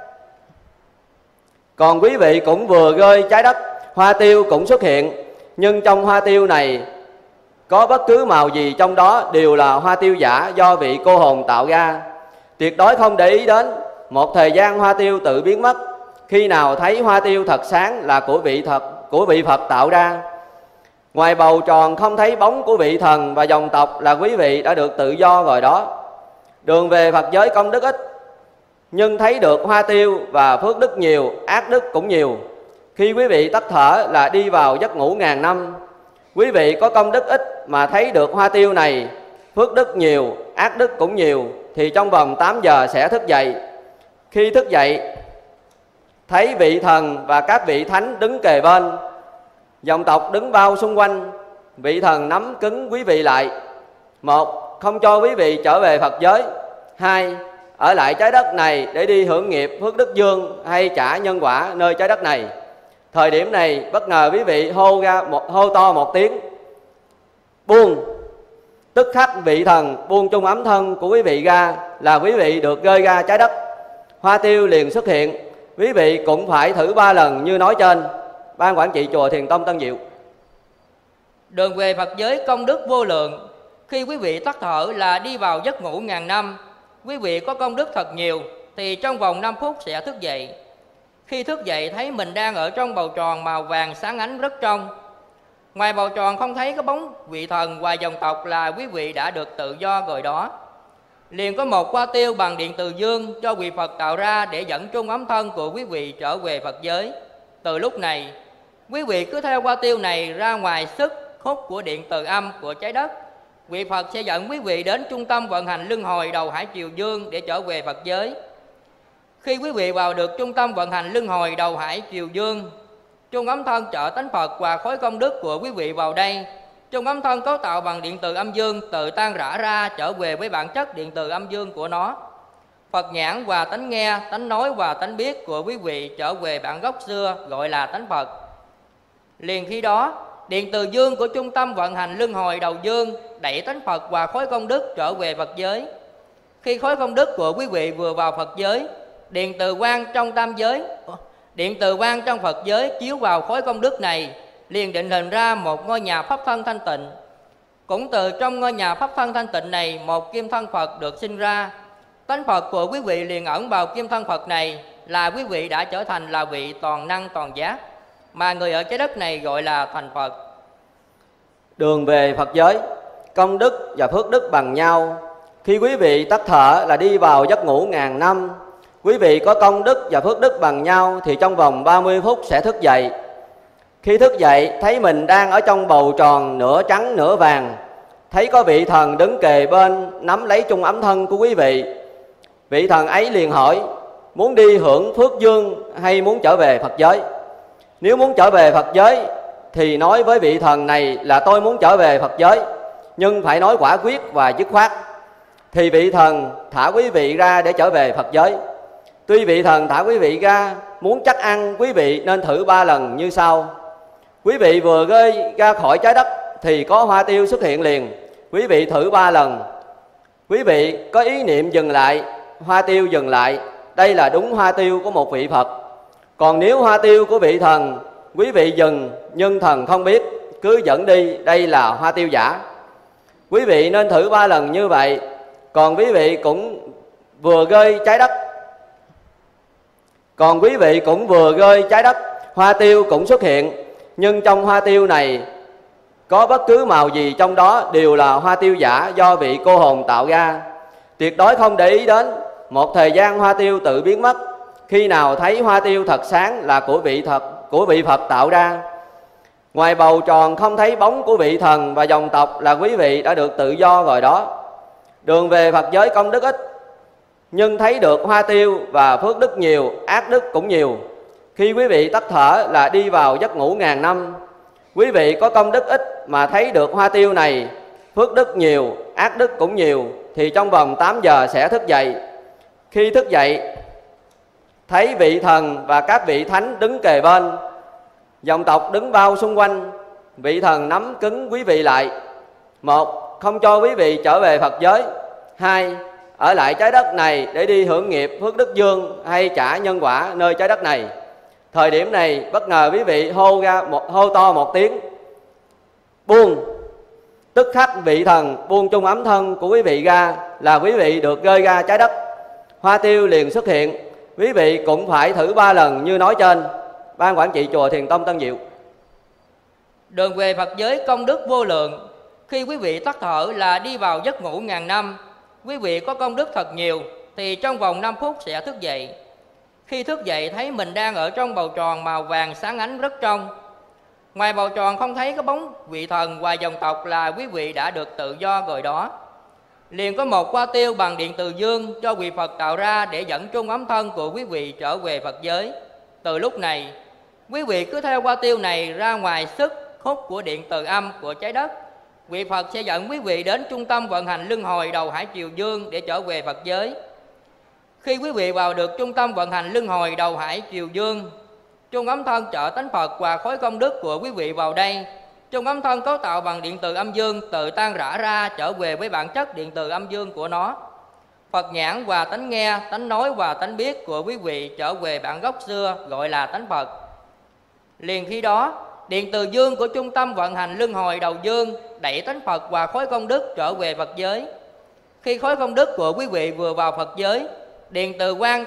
đất, hoa tiêu cũng xuất hiện. Nhưng trong hoa tiêu này có bất cứ màu gì trong đó đều là hoa tiêu giả do vị cô hồn tạo ra. Tuyệt đối không để ý đến. Một thời gian hoa tiêu tự biến mất. Khi nào thấy hoa tiêu thật sáng là của vị Phật tạo ra. Ngoài bầu tròn không thấy bóng của vị thần và dòng tộc là quý vị đã được tự do rồi đó. Đường về Phật giới công đức ít, nhưng thấy được hoa tiêu và phước đức nhiều, ác đức cũng nhiều. Khi quý vị tắt thở là đi vào giấc ngủ ngàn năm. Quý vị có công đức ít mà thấy được hoa tiêu này, phước đức nhiều, ác đức cũng nhiều, thì trong vòng 8 giờ sẽ thức dậy. Khi thức dậy thấy vị thần và các vị thánh đứng kề bên, dòng tộc đứng bao xung quanh. Vị thần nắm cứng quý vị lại. 1. Không cho quý vị trở về Phật giới. 2. Ở lại trái đất này để đi hưởng nghiệp phước đức dương hay trả nhân quả nơi trái đất này. Thời điểm này bất ngờ quý vị hô to một tiếng buông. Tức khắc vị thần buông chung ấm thân của quý vị ra là quý vị được rơi ra trái đất. Hoa tiêu liền xuất hiện. Quý vị cũng phải thử 3 lần như nói trên. Ban quản trị chùa Thiền Tông Tân Diệu.
Đường về Phật giới công đức vô lượng. Khi quý vị tắt thở là đi vào giấc ngủ ngàn năm. Quý vị có công đức thật nhiều thì trong vòng 5 phút sẽ thức dậy. Khi thức dậy thấy mình đang ở trong bầu tròn màu vàng sáng ánh rất trong. Ngoài bầu tròn không thấy có bóng vị thần và dòng tộc là quý vị đã được tự do rồi đó. Liền có một hoa tiêu bằng điện từ dương cho vị Phật tạo ra để dẫn chung ấm thân của quý vị trở về Phật giới. Từ lúc này, quý vị cứ theo hoa tiêu này ra ngoài sức hút của điện từ âm của trái đất. Vị Phật sẽ dẫn quý vị đến trung tâm vận hành luân hồi đầu hải triều dương để trở về Phật giới. Khi quý vị vào được trung tâm vận hành luân hồi đầu hải triều dương, chung ấm thân trợ tánh Phật và khối công đức của quý vị vào đây. Chung ấm thân cấu tạo bằng điện từ âm dương tự tan rã ra trở về với bản chất điện từ âm dương của nó. Phật nhãn và tánh nghe, tánh nói và tánh biết của quý vị trở về bản gốc xưa gọi là tánh Phật. Liền khi đó, điện từ dương của trung tâm vận hành luân hồi đầu dương đẩy tánh Phật và khối công đức trở về Phật giới. Khi khối công đức của quý vị vừa vào Phật giới, điện từ quang trong Phật giới chiếu vào khối công đức này, liền định hình ra một ngôi nhà pháp thân thanh tịnh. Cũng từ trong ngôi nhà pháp thân thanh tịnh này, một kim thân Phật được sinh ra. Tánh Phật của quý vị liền ẩn vào kim thân Phật này, là quý vị đã trở thành là vị toàn năng toàn giác, mà người ở trái đất này gọi là thành Phật.
Đường về Phật giới, công đức và phước đức bằng nhau. Khi quý vị tắt thở là đi vào giấc ngủ ngàn năm. Quý vị có công đức và phước đức bằng nhau thì trong vòng 30 phút sẽ thức dậy. Khi thức dậy thấy mình đang ở trong bầu tròn nửa trắng nửa vàng, thấy có vị thần đứng kề bên nắm lấy chung ấm thân của quý vị. Vị thần ấy liền hỏi: muốn đi hưởng phước dương hay muốn trở về Phật giới? Nếu muốn trở về Phật giới thì nói với vị thần này là tôi muốn trở về Phật giới, nhưng phải nói quả quyết và dứt khoát. Thì vị thần thả quý vị ra để trở về Phật giới. Tuy vị thần thả quý vị ra, muốn chắc ăn quý vị nên thử 3 lần như sau. Quý vị vừa rơi ra khỏi trái đất thì có hoa tiêu xuất hiện liền. Quý vị thử 3 lần. Quý vị có ý niệm dừng lại, hoa tiêu dừng lại. Đây là đúng hoa tiêu của một vị Phật. Còn nếu hoa tiêu của vị thần, quý vị dừng nhưng thần không biết, cứ dẫn đi, đây là hoa tiêu giả. Quý vị nên thử 3 lần như vậy. Còn quý vị cũng vừa rơi trái đất, hoa tiêu cũng xuất hiện. Nhưng trong hoa tiêu này có bất cứ màu gì trong đó đều là hoa tiêu giả do vị cô hồn tạo ra. Tuyệt đối không để ý đến. Một thời gian hoa tiêu tự biến mất. Khi nào thấy hoa tiêu thật sáng là của vị Phật tạo ra. Ngoài bầu tròn không thấy bóng của vị thần và dòng tộc là quý vị đã được tự do rồi đó. Đường về Phật giới công đức ít, nhưng thấy được hoa tiêu và phước đức nhiều, ác đức cũng nhiều. Khi quý vị tắt thở là đi vào giấc ngủ ngàn năm. Quý vị có công đức ít mà thấy được hoa tiêu này, phước đức nhiều, ác đức cũng nhiều, thì trong vòng 8 giờ sẽ thức dậy. Khi thức dậy, thấy vị thần và các vị thánh đứng kề bên, dòng tộc đứng bao xung quanh. Vị thần nắm cứng quý vị lại. 1. Không cho quý vị trở về Phật giới. 2. Ở lại trái đất này để đi hưởng nghiệp phước đức dương hay trả nhân quả nơi trái đất này. Thời điểm này bất ngờ quý vị hô to một tiếng buông. Tức khắc vị thần buông chung ấm thân của quý vị ra là quý vị được rơi ra trái đất. Hoa tiêu liền xuất hiện. Quý vị cũng phải thử 3 lần như nói trên. Ban quản trị chùa Thiền Tông Tân Diệu.
Đường về Phật giới công đức vô lượng. Khi quý vị tắt thở là đi vào giấc ngủ ngàn năm. Quý vị có công đức thật nhiều thì trong vòng 5 phút sẽ thức dậy. Khi thức dậy thấy mình đang ở trong bầu tròn màu vàng sáng ánh rất trong. Ngoài bầu tròn không thấy có bóng vị thần và dòng tộc là quý vị đã được tự do rồi đó. Liền có một hoa tiêu bằng điện từ dương cho vị Phật tạo ra để dẫn chung ấm thân của quý vị trở về Phật giới. Từ lúc này, quý vị cứ theo hoa tiêu này ra ngoài sức hút của điện từ âm của trái đất. Vị Phật sẽ dẫn quý vị đến trung tâm vận hành luân hồi đầu hải triều dương để trở về Phật giới. Khi quý vị vào được trung tâm vận hành luân hồi đầu hải triều dương, chung ấm thân trợ tánh Phật và khối công đức của quý vị vào đây. Chung ấm thân cấu tạo bằng điện từ âm dương tự tan rã ra trở về với bản chất điện từ âm dương của nó. Phật nhãn và tánh nghe, tánh nói và tánh biết của quý vị trở về bản gốc xưa gọi là tánh Phật. Liền khi đó, điện từ dương của trung tâm vận hành luân hồi đầu dương đẩy tánh Phật và khối công đức trở về Phật giới. Khi khối công đức của quý vị vừa vào Phật giới, điện từ quang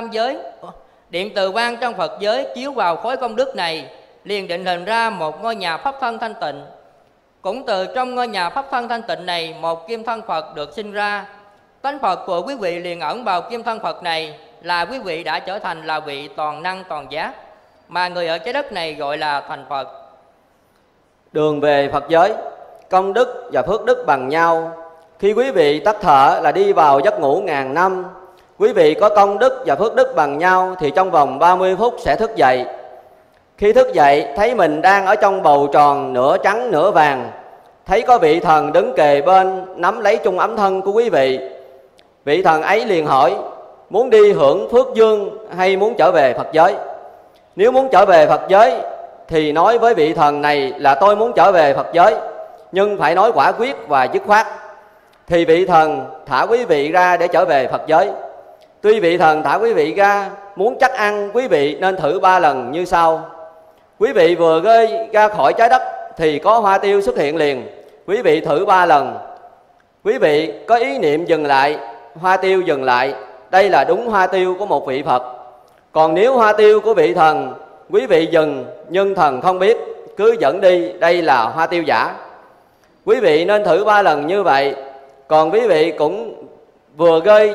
trong Phật giới chiếu vào khối công đức này, liền định hình ra một ngôi nhà pháp thân thanh tịnh. Cũng từ trong ngôi nhà pháp thân thanh tịnh này, một kim thân Phật được sinh ra. Tánh Phật của quý vị liền ẩn vào kim thân Phật này, là quý vị đã trở thành là vị toàn năng toàn giác, mà người ở trái đất này gọi là thành Phật.
Đường về Phật giới, công đức và phước đức bằng nhau. Khi quý vị tắt thở là đi vào giấc ngủ ngàn năm. Quý vị có công đức và phước đức bằng nhau thì trong vòng 30 phút sẽ thức dậy. Khi thức dậy thấy mình đang ở trong bầu tròn nửa trắng nửa vàng. Thấy có vị thần đứng kề bên nắm lấy chung ấm thân của quý vị. Vị thần ấy liền hỏi muốn đi hưởng phước dương hay muốn trở về Phật giới. Nếu muốn trở về Phật giới thì nói với vị thần này là tôi muốn trở về Phật giới, nhưng phải nói quả quyết và dứt khoát. Thì vị thần thả quý vị ra để trở về Phật giới. Tuy vị thần thả quý vị ra, muốn chắc ăn quý vị nên thử 3 lần như sau. Quý vị vừa rơi ra khỏi trái đất thì có hoa tiêu xuất hiện liền. Quý vị thử 3 lần. Quý vị có ý niệm dừng lại, hoa tiêu dừng lại. Đây là đúng hoa tiêu của một vị Phật. Còn nếu hoa tiêu của vị thần, quý vị dừng nhưng thần không biết, cứ dẫn đi, đây là hoa tiêu giả. Quý vị nên thử 3 lần như vậy. Còn quý vị cũng vừa rơi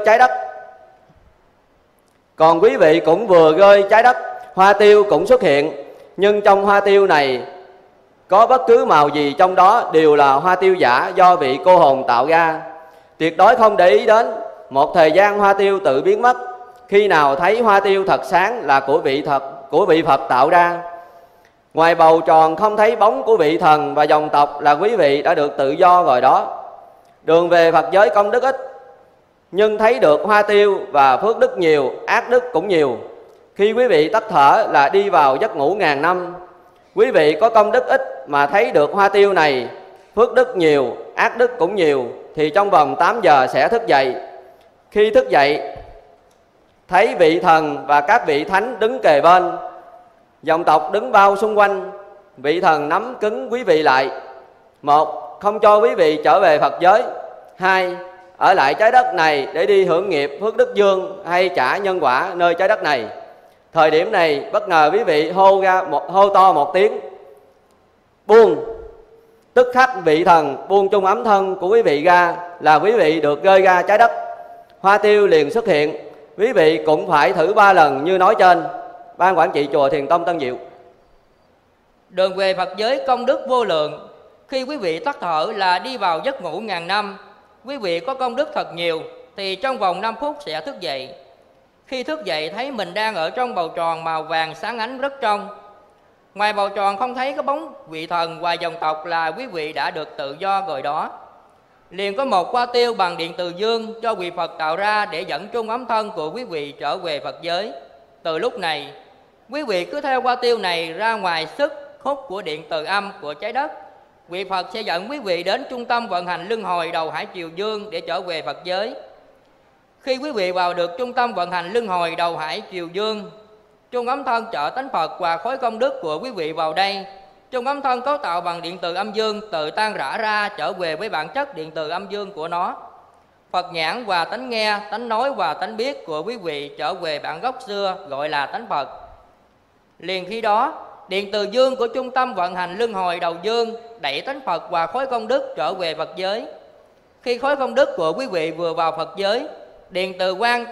trái đất, hoa tiêu cũng xuất hiện. Nhưng trong hoa tiêu này có bất cứ màu gì trong đó đều là hoa tiêu giả do vị cô hồn tạo ra. Tuyệt đối không để ý đến. Một thời gian hoa tiêu tự biến mất. Khi nào thấy hoa tiêu thật sáng là của vị Phật tạo ra. Ngoài bầu tròn không thấy bóng của vị thần và dòng tộc là quý vị đã được tự do rồi đó. Đường về Phật giới công đức ít, nhưng thấy được hoa tiêu và phước đức nhiều, ác đức cũng nhiều. Khi quý vị tắt thở là đi vào giấc ngủ ngàn năm. Quý vị có công đức ít mà thấy được hoa tiêu này, phước đức nhiều, ác đức cũng nhiều, thì trong vòng 8 giờ sẽ thức dậy. Khi thức dậy, thấy vị thần và các vị thánh đứng kề bên, dòng tộc đứng bao xung quanh. Vị thần nắm cứng quý vị lại. 1. Không cho quý vị trở về Phật giới. 2. Ở lại trái đất này để đi hưởng nghiệp phước đức dương hay trả nhân quả nơi trái đất này. Thời điểm này bất ngờ quý vị hô to một tiếng buông. Tức khắc vị thần buông chung ấm thân của quý vị ra là quý vị được rơi ra trái đất. Hoa tiêu liền xuất hiện. Quý vị cũng phải thử 3 lần như nói trên. Ban quản trị chùa Thiền Tông Tân Diệu.
Đường về Phật giới công đức vô lượng. Khi quý vị tắt thở là đi vào giấc ngủ ngàn năm. Quý vị có công đức thật nhiều thì trong vòng 5 phút sẽ thức dậy. Khi thức dậy thấy mình đang ở trong bầu tròn màu vàng sáng ánh rất trong. Ngoài bầu tròn không thấy có bóng vị thần và dòng tộc là quý vị đã được tự do rồi đó. Liền có một hoa tiêu bằng điện từ dương do vị Phật tạo ra để dẫn chung ấm thân của quý vị trở về Phật giới. Từ lúc này, quý vị cứ theo hoa tiêu này ra ngoài sức hút của điện từ âm của trái đất. Vị Phật sẽ dẫn quý vị đến trung tâm vận hành luân hồi đầu hải triều dương để trở về Phật giới. Khi quý vị vào được trung tâm vận hành luân hồi đầu hải triều dương, chung ấm thân trợ tánh Phật và khối công đức của quý vị vào đây. Chung ấm thân cấu tạo bằng điện từ âm dương tự tan rã ra trở về với bản chất điện từ âm dương của nó. Phật nhãn và tánh nghe, tánh nói và tánh biết của quý vị trở về bản gốc xưa gọi là tánh Phật. Liền khi đó, điện từ dương của trung tâm vận hành luân hồi đầu dương đẩy tánh Phật và khối công đức trở về Phật giới. Khi khối công đức của quý vị vừa vào Phật giới, điện từ quang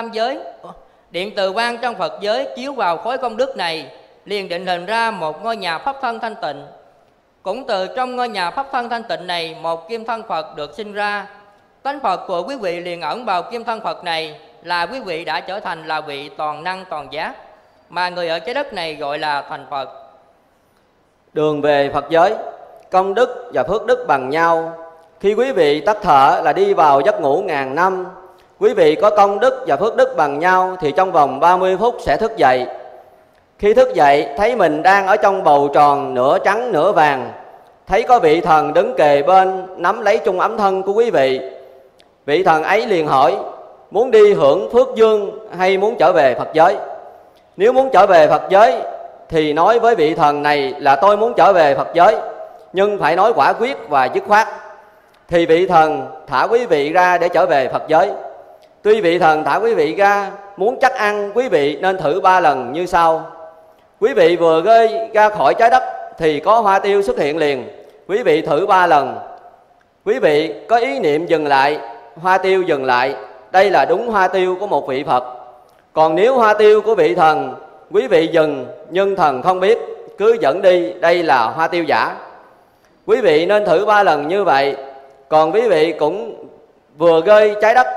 trong Phật giới chiếu vào khối công đức này, liền định hình ra một ngôi nhà pháp thân thanh tịnh. Cũng từ trong ngôi nhà pháp thân thanh tịnh này, một kim thân Phật được sinh ra. Tánh Phật của quý vị liền ẩn vào kim thân Phật này, là quý vị đã trở thành là vị toàn năng toàn giác, mà người ở trái đất này gọi là thành Phật.
Đường về Phật giới công đức và phước đức bằng nhau. Khi quý vị tắt thở là đi vào giấc ngủ ngàn năm. Quý vị có công đức và phước đức bằng nhau thì trong vòng 30 phút sẽ thức dậy. Khi thức dậy thấy mình đang ở trong bầu tròn nửa trắng nửa vàng. Thấy có vị thần đứng kề bên nắm lấy chung ấm thân của quý vị. Vị thần ấy liền hỏi muốn đi hưởng phước dương hay muốn trở về Phật giới. Nếu muốn trở về Phật giới thì nói với vị thần này là tôi muốn trở về Phật giới, nhưng phải nói quả quyết và dứt khoát. Thì vị thần thả quý vị ra để trở về Phật giới. Tuy vị thần thả quý vị ra, muốn chắc ăn quý vị nên thử 3 lần như sau. Quý vị vừa rơi ra khỏi trái đất thì có hoa tiêu xuất hiện liền. Quý vị thử 3 lần. Quý vị có ý niệm dừng lại, hoa tiêu dừng lại. Đây là đúng hoa tiêu của một vị Phật. Còn nếu hoa tiêu của vị thần, quý vị dừng nhưng thần không biết, cứ dẫn đi, đây là hoa tiêu giả. Quý vị nên thử 3 lần như vậy. Còn quý vị cũng vừa rơi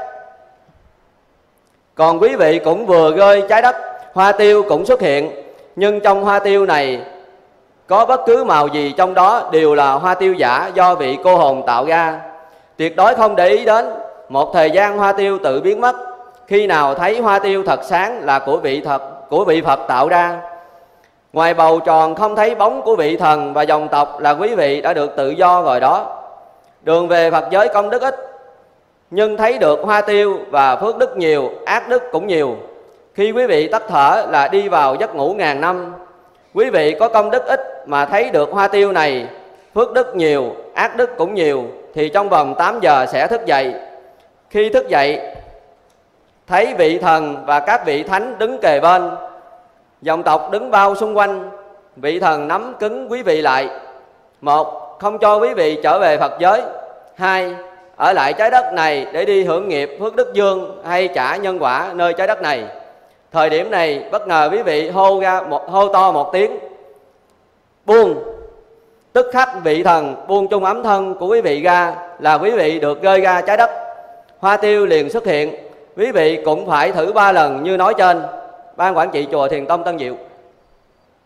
trái đất, hoa tiêu cũng xuất hiện. Nhưng trong hoa tiêu này có bất cứ màu gì trong đó đều là hoa tiêu giả do vị cô hồn tạo ra. Tuyệt đối không để ý đến. Một thời gian hoa tiêu tự biến mất. Khi nào thấy hoa tiêu thật sáng là của vị Phật tạo ra. Ngoài bầu tròn không thấy bóng của vị thần và dòng tộc là quý vị đã được tự do rồi đó. Đường về Phật giới công đức ít, nhưng thấy được hoa tiêu và phước đức nhiều, ác đức cũng nhiều. Khi quý vị tắt thở là đi vào giấc ngủ ngàn năm. Quý vị có công đức ít mà thấy được hoa tiêu này, phước đức nhiều, ác đức cũng nhiều, thì trong vòng 8 giờ sẽ thức dậy. Khi thức dậy, thấy vị thần và các vị thánh đứng kề bên, dòng tộc đứng bao xung quanh. Vị thần nắm cứng quý vị lại. 1. Không cho quý vị trở về Phật giới. 2. Ở lại trái đất này để đi hưởng nghiệp phước đức dương hay trả nhân quả nơi trái đất này. Thời điểm này bất ngờ quý vị hô to một tiếng buông. Tức khắc vị thần buông chung ấm thân của quý vị ra là quý vị được rơi ra trái đất. Hoa tiêu liền xuất hiện. Quý vị cũng phải thử 3 lần như nói trên. Ban quản trị chùa Thiền Tông Tân Diệu.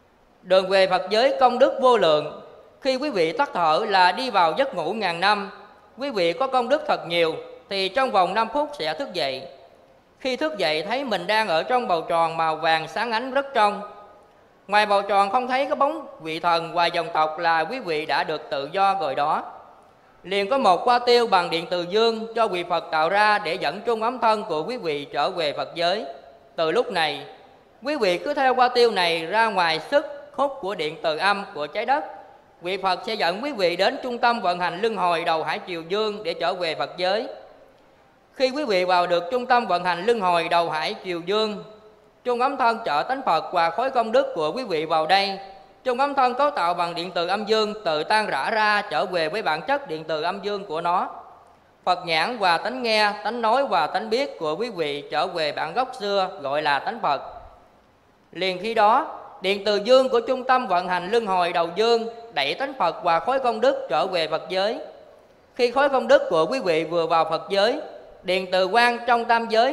Đường về Phật giới công đức vô lượng. Khi quý vị tắt thở là đi vào giấc ngủ ngàn năm. Quý vị có công đức thật nhiều thì trong vòng 5 phút sẽ thức dậy. Khi thức dậy thấy mình đang ở trong bầu tròn màu vàng sáng ánh rất trong. Ngoài bầu tròn không thấy có bóng vị thần và dòng tộc là quý vị đã được tự do rồi đó. Liền có một hoa tiêu bằng điện từ dương do vị Phật tạo ra để dẫn trung ấm thân của quý vị trở về Phật giới. Từ lúc này, quý vị cứ theo hoa tiêu này ra ngoài sức hút của điện từ âm của trái đất. Vị Phật sẽ dẫn quý vị đến trung tâm vận hành luân hồi đầu hải triều dương để trở về Phật giới. Khi quý vị vào được trung tâm vận hành luân hồi đầu hải triều dương, trung ấm thân trợ tánh Phật và khối công đức của quý vị vào đây. Trung ấm thân cấu tạo bằng điện từ âm dương tự tan rã ra trở về với bản chất điện từ âm dương của nó. Phật nhãn và tánh nghe, tánh nói và tánh biết của quý vị trở về bản gốc xưa gọi là tánh Phật. Liền khi đó, điện từ dương của trung tâm vận hành luân hồi đầu dương đẩy tánh Phật và khối công đức trở về Phật giới. Khi khối công đức của quý vị vừa vào Phật giới, điện từ quang trong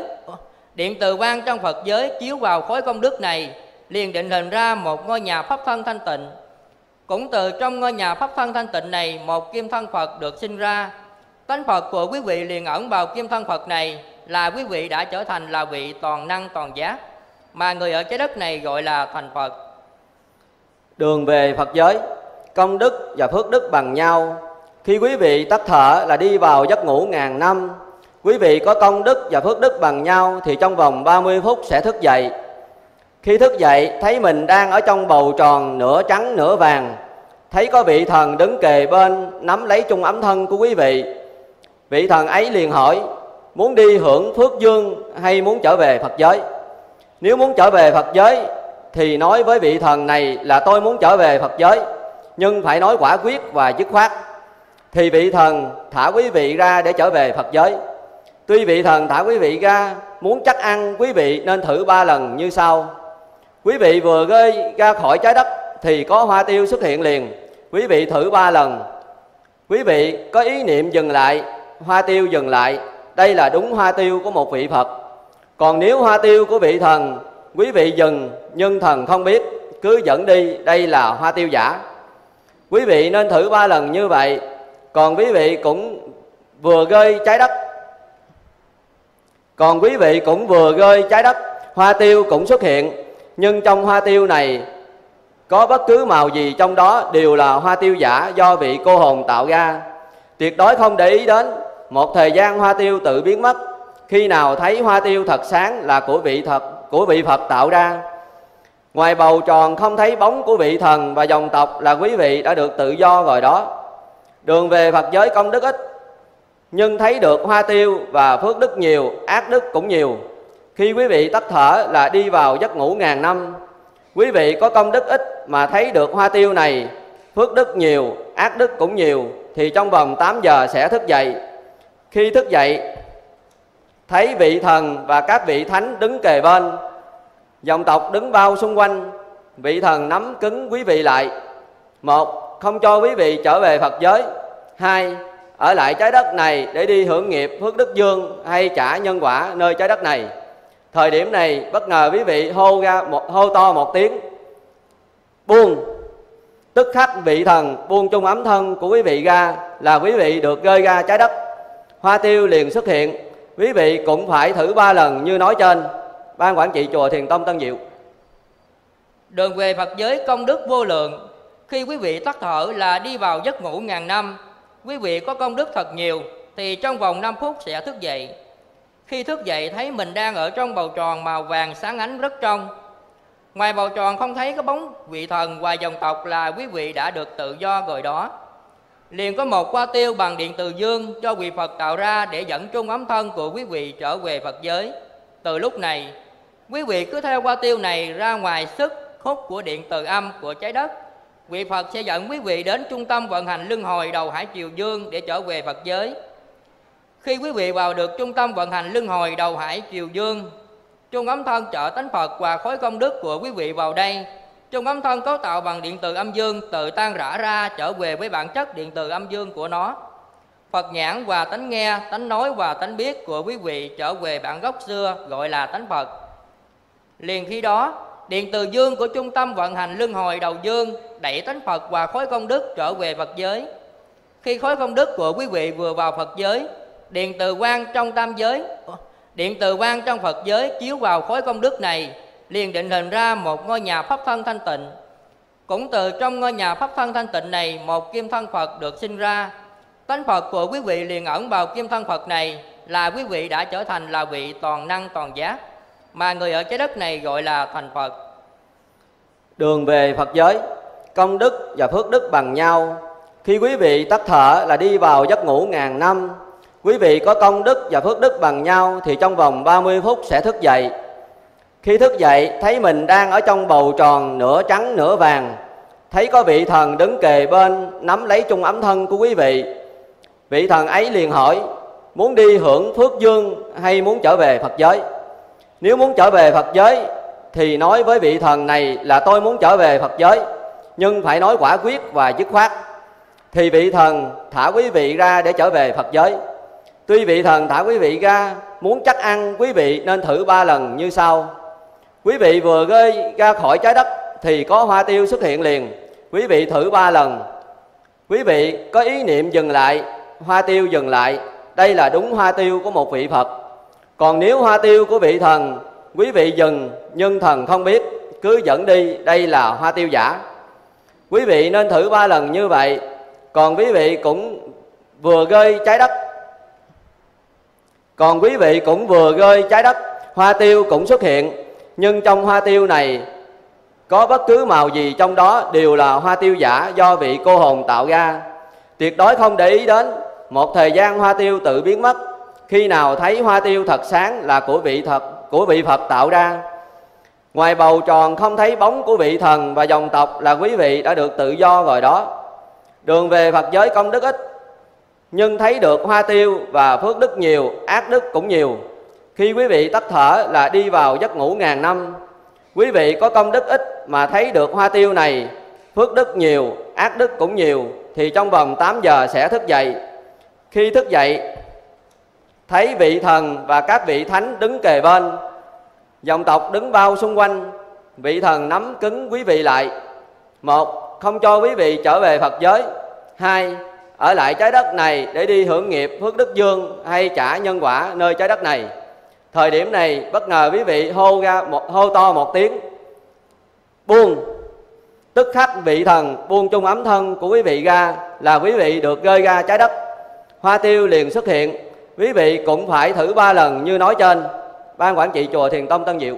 Phật giới chiếu vào khối công đức này, liền định hình ra một ngôi nhà pháp thân thanh tịnh. Cũng từ trong ngôi nhà pháp thân thanh tịnh này, một kim thân Phật được sinh ra. Tánh Phật của quý vị liền ẩn vào kim thân Phật này, là quý vị đã trở thành là vị toàn năng toàn giác, mà người ở trái đất này gọi là thành Phật.
Đường về Phật giới, công đức và phước đức bằng nhau. Khi quý vị tắt thở là đi vào giấc ngủ ngàn năm. Quý vị có công đức và phước đức bằng nhau thì trong vòng 30 phút sẽ thức dậy. Khi thức dậy thấy mình đang ở trong bầu tròn nửa trắng nửa vàng. Thấy có vị thần đứng kề bên nắm lấy chung ấm thân của quý vị. Vị thần ấy liền hỏi: muốn đi hưởng phước dương hay muốn trở về Phật giới? Nếu muốn trở về Phật giới thì nói với vị thần này là tôi muốn trở về Phật giới, nhưng phải nói quả quyết và dứt khoát. Thì vị thần thả quý vị ra để trở về Phật giới. Tuy vị thần thả quý vị ra, muốn chắc ăn quý vị nên thử 3 lần như sau. Quý vị vừa rơi ra khỏi trái đất thì có hoa tiêu xuất hiện liền. Quý vị thử 3 lần. Quý vị có ý niệm dừng lại, hoa tiêu dừng lại. Đây là đúng hoa tiêu của một vị Phật. Còn nếu hoa tiêu của vị thần, quý vị dừng nhưng thần không biết, cứ dẫn đi, đây là hoa tiêu giả. Quý vị nên thử 3 lần như vậy. Còn quý vị cũng vừa rơi trái đất, hoa tiêu cũng xuất hiện. Nhưng trong hoa tiêu này có bất cứ màu gì trong đó đều là hoa tiêu giả do vị cô hồn tạo ra. Tuyệt đối không để ý đến. Một thời gian hoa tiêu tự biến mất. Khi nào thấy hoa tiêu thật sáng là của vị Phật tạo ra. Ngoài bầu tròn không thấy bóng của vị thần và dòng tộc là quý vị đã được tự do rồi đó. Đường về Phật giới công đức ít, nhưng thấy được hoa tiêu và phước đức nhiều, ác đức cũng nhiều. Khi quý vị tắt thở là đi vào giấc ngủ ngàn năm. Quý vị có công đức ít mà thấy được hoa tiêu này, phước đức nhiều, ác đức cũng nhiều, thì trong vòng 8 giờ sẽ thức dậy. Khi thức dậy thấy vị thần và các vị thánh đứng kề bên, dòng tộc đứng bao xung quanh. Vị thần nắm cứng quý vị lại. 1. Không cho quý vị trở về Phật giới. 2. Ở lại trái đất này để đi hưởng nghiệp phước đức dương hay trả nhân quả nơi trái đất này. Thời điểm này bất ngờ quý vị hô to một tiếng buông. Tức khắc vị thần buông chung ấm thân của quý vị ra là quý vị được rơi ra trái đất. Hoa tiêu liền xuất hiện. Quý vị cũng phải thử 3 lần như nói trên. Ban quản trị chùa Thiền Tông Tân Diệu.
Đường về Phật giới công đức vô lượng. Khi quý vị tắt thở là đi vào giấc ngủ ngàn năm. Quý vị có công đức thật nhiều thì trong vòng 5 phút sẽ thức dậy. Khi thức dậy thấy mình đang ở trong bầu tròn màu vàng sáng ánh rất trong. Ngoài bầu tròn không thấy có bóng vị thần và dòng tộc là quý vị đã được tự do rồi đó. Liền có một hoa tiêu bằng điện từ dương do vị Phật tạo ra để dẫn trung ấm thân của quý vị trở về Phật giới. Từ lúc này, quý vị cứ theo hoa tiêu này ra ngoài sức hút của điện từ âm của trái đất. Vị Phật sẽ dẫn quý vị đến trung tâm vận hành luân hồi đầu hải triều dương để trở về Phật giới. Khi quý vị vào được trung tâm vận hành luân hồi đầu hải triều dương, trung ấm thân trợ tánh Phật và khối công đức của quý vị vào đây. Trung ấm thân cấu tạo bằng điện từ âm dương tự tan rã ra trở về với bản chất điện từ âm dương của nó. Phật nhãn và tánh nghe, tánh nói và tánh biết của quý vị trở về bản gốc xưa gọi là tánh Phật. Liền khi đó, điện từ dương của trung tâm vận hành luân hồi đầu dương đẩy tánh Phật và khối công đức trở về Phật giới. Khi khối công đức của quý vị vừa vào Phật giới, điện từ quang trong tam giới, điện từ quang trong Phật giới chiếu vào khối công đức này, liền định hình ra một ngôi nhà pháp thân thanh tịnh. Cũng từ trong ngôi nhà pháp thân thanh tịnh này, một kim thân Phật được sinh ra. Tánh Phật của quý vị liền ẩn vào kim thân Phật này, là quý vị đã trở thành là vị toàn năng toàn giác, mà người ở trái đất này gọi là thành Phật.
Đường về Phật giới, công đức và phước đức bằng nhau. Khi quý vị tắt thở là đi vào giấc ngủ ngàn năm. Quý vị có công đức và phước đức bằng nhau thì trong vòng 30 phút sẽ thức dậy. Khi thức dậy thấy mình đang ở trong bầu tròn nửa trắng nửa vàng, thấy có vị thần đứng kề bên nắm lấy chung ấm thân của quý vị. Vị thần ấy liền hỏi: muốn đi hưởng phước dương hay muốn trở về Phật giới? Nếu muốn trở về Phật giới thì nói với vị thần này là tôi muốn trở về Phật giới, nhưng phải nói quả quyết và dứt khoát. Thì vị thần thả quý vị ra để trở về Phật giới. Tuy vị thần thả quý vị ra, muốn chắc ăn quý vị nên thử 3 lần như sau. Quý vị vừa rơi ra khỏi trái đất thì có hoa tiêu xuất hiện liền. Quý vị thử 3 lần. Quý vị có ý niệm dừng lại, hoa tiêu dừng lại. Đây là đúng hoa tiêu của một vị Phật. Còn nếu hoa tiêu của vị thần, quý vị dừng nhưng thần không biết, cứ dẫn đi, đây là hoa tiêu giả. Quý vị nên thử 3 lần như vậy. Còn quý vị cũng vừa rơi trái đất, hoa tiêu cũng xuất hiện. Nhưng trong hoa tiêu này có bất cứ màu gì trong đó đều là hoa tiêu giả do vị cô hồn tạo ra. Tuyệt đối không để ý đến. Một thời gian hoa tiêu tự biến mất. Khi nào thấy hoa tiêu thật sáng là của vị Phật tạo ra. Ngoài bầu tròn không thấy bóng của vị thần và dòng tộc là quý vị đã được tự do rồi đó. Đường về Phật giới công đức ít, nhưng thấy được hoa tiêu và phước đức nhiều, ác đức cũng nhiều. Khi quý vị tắt thở là đi vào giấc ngủ ngàn năm. Quý vị có công đức ít mà thấy được hoa tiêu này, phước đức nhiều, ác đức cũng nhiều, thì trong vòng 8 giờ sẽ thức dậy. Khi thức dậy thấy vị thần và các vị thánh đứng kề bên, dòng tộc đứng bao xung quanh. Vị thần nắm cứng quý vị lại. 1. Không cho quý vị trở về Phật giới. 2. Ở lại trái đất này để đi hưởng nghiệp phước đức dương hay trả nhân quả nơi trái đất này. Thời điểm này bất ngờ quý vị hô to một tiếng buông. Tức khắc vị thần buông chung ấm thân của quý vị ra là quý vị được rơi ra trái đất. Hoa tiêu liền xuất hiện. Quý vị cũng phải thử 3 lần như nói trên. Ban quản trị chùa Thiền Tông Tân Diệu.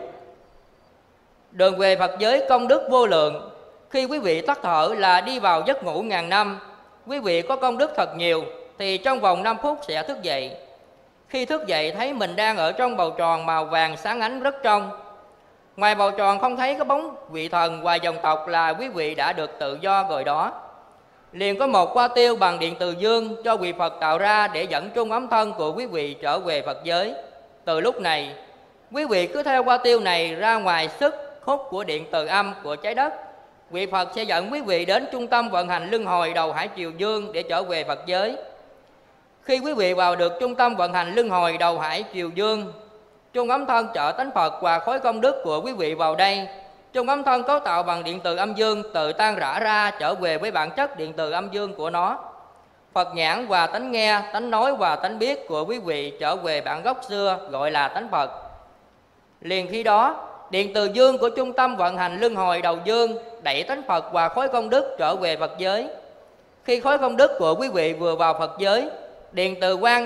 Đường về Phật giới công đức vô lượng. Khi quý vị tắt thở là đi vào giấc ngủ ngàn năm. Quý vị có công đức thật nhiều thì trong vòng 5 phút sẽ thức dậy. Khi thức dậy thấy mình đang ở trong bầu tròn màu vàng sáng ánh rất trong. Ngoài bầu tròn không thấy có bóng vị thần và dòng tộc là quý vị đã được tự do rồi đó. Liền có một hoa tiêu bằng điện từ dương cho vị Phật tạo ra để dẫn chung ấm thân của quý vị trở về Phật giới. Từ lúc này, quý vị cứ theo hoa tiêu này ra ngoài sức hút của điện từ âm của trái đất. Vị Phật sẽ dẫn quý vị đến trung tâm vận hành luân hồi đầu hải triều dương để trở về Phật giới. Khi quý vị vào được trung tâm vận hành luân hồi đầu hải triều dương, chung ấm thân trợ tánh Phật và khối công đức của quý vị vào đây. Chung ấm thân cấu tạo bằng điện từ âm dương tự tan rã ra trở về với bản chất điện từ âm dương của nó. Phật nhãn và tánh nghe, tánh nói và tánh biết của quý vị trở về bản gốc xưa gọi là tánh Phật. Liền khi đó, điện từ dương của trung tâm vận hành luân hồi đầu dương đẩy tánh Phật và khối công đức trở về Phật giới. Khi khối công đức của quý vị vừa vào Phật giới, điện từ quang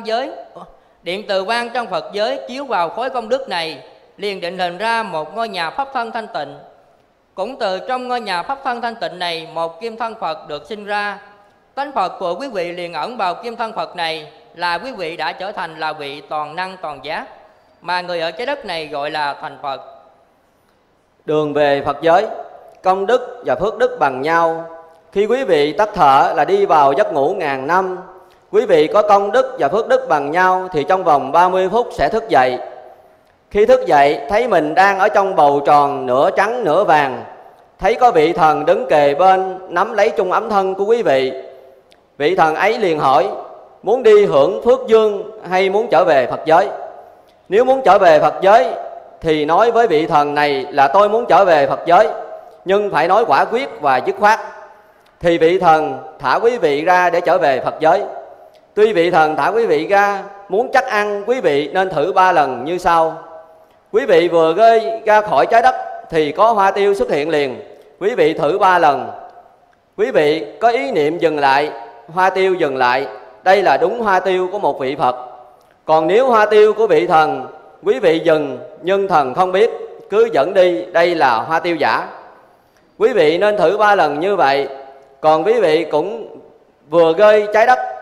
trong Phật giới chiếu vào khối công đức này, liền định hình ra một ngôi nhà pháp thân thanh tịnh. Cũng từ trong ngôi nhà pháp thân thanh tịnh này, một kim thân Phật được sinh ra. Tánh Phật của quý vị liền ẩn vào kim thân Phật này, là quý vị đã trở thành là vị toàn năng toàn giác, mà người ở trái đất này gọi là thành Phật.
Đường về Phật giới, công đức và phước đức bằng nhau. Khi quý vị tắt thở là đi vào giấc ngủ ngàn năm. Quý vị có công đức và phước đức bằng nhau thì trong vòng 30 phút sẽ thức dậy. Khi thức dậy thấy mình đang ở trong bầu tròn nửa trắng nửa vàng, thấy có vị thần đứng kề bên nắm lấy chung ấm thân của quý vị. Vị thần ấy liền hỏi: muốn đi hưởng phước dương hay muốn trở về Phật giới? Nếu muốn trở về Phật giới thì nói với vị thần này là tôi muốn trở về Phật giới, nhưng phải nói quả quyết và dứt khoát. Thì vị thần thả quý vị ra để trở về Phật giới. Tuy vị thần thả quý vị ra, muốn chắc ăn quý vị nên thử 3 lần như sau. Quý vị vừa rơi ra khỏi trái đất thì có hoa tiêu xuất hiện liền. Quý vị thử 3 lần. Quý vị có ý niệm dừng lại, hoa tiêu dừng lại. Đây là đúng hoa tiêu của một vị Phật. Còn nếu hoa tiêu của vị thần, quý vị dừng nhưng thần không biết, cứ dẫn đi, đây là hoa tiêu giả. Quý vị nên thử 3 lần như vậy. Còn quý vị cũng vừa rơi trái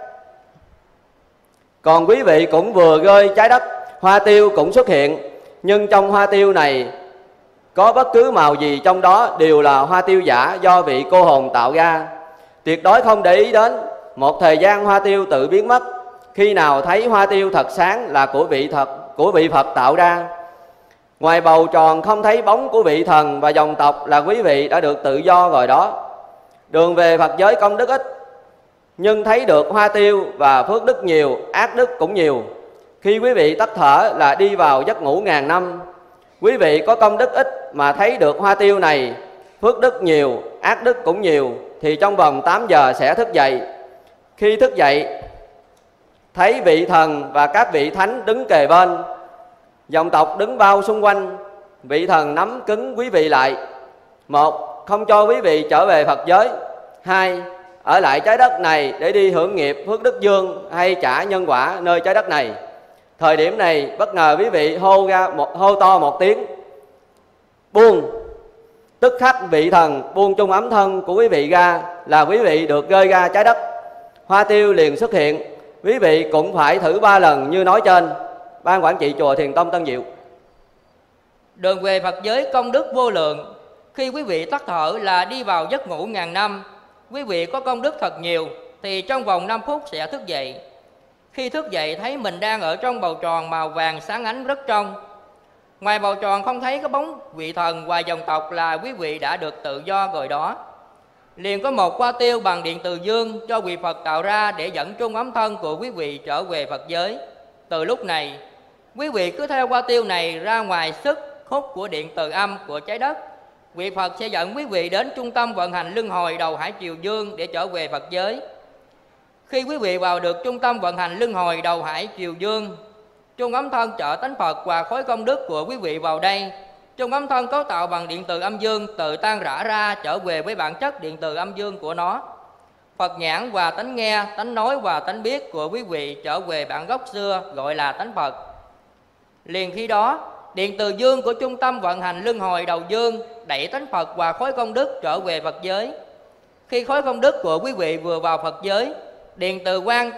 đất, hoa tiêu cũng xuất hiện. Nhưng trong hoa tiêu này có bất cứ màu gì trong đó đều là hoa tiêu giả do vị cô hồn tạo ra. Tuyệt đối không để ý đến. Một thời gian hoa tiêu tự biến mất. Khi nào thấy hoa tiêu thật sáng là của vị Phật tạo ra. Ngoài bầu tròn không thấy bóng của vị thần và dòng tộc là quý vị đã được tự do rồi đó. Đường về Phật giới công đức ít, nhưng thấy được hoa tiêu và phước đức nhiều, ác đức cũng nhiều. Khi quý vị tắt thở là đi vào giấc ngủ ngàn năm. Quý vị có công đức ít mà thấy được hoa tiêu này, phước đức nhiều, ác đức cũng nhiều, thì trong vòng 8 giờ sẽ thức dậy. Khi thức dậy, thấy vị thần và các vị thánh đứng kề bên, dòng tộc đứng bao xung quanh. Vị thần nắm cứng quý vị lại. 1. Không cho quý vị trở về Phật giới. 2. Ở lại trái đất này để đi hưởng nghiệp phước đức dương hay trả nhân quả nơi trái đất này. Thời điểm này bất ngờ quý vị hô to một tiếng buông. Tức khắc vị thần buông chung ấm thân của quý vị ra là quý vị được rơi ra trái đất. Hoa tiêu liền xuất hiện. Quý vị cũng phải thử 3 lần như nói trên. Ban quản trị chùa Thiền Tông Tân Diệu.
Đường về Phật giới công đức vô lượng. Khi quý vị tắt thở là đi vào giấc ngủ ngàn năm. Quý vị có công đức thật nhiều thì trong vòng 5 phút sẽ thức dậy. Khi thức dậy thấy mình đang ở trong bầu tròn màu vàng sáng ánh rất trong. Ngoài bầu tròn không thấy có bóng vị thần và dòng tộc là quý vị đã được tự do rồi đó. Liền có một hoa tiêu bằng điện từ dương cho vị Phật tạo ra để dẫn chung ấm thân của quý vị trở về Phật giới. Từ lúc này, quý vị cứ theo hoa tiêu này ra ngoài sức hút của điện từ âm của trái đất. Vị Phật sẽ dẫn quý vị đến trung tâm vận hành luân hồi đầu hải triều dương để trở về Phật giới. Khi quý vị vào được trung tâm vận hành luân hồi đầu hải triều dương, chung ấm thân trợ tánh Phật và khối công đức của quý vị vào đây. Chung ấm thân cấu tạo bằng điện từ âm dương tự tan rã ra trở về với bản chất điện từ âm dương của nó. Phật nhãn và tánh nghe, tánh nói và tánh biết của quý vị trở về bản gốc xưa gọi là tánh Phật. Liền khi đó, điện từ dương của trung tâm vận hành luân hồi đầu dương đẩy tánh Phật và khối công đức trở về Phật giới. Khi khối công đức của quý vị vừa vào Phật giới, điện từ quang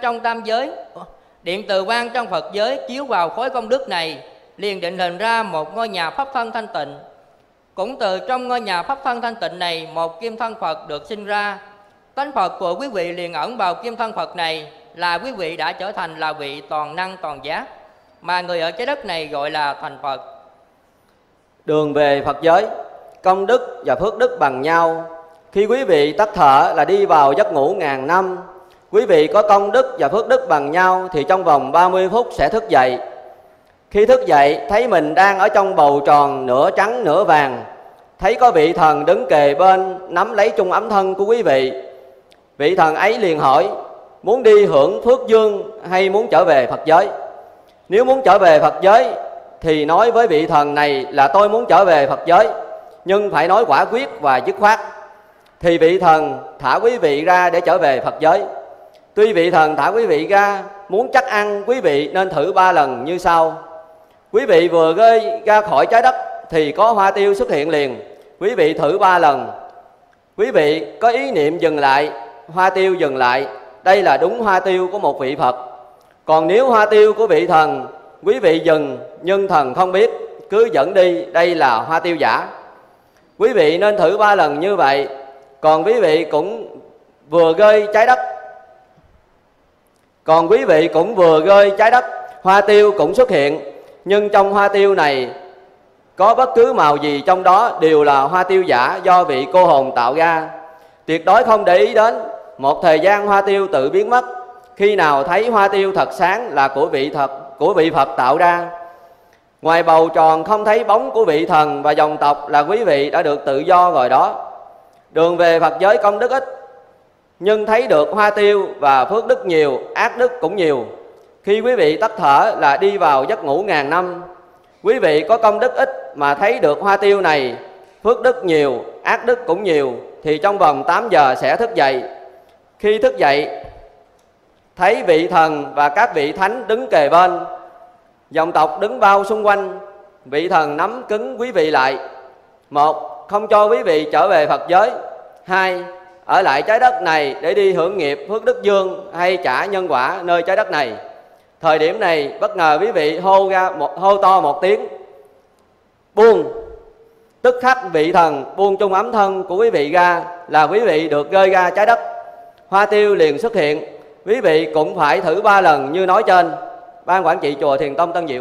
trong Phật giới chiếu vào khối công đức này, liền định hình ra một ngôi nhà pháp thân thanh tịnh. Cũng từ trong ngôi nhà pháp thân thanh tịnh này, một kim thân Phật được sinh ra. Tánh Phật của quý vị liền ẩn vào kim thân Phật này, là quý vị đã trở thành là vị toàn năng toàn giác, mà người ở trái đất này gọi là thành Phật.
Đường về Phật giới, công đức và phước đức bằng nhau. Khi quý vị tắt thở là đi vào giấc ngủ ngàn năm. Quý vị có công đức và phước đức bằng nhau thì trong vòng 30 phút sẽ thức dậy. Khi thức dậy thấy mình đang ở trong bầu tròn nửa trắng nửa vàng. Thấy có vị thần đứng kề bên nắm lấy chung ấm thân của quý vị. Vị thần ấy liền hỏi muốn đi hưởng phước dương hay muốn trở về Phật giới. Nếu muốn trở về Phật giới thì nói với vị thần này là tôi muốn trở về Phật giới, nhưng phải nói quả quyết và dứt khoát. Thì vị thần thả quý vị ra để trở về Phật giới. Tuy vị thần thả quý vị ra, muốn chắc ăn quý vị nên thử 3 lần như sau. Quý vị vừa rơi ra khỏi trái đất thì có hoa tiêu xuất hiện liền. Quý vị thử 3 lần. Quý vị có ý niệm dừng lại, hoa tiêu dừng lại. Đây là đúng hoa tiêu của một vị Phật. Còn nếu hoa tiêu của vị thần, quý vị dừng nhưng thần không biết, cứ dẫn đi, đây là hoa tiêu giả. Quý vị nên thử 3 lần như vậy. Còn quý vị cũng vừa rơi trái đất, hoa tiêu cũng xuất hiện. Nhưng trong hoa tiêu này có bất cứ màu gì trong đó đều là hoa tiêu giả do vị cô hồn tạo ra. Tuyệt đối không để ý đến. Một thời gian hoa tiêu tự biến mất. Khi nào thấy hoa tiêu thật sáng là của vị Phật tạo ra. Ngoài bầu tròn không thấy bóng của vị thần và dòng tộc là quý vị đã được tự do rồi đó. Đường về Phật giới công đức ít, nhưng thấy được hoa tiêu và phước đức nhiều, ác đức cũng nhiều. Khi quý vị tắt thở là đi vào giấc ngủ ngàn năm. Quý vị có công đức ít mà thấy được hoa tiêu này, phước đức nhiều, ác đức cũng nhiều, thì trong vòng 8 giờ sẽ thức dậy. Khi thức dậy, thấy vị thần và các vị thánh đứng kề bên, dòng tộc đứng bao xung quanh. Vị thần nắm cứng quý vị lại. 1. Không cho quý vị trở về Phật giới. 2. Ở lại trái đất này để đi hưởng nghiệp phước đức dương hay trả nhân quả nơi trái đất này. Thời điểm này bất ngờ quý vị hô to một tiếng buông. Tức khắc vị thần buông chung ấm thân của quý vị ra là quý vị được rơi ra trái đất. Hoa tiêu liền xuất hiện. Quý vị cũng phải thử 3 lần như nói trên. Ban quản trị chùa Thiền Tông Tân Diệu.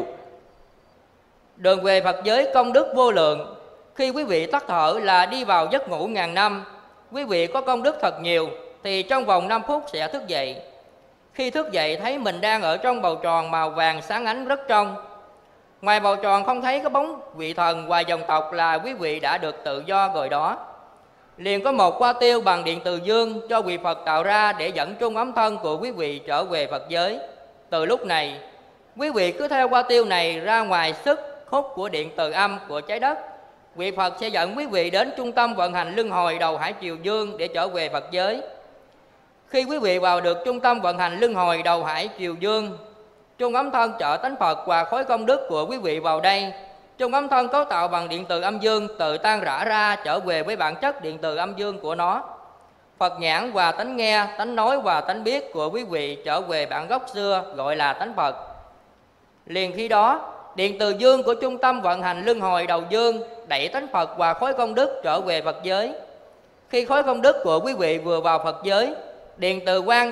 Đường về Phật giới công đức vô lượng. Khi quý vị tắt thở là đi vào giấc ngủ ngàn năm. Quý vị có công đức thật nhiều thì trong vòng 5 phút sẽ thức dậy. Khi thức dậy thấy mình đang ở trong bầu tròn màu vàng sáng ánh rất trong. Ngoài bầu tròn không thấy có bóng vị thần và dòng tộc là quý vị đã được tự do rồi đó. Liền có một hoa tiêu bằng điện từ dương cho vị Phật tạo ra để dẫn chung ấm thân của quý vị trở về Phật giới. Từ lúc này, quý vị cứ theo hoa tiêu này ra ngoài sức hút của điện từ âm của trái đất. Vị Phật sẽ dẫn quý vị đến trung tâm vận hành luân hồi đầu hải triều dương để trở về Phật giới. Khi quý vị vào được trung tâm vận hành luân hồi đầu hải triều dương, chung ấm thân trợ tánh Phật và khối công đức của quý vị vào đây. Chung ấm thân cấu tạo bằng điện từ âm dương tự tan rã ra trở về với bản chất điện từ âm dương của nó. Phật nhãn và tánh nghe, tánh nói và tánh biết của quý vị trở về bản gốc xưa gọi là tánh Phật. Liền khi đó, điện từ dương của trung tâm vận hành luân hồi đầu dương đẩy tánh Phật và khối công đức trở về Phật giới. Khi khối công đức của quý vị vừa vào Phật giới, điện từ quang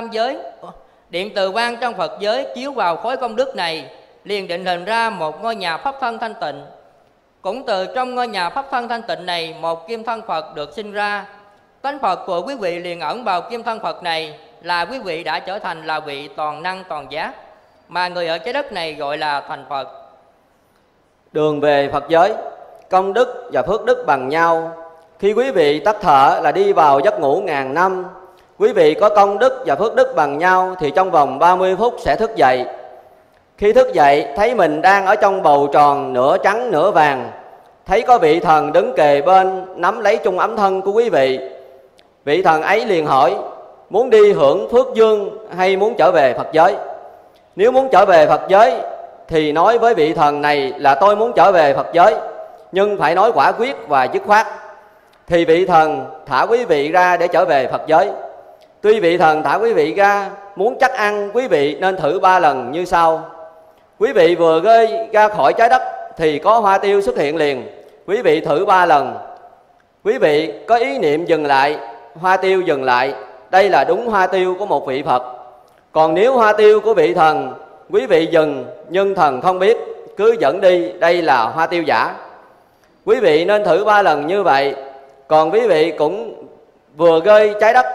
trong Phật giới chiếu vào khối công đức này, liền định hình ra một ngôi nhà pháp thân thanh tịnh. Cũng từ trong ngôi nhà pháp thân thanh tịnh này, một kim thân Phật được sinh ra. Tánh Phật của quý vị liền ẩn vào kim thân Phật này, là quý vị đã trở thành là vị toàn năng toàn giác, mà người ở trái đất này gọi là thành Phật.
Đường về Phật giới công đức và phước đức bằng nhau. Khi quý vị tắt thở là đi vào giấc ngủ ngàn năm. Quý vị có công đức và phước đức bằng nhau thì trong vòng 30 phút sẽ thức dậy. Khi thức dậy thấy mình đang ở trong bầu tròn nửa trắng nửa vàng. Thấy có vị thần đứng kề bên nắm lấy chung ấm thân của quý vị. Vị thần ấy liền hỏi muốn đi hưởng phước dương hay muốn trở về Phật giới. Nếu muốn trở về Phật giới thì nói với vị thần này là tôi muốn trở về Phật giới, nhưng phải nói quả quyết và dứt khoát. Thì vị thần thả quý vị ra để trở về Phật giới. Tuy vị thần thả quý vị ra, muốn chắc ăn quý vị nên thử 3 lần như sau. Quý vị vừa rơi ra khỏi trái đất thì có hoa tiêu xuất hiện liền. Quý vị thử 3 lần. Quý vị có ý niệm dừng lại, hoa tiêu dừng lại. Đây là đúng hoa tiêu của một vị Phật. Còn nếu hoa tiêu của vị thần, quý vị dừng nhưng thần không biết, cứ dẫn đi, đây là hoa tiêu giả. Quý vị nên thử 3 lần như vậy. Còn quý vị cũng vừa rơi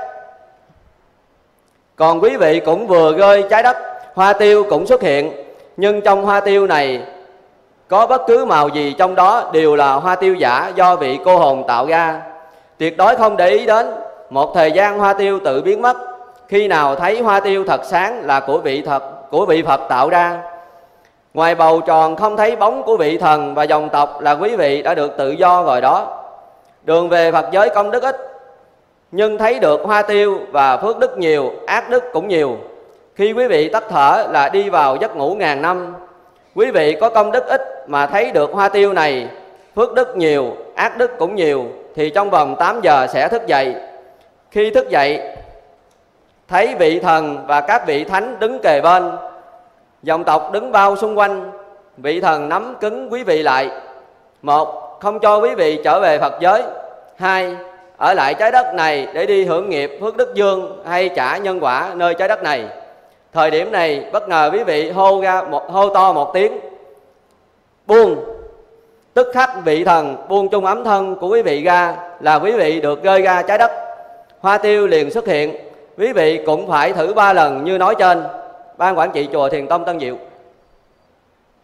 trái đất, hoa tiêu cũng xuất hiện. Nhưng trong hoa tiêu này có bất cứ màu gì trong đó đều là hoa tiêu giả do vị cô hồn tạo ra. Tuyệt đối không để ý đến. Một thời gian hoa tiêu tự biến mất. Khi nào thấy hoa tiêu thật sáng là của vị Phật tạo ra. Ngoài bầu tròn không thấy bóng của vị thần và dòng tộc là quý vị đã được tự do rồi đó. Đường về Phật giới công đức ít, nhưng thấy được hoa tiêu và phước đức nhiều, ác đức cũng nhiều. Khi quý vị tắt thở là đi vào giấc ngủ ngàn năm. Quý vị có công đức ít mà thấy được hoa tiêu này, phước đức nhiều, ác đức cũng nhiều, thì trong vòng 8 giờ sẽ thức dậy. Khi thức dậy, thấy vị thần và các vị thánh đứng kề bên, dòng tộc đứng bao xung quanh. Vị thần nắm cứng quý vị lại. 1. Không cho quý vị trở về Phật giới. 2. Ở lại trái đất này để đi hưởng nghiệp phước đức dương hay trả nhân quả nơi trái đất này. Thời điểm này bất ngờ quý vị hô to một tiếng buông. Tức khắc vị thần buông chung ấm thân của quý vị ra là quý vị được rơi ra trái đất. Hoa tiêu liền xuất hiện. Quý vị cũng phải thử 3 lần như nói trên. Ban quản trị chùa Thiền Tông Tân Diệu.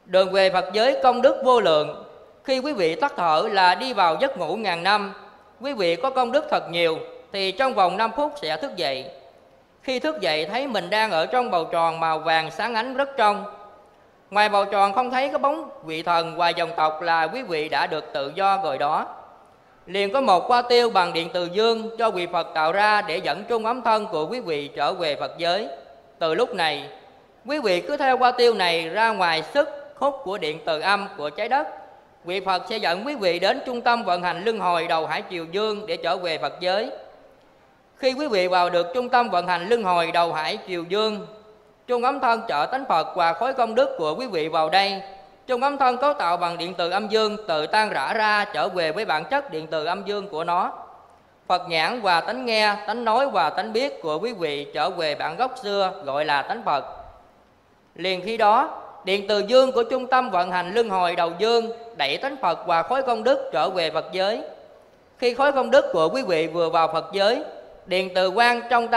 Đường về Phật giới công đức vô lượng. Khi quý vị tắt thở là đi vào giấc ngủ ngàn năm. Quý vị có công đức thật nhiều thì trong vòng 5 phút sẽ thức dậy. Khi thức dậy thấy mình đang ở trong bầu tròn màu vàng sáng ánh rất trong. Ngoài bầu tròn không thấy có bóng vị thần và dòng tộc là quý vị đã được tự do rồi đó. Liền có một hoa tiêu bằng điện từ dương do vị Phật tạo ra để dẫn trung ấm thân của quý vị trở về Phật giới. Từ lúc này, quý vị cứ theo hoa tiêu này ra ngoài sức hút của điện từ âm của trái đất. Vị Phật sẽ dẫn quý vị đến trung tâm vận hành luân hồi đầu hải triều dương để trở về Phật giới. Khi quý vị vào được trung tâm vận hành luân hồi đầu hải triều dương, trung ấm thân trợ tánh Phật và khối công đức của quý vị vào đây. Trung ấm thân cấu tạo bằng điện từ âm dương tự tan rã ra trở về với bản chất điện từ âm dương của nó. Phật nhãn và tánh nghe, tánh nói và tánh biết của quý vị trở về bản gốc xưa gọi là tánh Phật. Liền khi đó, điện từ dương của trung tâm vận hành luân hồi đầu dương đẩy tánh Phật và khối công đức trở về Phật giới. Khi khối công đức của quý vị vừa vào Phật giới, điện từ quang trong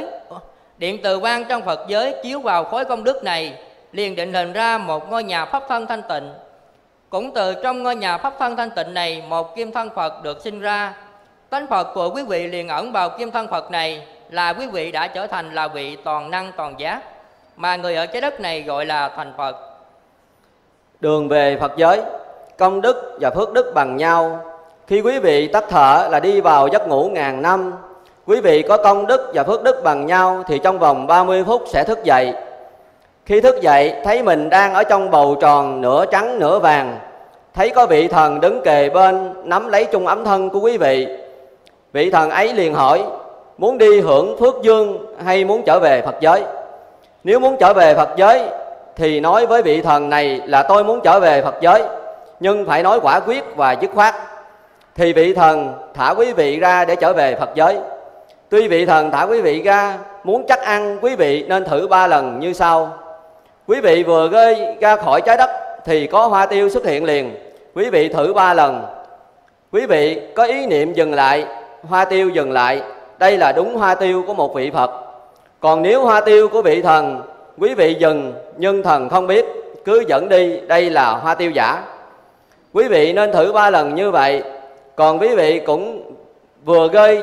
Phật giới chiếu vào khối công đức này, liền định hình ra một ngôi nhà pháp thân thanh tịnh. Cũng từ trong ngôi nhà pháp thân thanh tịnh này, một kim thân Phật được sinh ra. Tánh Phật của quý vị liền ẩn vào kim thân Phật này, là quý vị đã trở thành là vị toàn năng toàn giác, mà người ở trái đất này gọi là thành Phật.
Đường về Phật giới, công đức và phước đức bằng nhau. Khi quý vị tắt thở là đi vào giấc ngủ ngàn năm. Quý vị có công đức và phước đức bằng nhau thì trong vòng 30 phút sẽ thức dậy. Khi thức dậy thấy mình đang ở trong bầu tròn nửa trắng nửa vàng. Thấy có vị thần đứng kề bên nắm lấy trung ấm thân của quý vị. Vị thần ấy liền hỏi: muốn đi hưởng phước dương hay muốn trở về Phật giới? Nếu muốn trở về Phật giới thì nói với vị thần này là tôi muốn trở về Phật giới, nhưng phải nói quả quyết và dứt khoát. Thì vị thần thả quý vị ra để trở về Phật giới. Tuy vị thần thả quý vị ra, muốn chắc ăn quý vị nên thử 3 lần như sau. Quý vị vừa rơi ra khỏi trái đất thì có hoa tiêu xuất hiện liền. Quý vị thử 3 lần. Quý vị có ý niệm dừng lại, hoa tiêu dừng lại. Đây là đúng hoa tiêu của một vị Phật. Còn nếu hoa tiêu của vị thần, quý vị dừng nhưng thần không biết, cứ dẫn đi, đây là hoa tiêu giả. Quý vị nên thử 3 lần như vậy. Còn quý vị cũng vừa rơi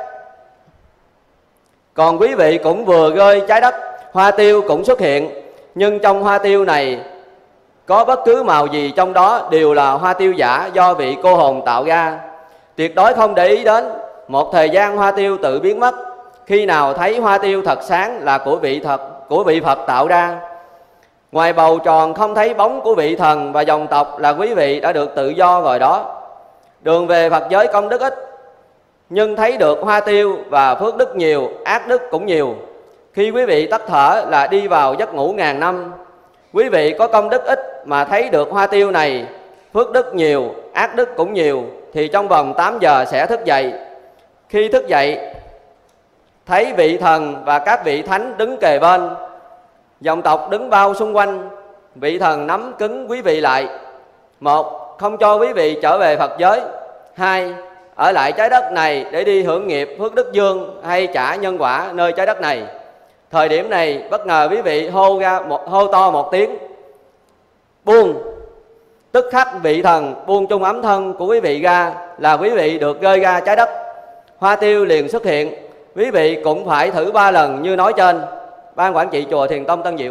trái đất, hoa tiêu cũng xuất hiện. Nhưng trong hoa tiêu này có bất cứ màu gì trong đó đều là hoa tiêu giả do vị cô hồn tạo ra. Tuyệt đối không để ý đến. Một thời gian hoa tiêu tự biến mất. Khi nào thấy hoa tiêu thật sáng là của vị Phật tạo ra. Ngoài bầu tròn không thấy bóng của vị thần và dòng tộc là quý vị đã được tự do rồi đó. Đường về Phật giới công đức ít, nhưng thấy được hoa tiêu và phước đức nhiều, ác đức cũng nhiều. Khi quý vị tắt thở là đi vào giấc ngủ ngàn năm. Quý vị có công đức ít mà thấy được hoa tiêu này, phước đức nhiều, ác đức cũng nhiều, thì trong vòng 8 giờ sẽ thức dậy. Khi thức dậy thấy vị thần và các vị thánh đứng kề bên, dòng tộc đứng bao xung quanh. Vị thần nắm cứng quý vị lại. 1. Không cho quý vị trở về Phật giới. 2. Ở lại trái đất này để đi hưởng nghiệp phước đức dương hay trả nhân quả nơi trái đất này. Thời điểm này bất ngờ quý vị hô to một tiếng buông. Tức khắc vị thần buông trung ấm thân của quý vị ra là quý vị được rơi ra trái đất. Hoa tiêu liền xuất hiện. Quý vị cũng phải thử 3 lần như nói trên. Ban quản trị chùa Thiền Tông Tân Diệu.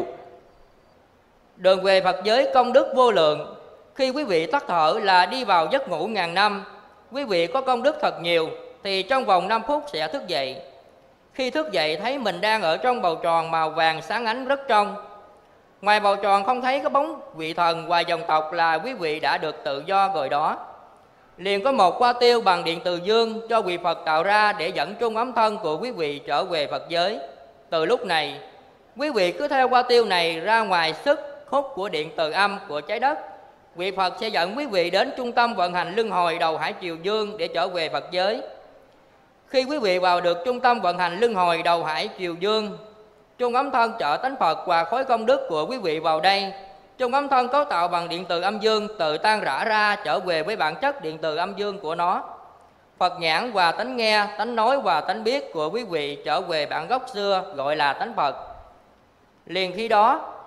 Đường về Phật giới công đức vô lượng. Khi quý vị tắt thở là đi vào giấc ngủ ngàn năm. Quý vị có công đức thật nhiều thì trong vòng 5 phút sẽ thức dậy. Khi thức dậy thấy mình đang ở trong bầu tròn màu vàng sáng ánh rất trong. Ngoài bầu tròn không thấy có bóng vị thần và dòng tộc là quý vị đã được tự do rồi đó. Liền có một hoa tiêu bằng điện từ dương do vị Phật tạo ra để dẫn trung ấm thân của quý vị trở về Phật giới. Từ lúc này, quý vị cứ theo hoa tiêu này ra ngoài sức hút của điện từ âm của trái đất. Vị Phật sẽ dẫn quý vị đến trung tâm vận hành luân hồi đầu hải triều dương để trở về Phật giới. Khi quý vị vào được trung tâm vận hành luân hồi đầu hải triều dương, trung ấm thân trợ tánh Phật và khối công đức của quý vị vào đây. Trung ấm thân cấu tạo bằng điện từ âm dương tự tan rã ra trở về với bản chất điện từ âm dương của nó. Phật nhãn và tánh nghe, tánh nói và tánh biết của quý vị trở về bản gốc xưa gọi là tánh Phật. Liền khi đó,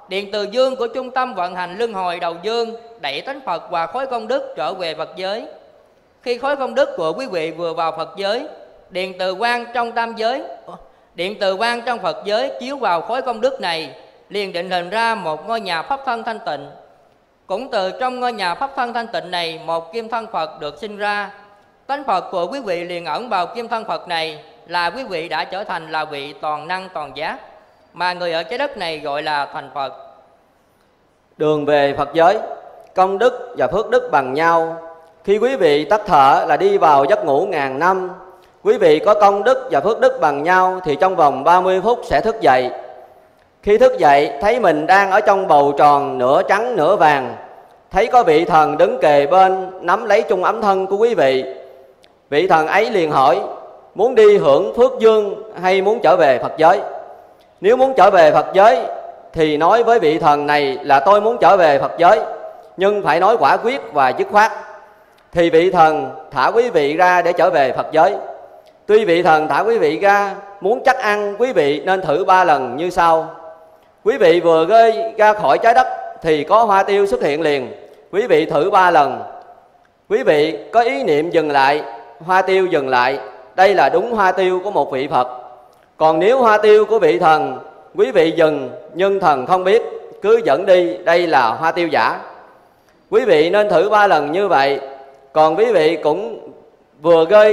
điện từ dương của trung tâm vận hành luân hồi đầu dương đẩy tánh Phật và khối công đức trở về Phật giới. Khi khối công đức của quý vị vừa vào Phật giới, điện từ quang trong tam giới, điện từ quang trong Phật giới chiếu vào khối công đức này, liền định hình ra một ngôi nhà pháp thân thanh tịnh. Cũng từ trong ngôi nhà pháp thân thanh tịnh này, một kim thân Phật được sinh ra. Tánh Phật của quý vị liền ẩn vào kim thân Phật này, là quý vị đã trở thành là vị toàn năng toàn giác, mà người ở trái đất này gọi là thành Phật.
Đường về Phật giới, công đức và phước đức bằng nhau. Khi quý vị tắt thở là đi vào giấc ngủ ngàn năm. Quý vị có công đức và phước đức bằng nhau thì trong vòng 30 phút sẽ thức dậy. Khi thức dậy thấy mình đang ở trong bầu tròn nửa trắng nửa vàng, thấy có vị thần đứng kề bên nắm lấy chung ấm thân của quý vị. Vị thần ấy liền hỏi: muốn đi hưởng phước dương hay muốn trở về Phật giới? Nếu muốn trở về Phật giới thì nói với vị thần này là tôi muốn trở về Phật giới, nhưng phải nói quả quyết và dứt khoát. Thì vị thần thả quý vị ra để trở về Phật giới. Tuy vị thần thả quý vị ra, muốn chắc ăn quý vị nên thử 3 lần như sau. Quý vị vừa rơi ra khỏi trái đất thì có hoa tiêu xuất hiện liền. Quý vị thử 3 lần. Quý vị có ý niệm dừng lại, hoa tiêu dừng lại. Đây là đúng hoa tiêu của một vị Phật. Còn nếu hoa tiêu của vị thần, quý vị dừng nhưng thần không biết, cứ dẫn đi, đây là hoa tiêu giả. Quý vị nên thử 3 lần như vậy. Còn quý vị cũng vừa rơi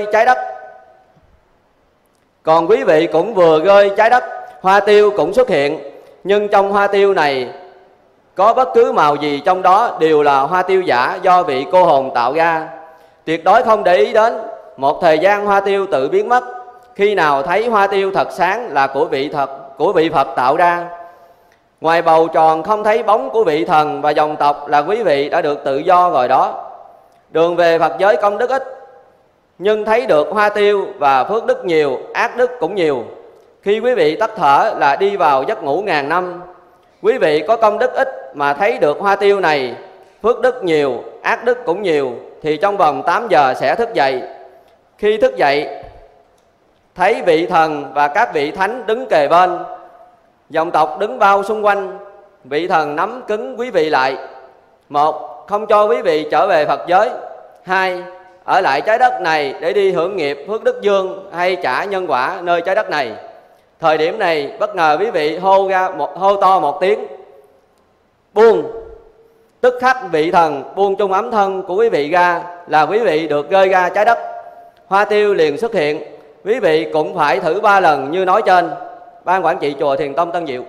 trái đất, hoa tiêu cũng xuất hiện. Nhưng trong hoa tiêu này có bất cứ màu gì trong đó đều là hoa tiêu giả do vị cô hồn tạo ra. Tuyệt đối không để ý đến. Một thời gian hoa tiêu tự biến mất. Khi nào thấy hoa tiêu thật sáng là của vị Phật tạo ra. Ngoài bầu tròn không thấy bóng của vị thần và dòng tộc là quý vị đã được tự do rồi đó. Đường về Phật giới công đức ít, nhưng thấy được hoa tiêu và phước đức nhiều, ác đức cũng nhiều. Khi quý vị tắt thở là đi vào giấc ngủ ngàn năm. Quý vị có công đức ít mà thấy được hoa tiêu này, phước đức nhiều, ác đức cũng nhiều, thì trong vòng 8 giờ sẽ thức dậy. Khi thức dậy thấy vị thần và các vị thánh đứng kề bên, dòng tộc đứng bao xung quanh. Vị thần nắm cứng quý vị lại. 1. Không cho quý vị trở về Phật giới. 2. Ở lại trái đất này để đi hưởng nghiệp phước đức dương hay trả nhân quả nơi trái đất này. Thời điểm này bất ngờ quý vị hô to một tiếng buông. Tức khắc vị thần buông chung ấm thân của quý vị ra là quý vị được rơi ra trái đất. Hoa tiêu liền xuất hiện. Quý vị cũng phải thử 3 lần như nói trên. Ban quản trị chùa Thiền Tông Tân Diệu.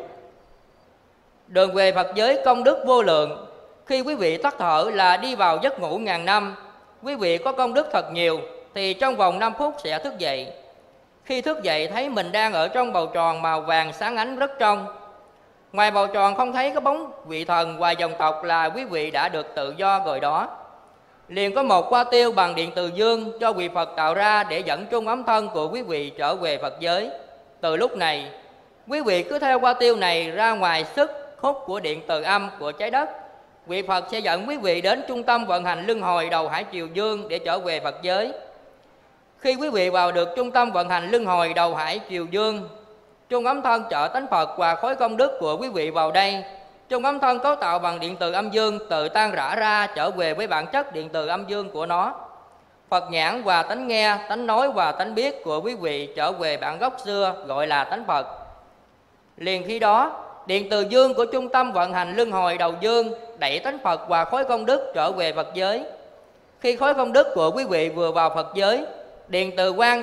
Đường về Phật giới công đức vô lượng. Khi quý vị tắt thở là đi vào giấc ngủ ngàn năm. Quý vị có công đức thật nhiều thì trong vòng 5 phút sẽ thức dậy. Khi thức dậy thấy mình đang ở trong bầu tròn màu vàng sáng ánh rất trong. Ngoài bầu tròn không thấy có bóng vị thần và dòng tộc là quý vị đã được tự do rồi đó. Liền có một hoa tiêu bằng điện từ dương cho vị Phật tạo ra để dẫn chung ấm thân của quý vị trở về Phật giới. Từ lúc này, quý vị cứ theo hoa tiêu này ra ngoài sức hút của điện từ âm của trái đất. Vị Phật sẽ dẫn quý vị đến trung tâm vận hành luân hồi đầu hải triều dương để trở về Phật giới. Khi quý vị vào được trung tâm vận hành luân hồi đầu hải triều dương, chung ấm thân trợ tánh Phật và khối công đức của quý vị vào đây. Chung ấm thân cấu tạo bằng điện từ âm dương tự tan rã ra trở về với bản chất điện từ âm dương của nó. Phật nhãn và tánh nghe, tánh nói và tánh biết của quý vị trở về bản gốc xưa gọi là tánh Phật. Liền khi đó, điện từ dương của trung tâm vận hành luân hồi đầu dương đẩy tánh Phật và khối công đức trở về Phật giới. Khi khối công đức của quý vị vừa vào Phật giới, điện từ quang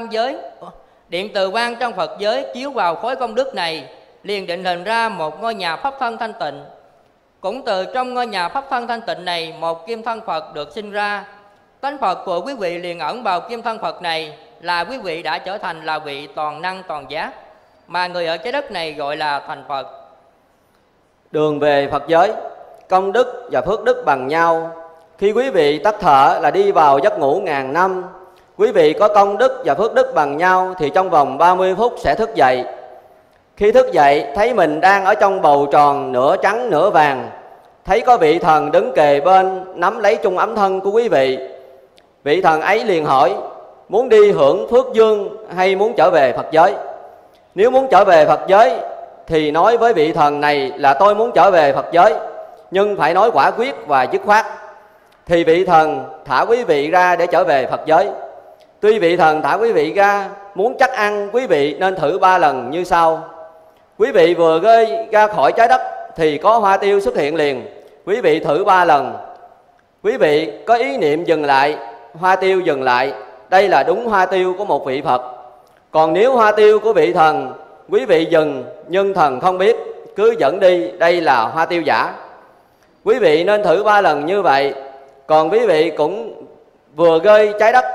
trong Phật giới chiếu vào khối công đức này, liền định hình ra một ngôi nhà pháp thân thanh tịnh. Cũng từ trong ngôi nhà pháp thân thanh tịnh này, một kim thân Phật được sinh ra. Tánh Phật của quý vị liền ẩn vào kim thân Phật này, là quý vị đã trở thành là vị toàn năng toàn giác, mà người ở trái đất này gọi là thành Phật.
Đường về Phật giới, công đức và phước đức bằng nhau. Khi quý vị tắt thở là đi vào giấc ngủ ngàn năm. Quý vị có công đức và phước đức bằng nhau thì trong vòng 30 phút sẽ thức dậy. Khi thức dậy thấy mình đang ở trong bầu tròn nửa trắng nửa vàng, thấy có vị thần đứng kề bên nắm lấy chung ấm thân của quý vị. Vị thần ấy liền hỏi: muốn đi hưởng phước dương hay muốn trở về Phật giới? Nếu muốn trở về Phật giới thì nói với vị thần này là tôi muốn trở về Phật giới, nhưng phải nói quả quyết và dứt khoát. Thì vị thần thả quý vị ra để trở về Phật giới. Tuy vị thần thả quý vị ra, muốn chắc ăn quý vị nên thử 3 lần như sau. Quý vị vừa rơi ra khỏi trái đất thì có hoa tiêu xuất hiện liền. Quý vị thử 3 lần. Quý vị có ý niệm dừng lại, hoa tiêu dừng lại. Đây là đúng hoa tiêu của một vị Phật. Còn nếu hoa tiêu của vị thần, quý vị dừng nhưng thần không biết, cứ dẫn đi, đây là hoa tiêu giả. Quý vị nên thử 3 lần như vậy. Còn quý vị cũng vừa rơi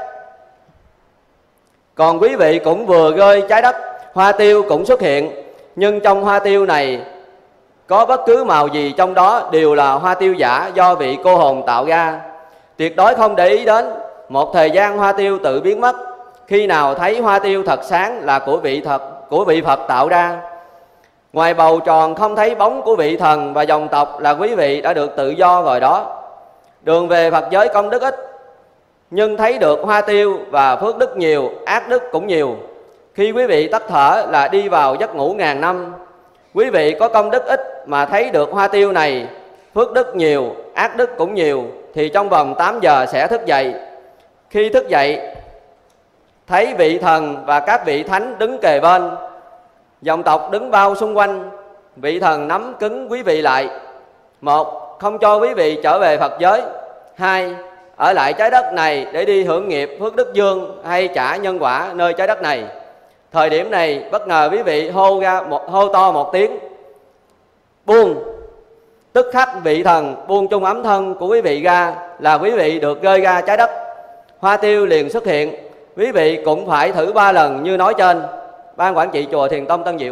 trái đất, hoa tiêu cũng xuất hiện. Nhưng trong hoa tiêu này có bất cứ màu gì trong đó đều là hoa tiêu giả do vị cô hồn tạo ra. Tuyệt đối không để ý đến. Một thời gian hoa tiêu tự biến mất. Khi nào thấy hoa tiêu thật sáng là của vị Phật tạo ra. Ngoài bầu tròn không thấy bóng của vị thần và dòng tộc là quý vị đã được tự do rồi đó. Đường về Phật giới công đức ít, nhưng thấy được hoa tiêu và phước đức nhiều, ác đức cũng nhiều. Khi quý vị tắt thở là đi vào giấc ngủ ngàn năm. Quý vị có công đức ít mà thấy được hoa tiêu này, phước đức nhiều, ác đức cũng nhiều, thì trong vòng 8 giờ sẽ thức dậy. Khi thức dậy, thấy vị thần và các vị thánh đứng kề bên, dòng tộc đứng bao xung quanh. Vị thần nắm cứng quý vị lại. 1. Không cho quý vị trở về Phật giới. 2. Ở lại trái đất này để đi hưởng nghiệp phước đức dương hay trả nhân quả nơi trái đất này. Thời điểm này bất ngờ quý vị hô to một tiếng buông. Tức khắc vị thần buông chung ấm thân của quý vị ra là quý vị được rơi ra trái đất. Hoa tiêu liền xuất hiện. Quý vị cũng phải thử 3 lần như nói trên. Ban quản trị chùa Thiền Tông Tân Diệu.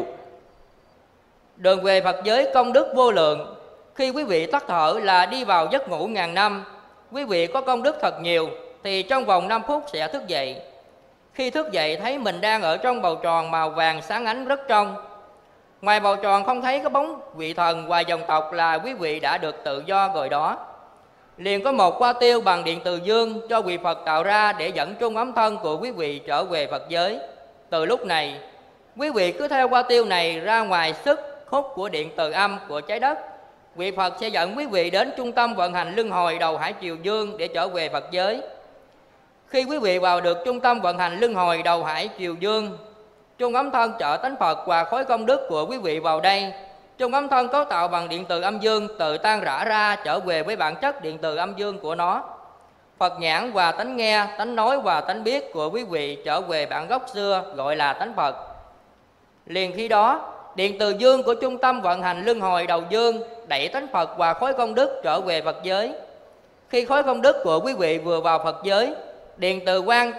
Đường về Phật giới công đức vô lượng. Khi quý vị tắt thở là đi vào giấc ngủ ngàn năm. Quý vị có công đức thật nhiều thì trong vòng 5 phút sẽ thức dậy. Khi thức dậy thấy mình đang ở trong bầu tròn màu vàng sáng ánh rất trong. Ngoài bầu tròn không thấy có bóng vị thần và dòng tộc là quý vị đã được tự do rồi đó. Liền có một hoa tiêu bằng điện từ dương cho vị Phật tạo ra để dẫn chung ấm thân của quý vị trở về Phật giới. Từ lúc này, quý vị cứ theo hoa tiêu này ra ngoài sức hút của điện từ âm của trái đất. Vị Phật sẽ dẫn quý vị đến trung tâm vận hành luân hồi đầu hải triều dương để trở về Phật giới. Khi quý vị vào được trung tâm vận hành luân hồi đầu hải triều dương, chung ấm thân trợ tánh Phật và khối công đức của quý vị vào đây. Chung ấm thân cấu tạo bằng điện từ âm dương tự tan rã ra trở về với bản chất điện từ âm dương của nó. Phật nhãn và tánh nghe, tánh nói và tánh biết của quý vị trở về bản gốc xưa gọi là tánh Phật. Liền khi đó, điện từ dương của trung tâm vận hành luân hồi đầu dương đẩy tánh Phật và khối công đức trở về Phật giới. Khi khối công đức của quý vị vừa vào Phật giới, điện từ quang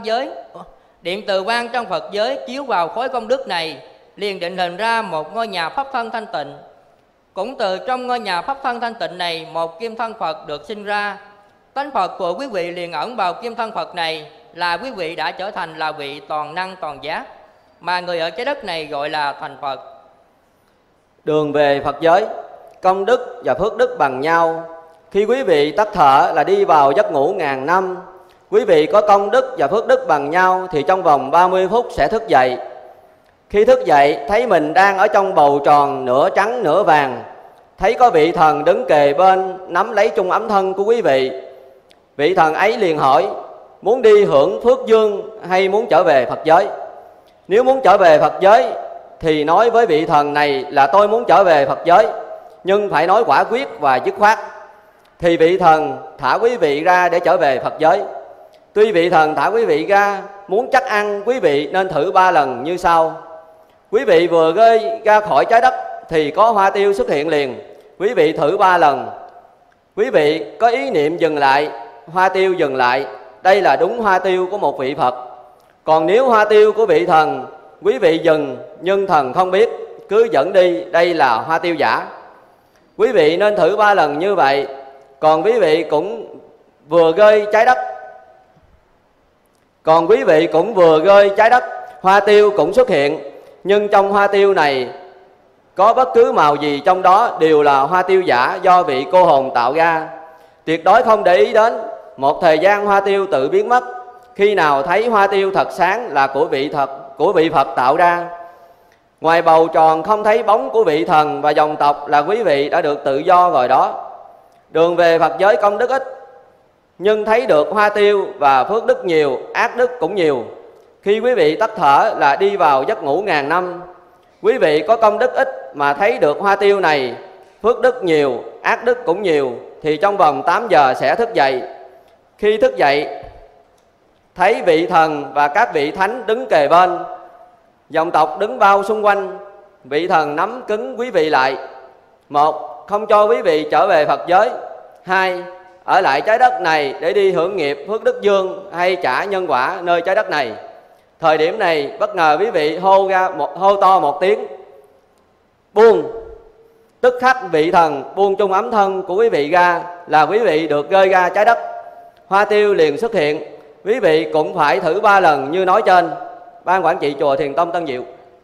trong Phật giới chiếu vào khối công đức này, liền định hình ra một ngôi nhà pháp thân thanh tịnh. Cũng từ trong ngôi nhà pháp thân thanh tịnh này, một kim thân Phật được sinh ra. Tánh Phật của quý vị liền ẩn vào kim thân Phật này, là quý vị đã trở thành là vị toàn năng toàn giác, mà người ở trái đất này gọi là thành Phật.
Đường về Phật giới, công đức và phước đức bằng nhau. Khi quý vị tắt thở là đi vào giấc ngủ ngàn năm. Quý vị có công đức và phước đức bằng nhau thì trong vòng 30 phút sẽ thức dậy. Khi thức dậy thấy mình đang ở trong bầu tròn nửa trắng nửa vàng. Thấy có vị thần đứng kề bên nắm lấy chung ấm thân của quý vị. Vị thần ấy liền hỏi muốn đi hưởng phước dương hay muốn trở về Phật giới. Nếu muốn trở về Phật giới thì nói với vị thần này là tôi muốn trở về Phật giới, nhưng phải nói quả quyết và dứt khoát. Thì vị thần thả quý vị ra để trở về Phật giới. Tuy vị thần thả quý vị ra, muốn chắc ăn quý vị nên thử 3 lần như sau. Quý vị vừa rơi ra khỏi trái đất thì có hoa tiêu xuất hiện liền. Quý vị thử 3 lần. Quý vị có ý niệm dừng lại, hoa tiêu dừng lại. Đây là đúng hoa tiêu của một vị Phật. Còn nếu hoa tiêu của vị thần, quý vị dừng nhưng thần không biết, cứ dẫn đi, đây là hoa tiêu giả. Quý vị nên thử 3 lần như vậy. Còn quý vị cũng vừa rơi trái đất, hoa tiêu cũng xuất hiện. Nhưng trong hoa tiêu này có bất cứ màu gì trong đó đều là hoa tiêu giả do vị cô hồn tạo ra. Tuyệt đối không để ý đến. Một thời gian hoa tiêu tự biến mất. Khi nào thấy hoa tiêu thật sáng là của vị Phật tạo ra. Ngoài bầu tròn không thấy bóng của vị thần và dòng tộc là quý vị đã được tự do rồi đó. Đường về Phật giới công đức ít, nhưng thấy được hoa tiêu và phước đức nhiều, ác đức cũng nhiều. Khi quý vị tắt thở là đi vào giấc ngủ ngàn năm. Quý vị có công đức ít mà thấy được hoa tiêu này, phước đức nhiều, ác đức cũng nhiều, thì trong vòng 8 giờ sẽ thức dậy. Khi thức dậy, thấy vị thần và các vị thánh đứng kề bên, dòng tộc đứng bao xung quanh. Vị thần nắm cứng quý vị lại. 1. Không cho quý vị trở về Phật giới. 2. Ở lại trái đất này để đi hưởng nghiệp phước đức dương hay trả nhân quả nơi trái đất này. Thời điểm này bất ngờ quý vị hô to một tiếng buông. Tức khắc vị thần buông chung ấm thân của quý vị ra là quý vị được rơi ra trái đất. Hoa tiêu liền xuất hiện. Quý vị cũng phải thử 3 lần như nói trên. Ban quản trị chùa Thiền Tông Tân Diệu.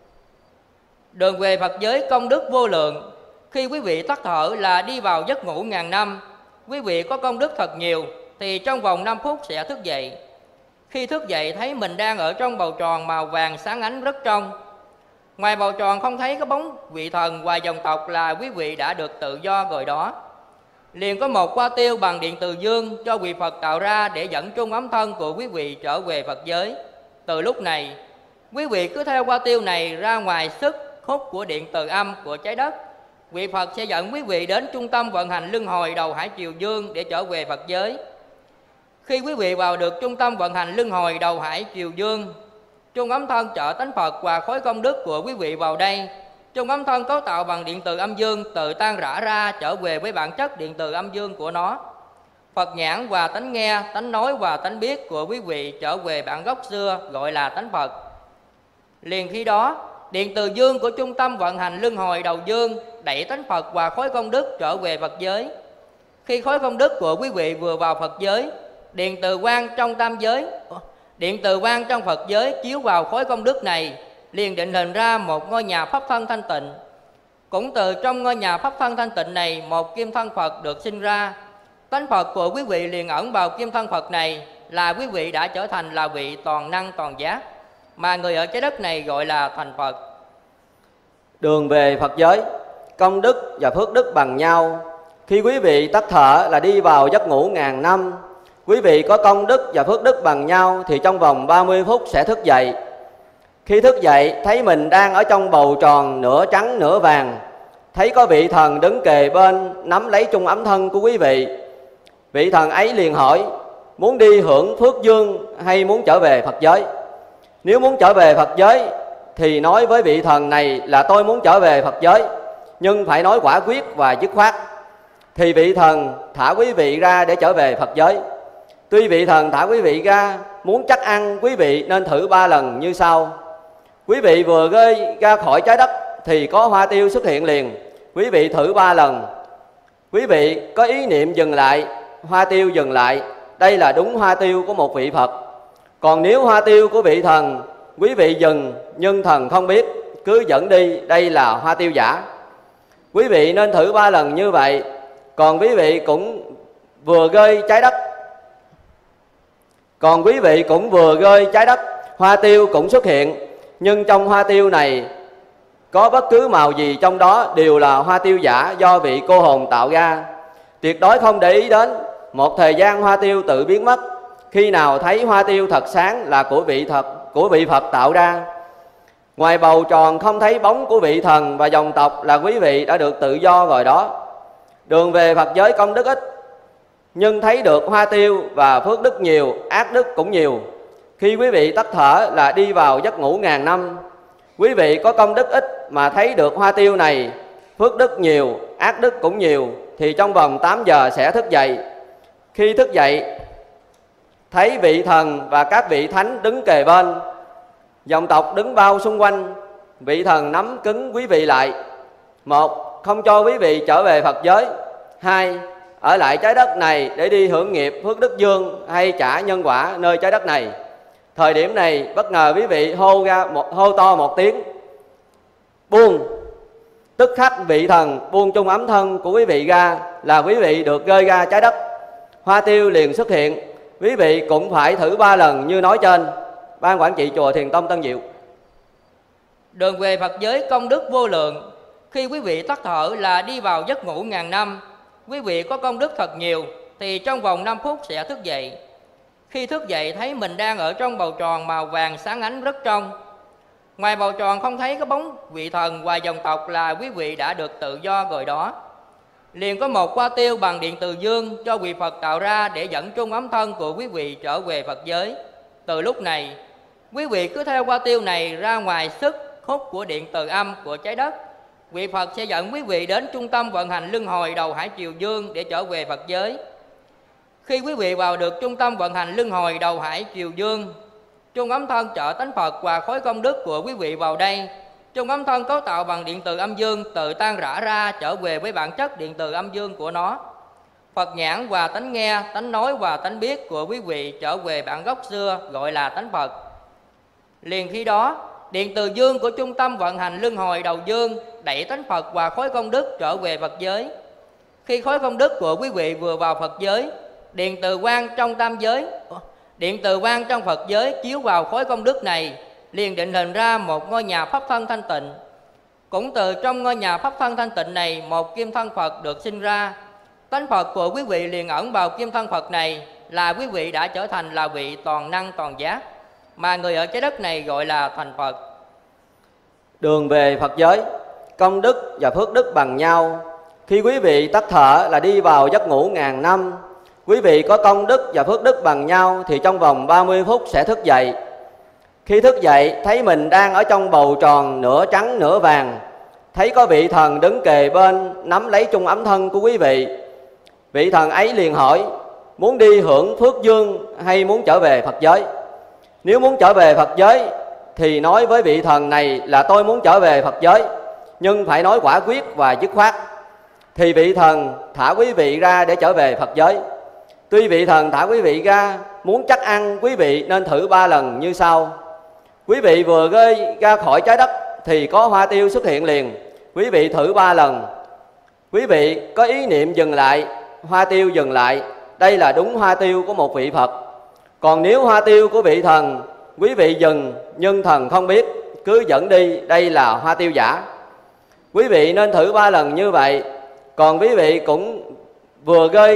Đường về Phật giới công đức vô lượng. Khi quý vị tắt thở là đi vào giấc ngủ ngàn năm. Quý vị có công đức thật nhiều thì trong vòng 5 phút sẽ thức dậy. Khi thức dậy thấy mình đang ở trong bầu tròn màu vàng sáng ánh rất trong. Ngoài bầu tròn không thấy có bóng vị thần và dòng tộc là quý vị đã được tự do rồi đó. Liền có một hoa tiêu bằng điện từ dương cho vị Phật tạo ra để dẫn chung ấm thân của quý vị trở về Phật giới. Từ lúc này, quý vị cứ theo hoa tiêu này ra ngoài sức hút của điện từ âm của trái đất. Vị Phật sẽ dẫn quý vị đến trung tâm vận hành luân hồi đầu hải triều dương để trở về Phật giới. Khi quý vị vào được trung tâm vận hành luân hồi đầu hải triều dương, chung ấm thân trợ tánh Phật và khối công đức của quý vị vào đây. Chung ấm thân cấu tạo bằng điện từ âm dương tự tan rã ra trở về với bản chất điện từ âm dương của nó. Phật nhãn và tánh nghe, tánh nói và tánh biết của quý vị trở về bản gốc xưa gọi là tánh Phật. Liền khi đó, điện từ dương của trung tâm vận hành luân hồi đầu dương đẩy tánh Phật và khối công đức trở về Phật giới. Khi khối công đức của quý vị vừa vào Phật giới, điện từ quang trong Phật giới chiếu vào khối công đức này, liền định hình ra một ngôi nhà pháp thân thanh tịnh. Cũng từ trong ngôi nhà pháp thân thanh tịnh này, một kim thân Phật được sinh ra. Tánh Phật của quý vị liền ẩn vào kim thân Phật này, là quý vị đã trở thành là vị toàn năng toàn giác, mà người ở trái đất này gọi là thành Phật.
Đường về Phật giới công đức và phước đức bằng nhau. Khi quý vị tắt thở là đi vào giấc ngủ ngàn năm. Quý vị có công đức và phước đức bằng nhau thì trong vòng 30 phút sẽ thức dậy. Khi thức dậy thấy mình đang ở trong bầu tròn nửa trắng nửa vàng. Thấy có vị thần đứng kề bên nắm lấy chung ấm thân của quý vị. Vị thần ấy liền hỏi muốn đi hưởng phước dương hay muốn trở về Phật giới. Nếu muốn trở về Phật giới thì nói với vị thần này là tôi muốn trở về Phật giới, nhưng phải nói quả quyết và dứt khoát. Thì vị thần thả quý vị ra để trở về Phật giới. Tuy vị thần thả quý vị ra, muốn chắc ăn quý vị nên thử 3 lần như sau. Quý vị vừa rơi ra khỏi trái đất thì có hoa tiêu xuất hiện liền. Quý vị thử 3 lần. Quý vị có ý niệm dừng lại, hoa tiêu dừng lại. Đây là đúng hoa tiêu của một vị Phật. Còn nếu hoa tiêu của vị thần, quý vị dừng nhưng thần không biết, cứ dẫn đi, đây là hoa tiêu giả. Quý vị nên thử 3 lần như vậy. Còn quý vị cũng vừa rơi trái đất, hoa tiêu cũng xuất hiện. Nhưng trong hoa tiêu này có bất cứ màu gì trong đó đều là hoa tiêu giả do vị cô hồn tạo ra. Tuyệt đối không để ý đến. Một thời gian hoa tiêu tự biến mất. Khi nào thấy hoa tiêu thật sáng là của vị Phật tạo ra. Ngoài bầu tròn không thấy bóng của vị thần và dòng tộc là quý vị đã được tự do rồi đó. Đường về Phật giới công đức ít, nhưng thấy được hoa tiêu và phước đức nhiều, ác đức cũng nhiều. Khi quý vị tắt thở là đi vào giấc ngủ ngàn năm. Quý vị có công đức ít mà thấy được hoa tiêu này, phước đức nhiều, ác đức cũng nhiều, thì trong vòng 8 giờ sẽ thức dậy. Khi thức dậy, thấy vị thần và các vị thánh đứng kề bên, dòng tộc đứng bao xung quanh. Vị thần nắm cứng quý vị lại. 1. Không cho quý vị trở về Phật giới. 2. Ở lại trái đất này để đi hưởng nghiệp phước đức dương hay trả nhân quả nơi trái đất này. Thời điểm này bất ngờ quý vị hô to một tiếng buông. Tức khắc vị thần buông chung ấm thân của quý vị ra là quý vị được rơi ra trái đất. Hoa tiêu liền xuất hiện. Quý vị cũng phải thử 3 lần như nói trên. Ban quản trị chùa Thiền Tông Tân Diệu.
Đường về Phật giới công đức vô lượng. Khi quý vị tắt thở là đi vào giấc ngủ ngàn năm. Quý vị có công đức thật nhiều thì trong vòng 5 phút sẽ thức dậy. Khi thức dậy thấy mình đang ở trong bầu tròn màu vàng sáng ánh rất trong. Ngoài bầu tròn không thấy có bóng vị thần và dòng tộc là quý vị đã được tự do rồi đó. Liền có một hoa tiêu bằng điện từ dương do vị Phật tạo ra để dẫn chung ấm thân của quý vị trở về Phật giới. Từ lúc này, quý vị cứ theo hoa tiêu này ra ngoài sức hút của điện từ âm của trái đất. Vị Phật sẽ dẫn quý vị đến trung tâm vận hành luân hồi đầu hải triều dương để trở về Phật giới. Khi quý vị vào được trung tâm vận hành luân hồi đầu hải triều dương, chung ấm thân trợ tánh Phật và khối công đức của quý vị vào đây. Chung ấm thân cấu tạo bằng điện từ âm dương tự tan rã ra trở về với bản chất điện từ âm dương của nó. Phật nhãn và tánh nghe, tánh nói và tánh biết của quý vị trở về bản gốc xưa gọi là tánh Phật. Liền khi đó, điện từ dương của trung tâm vận hành luân hồi đầu dương đẩy tánh Phật và khối công đức trở về Phật giới. Khi khối công đức của quý vị vừa vào Phật giới, điện từ quang trong Phật giới chiếu vào khối công đức này, liền định hình ra một ngôi nhà pháp thân thanh tịnh. Cũng từ trong ngôi nhà pháp thân thanh tịnh này, một kim thân Phật được sinh ra. Tánh Phật của quý vị liền ẩn vào kim thân Phật này, là quý vị đã trở thành là vị toàn năng toàn giác, mà người ở trái đất này gọi là thành Phật.
Đường về Phật giới, công đức và phước đức bằng nhau. Khi quý vị tắt thở là đi vào giấc ngủ ngàn năm. Quý vị có công đức và phước đức bằng nhau thì trong vòng 30 phút sẽ thức dậy. Khi thức dậy thấy mình đang ở trong bầu tròn nửa trắng nửa vàng. Thấy có vị thần đứng kề bên nắm lấy chung ấm thân của quý vị. Vị thần ấy liền hỏi: muốn đi hưởng phước dương hay muốn trở về Phật giới? Nếu muốn trở về Phật giới thì nói với vị thần này là tôi muốn trở về Phật giới, nhưng phải nói quả quyết và dứt khoát. Thì vị thần thả quý vị ra để trở về Phật giới. Tuy vị thần thả quý vị ra, muốn chắc ăn quý vị nên thử 3 lần như sau. Quý vị vừa rơi ra khỏi trái đất thì có hoa tiêu xuất hiện liền. Quý vị thử 3 lần. Quý vị có ý niệm dừng lại, hoa tiêu dừng lại. Đây là đúng hoa tiêu của một vị Phật. Còn nếu hoa tiêu của vị thần, quý vị dừng nhưng thần không biết, cứ dẫn đi, đây là hoa tiêu giả. Quý vị nên thử 3 lần như vậy. Còn quý vị cũng vừa rơi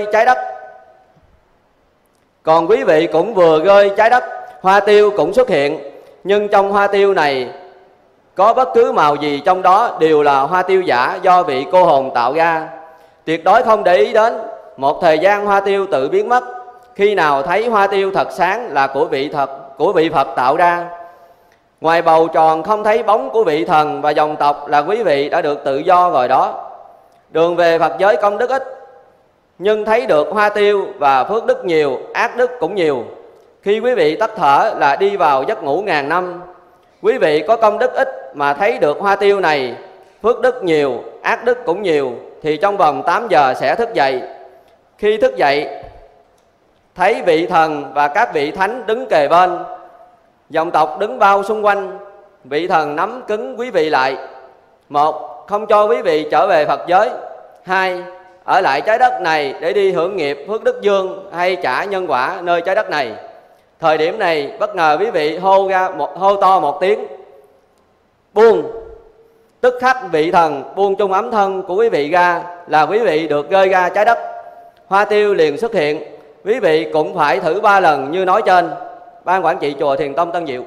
trái đất, hoa tiêu cũng xuất hiện. Nhưng trong hoa tiêu này có bất cứ màu gì trong đó đều là hoa tiêu giả do vị cô hồn tạo ra. Tuyệt đối không để ý đến. Một thời gian hoa tiêu tự biến mất. Khi nào thấy hoa tiêu thật sáng là của vị Phật tạo ra. Ngoài bầu tròn không thấy bóng của vị thần và dòng tộc là quý vị đã được tự do rồi đó. Đường về Phật giới công đức ít, nhưng thấy được hoa tiêu và phước đức nhiều, ác đức cũng nhiều. Khi quý vị tắt thở là đi vào giấc ngủ ngàn năm. Quý vị có công đức ít mà thấy được hoa tiêu này, phước đức nhiều, ác đức cũng nhiều, thì trong vòng 8 giờ sẽ thức dậy. Khi thức dậy thấy vị thần và các vị thánh đứng kề bên, dòng tộc đứng bao xung quanh. Vị thần nắm cứng quý vị lại. 1. Không cho quý vị trở về Phật giới. 2. Ở lại trái đất này để đi hưởng nghiệp phước đức dương hay trả nhân quả nơi trái đất này. Thời điểm này bất ngờ quý vị hô to một tiếng buông. Tức khắc vị thần buông chung ấm thân của quý vị ra là quý vị được rơi ra trái đất. Hoa tiêu liền xuất hiện. Quý vị cũng phải thử 3 lần như nói trên. Ban quản trị chùa Thiền Tông Tân Diệu.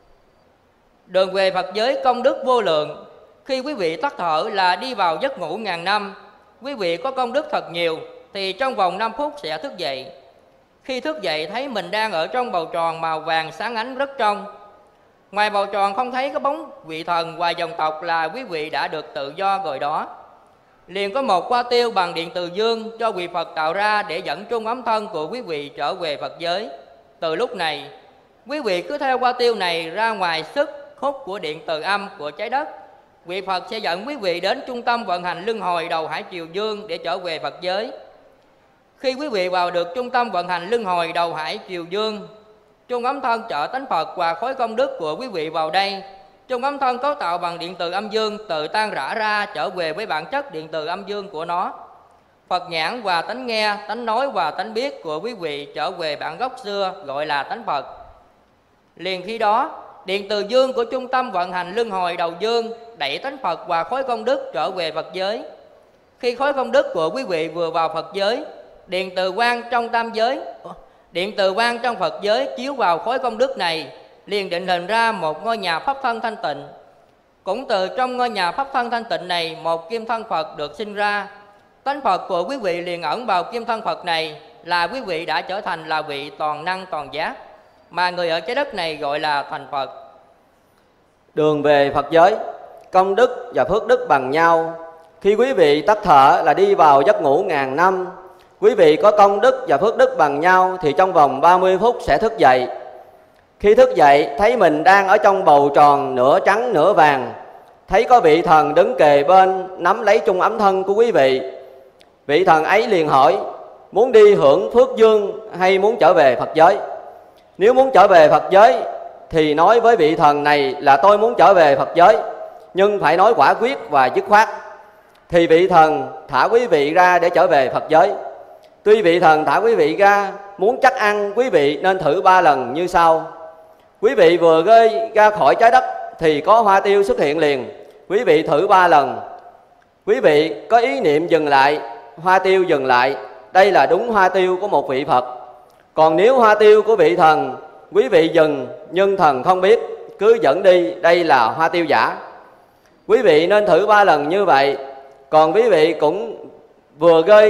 Đường về Phật giới công đức vô lượng. Khi quý vị tắt thở là đi vào giấc ngủ ngàn năm. Quý vị có công đức thật nhiều thì trong vòng 5 phút sẽ thức dậy. Khi thức dậy thấy mình đang ở trong bầu tròn màu vàng sáng ánh rất trong. Ngoài bầu tròn không thấy có bóng vị thần và dòng tộc là quý vị đã được tự do rồi đó. Liền có một hoa tiêu bằng điện từ dương do vị Phật tạo ra để dẫn chung ấm thân của quý vị trở về Phật giới. Từ lúc này, quý vị cứ theo hoa tiêu này ra ngoài sức hút của điện từ âm của trái đất. Vị Phật sẽ dẫn quý vị đến trung tâm vận hành luân hồi đầu hải triều dương để trở về Phật giới. Khi quý vị vào được trung tâm vận hành luân hồi đầu hải triều dương, chung ấm thân trợ tánh Phật và khối công đức của quý vị vào đây. Chung ấm thân cấu tạo bằng điện từ âm dương tự tan rã ra trở về với bản chất điện từ âm dương của nó. Phật nhãn và tánh nghe, tánh nói và tánh biết của quý vị trở về bản gốc xưa gọi là tánh Phật. Liền khi đó, điện từ dương của trung tâm vận hành luân hồi đầu dương đẩy tánh Phật và khối công đức trở về Phật giới. Khi khối công đức của quý vị vừa vào Phật giới, điện từ quang trong tam giới, điện từ quang trong Phật giới chiếu vào khối công đức này, liền định hình ra một ngôi nhà pháp thân thanh tịnh. Cũng từ trong ngôi nhà pháp thân thanh tịnh này, một kim thân Phật được sinh ra. Tánh Phật của quý vị liền ẩn vào kim thân Phật này, là quý vị đã trở thành là vị toàn năng toàn giác, mà người ở trái đất này gọi là thành Phật.
Đường về Phật giới, công đức và phước đức bằng nhau. Khi quý vị tắt thở là đi vào giấc ngủ ngàn năm. Quý vị có công đức và phước đức bằng nhau thì trong vòng 30 phút sẽ thức dậy. Khi thức dậy thấy mình đang ở trong bầu tròn nửa trắng nửa vàng, thấy có vị thần đứng kề bên nắm lấy chung ấm thân của quý vị. Vị thần ấy liền hỏi: muốn đi hưởng phước dương hay muốn trở về Phật giới? Nếu muốn trở về Phật giới thì nói với vị thần này là tôi muốn trở về Phật giới, nhưng phải nói quả quyết và dứt khoát. Thì vị thần thả quý vị ra để trở về Phật giới. Tuy vị thần thả quý vị ra, muốn chắc ăn quý vị nên thử 3 lần như sau. Quý vị vừa rơi ra khỏi trái đất thì có hoa tiêu xuất hiện liền. Quý vị thử 3 lần. Quý vị có ý niệm dừng lại, hoa tiêu dừng lại. Đây là đúng hoa tiêu của một vị Phật. Còn nếu hoa tiêu của vị thần, quý vị dừng nhưng thần không biết, cứ dẫn đi, đây là hoa tiêu giả. Quý vị nên thử 3 lần như vậy. Còn quý vị cũng vừa rơi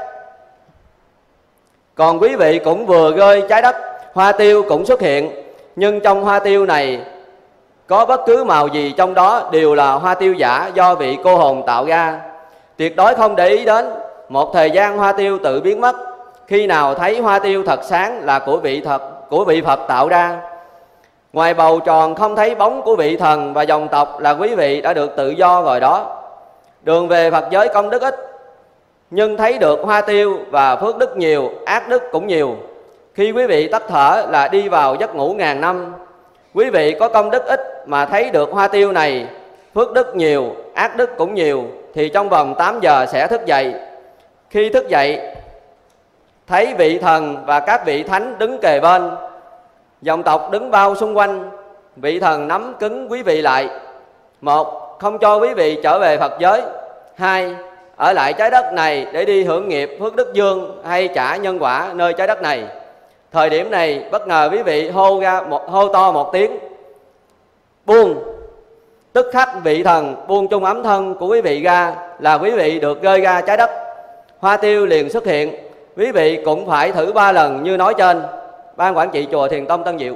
trái đất, hoa tiêu cũng xuất hiện. Nhưng trong hoa tiêu này có bất cứ màu gì trong đó đều là hoa tiêu giả do vị cô hồn tạo ra. Tuyệt đối không để ý đến. Một thời gian hoa tiêu tự biến mất. Khi nào thấy hoa tiêu thật sáng là của vị Phật tạo ra. Ngoài bầu tròn không thấy bóng của vị thần và dòng tộc là quý vị đã được tự do rồi đó. Đường về Phật giới công đức ít, nhưng thấy được hoa tiêu và phước đức nhiều, ác đức cũng nhiều. Khi quý vị tắt thở là đi vào giấc ngủ ngàn năm. Quý vị có công đức ít mà thấy được hoa tiêu này, phước đức nhiều, ác đức cũng nhiều, thì trong vòng 8 giờ sẽ thức dậy. Khi thức dậy thấy vị thần và các vị thánh đứng kề bên, dòng tộc đứng bao xung quanh. Vị thần nắm cứng quý vị lại. 1. Không cho quý vị trở về Phật giới. 2. Ở lại trái đất này để đi hưởng nghiệp phước đức dương hay trả nhân quả nơi trái đất này. Thời điểm này bất ngờ quý vị hô to một tiếng buông. Tức khắc vị thần buông chung ấm thân của quý vị ra là quý vị được rơi ra trái đất. Hoa tiêu liền xuất hiện. Quý vị cũng phải thử 3 lần như nói trên. Ban quản trị chùa Thiền Tông Tân Diệu.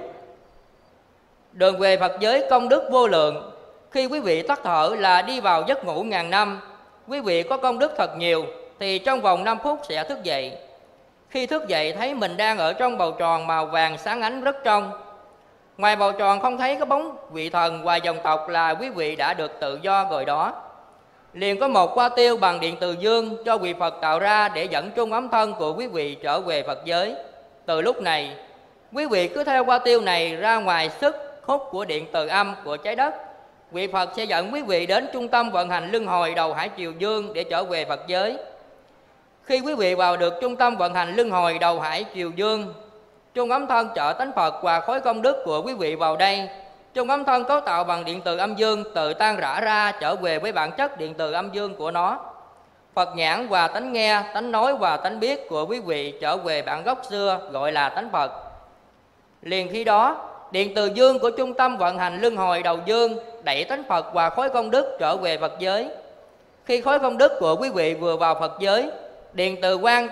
Đường về Phật giới công đức vô lượng. Khi quý vị tắt thở là đi vào giấc ngủ ngàn năm. Quý vị có công đức thật nhiều thì trong vòng 5 phút sẽ thức dậy. Khi thức dậy thấy mình đang ở trong bầu tròn màu vàng sáng ánh rất trong. Ngoài bầu tròn không thấy có bóng vị thần và dòng tộc là quý vị đã được tự do rồi đó. Liền có một hoa tiêu bằng điện từ dương cho vị Phật tạo ra để dẫn chung ấm thân của quý vị trở về Phật giới. Từ lúc này, quý vị cứ theo hoa tiêu này ra ngoài sức hút của điện từ âm của trái đất. Vị Phật sẽ dẫn quý vị đến trung tâm vận hành luân hồi đầu hải triều dương để trở về Phật giới. Khi quý vị vào được trung tâm vận hành luân hồi đầu hải triều dương, chung ấm thân trợ tánh Phật và khối công đức của quý vị vào đây. Chung ấm thân cấu tạo bằng điện từ âm dương tự tan rã ra trở về với bản chất điện từ âm dương của nó. Phật nhãn và tánh nghe, tánh nói và tánh biết của quý vị trở về bản gốc xưa gọi là tánh Phật. Liền khi đó, điện từ dương của trung tâm vận hành luân hồi đầu dương đẩy tánh Phật và khối công đức trở về Phật giới. Khi khối công đức của quý vị vừa vào Phật giới, điện từ quang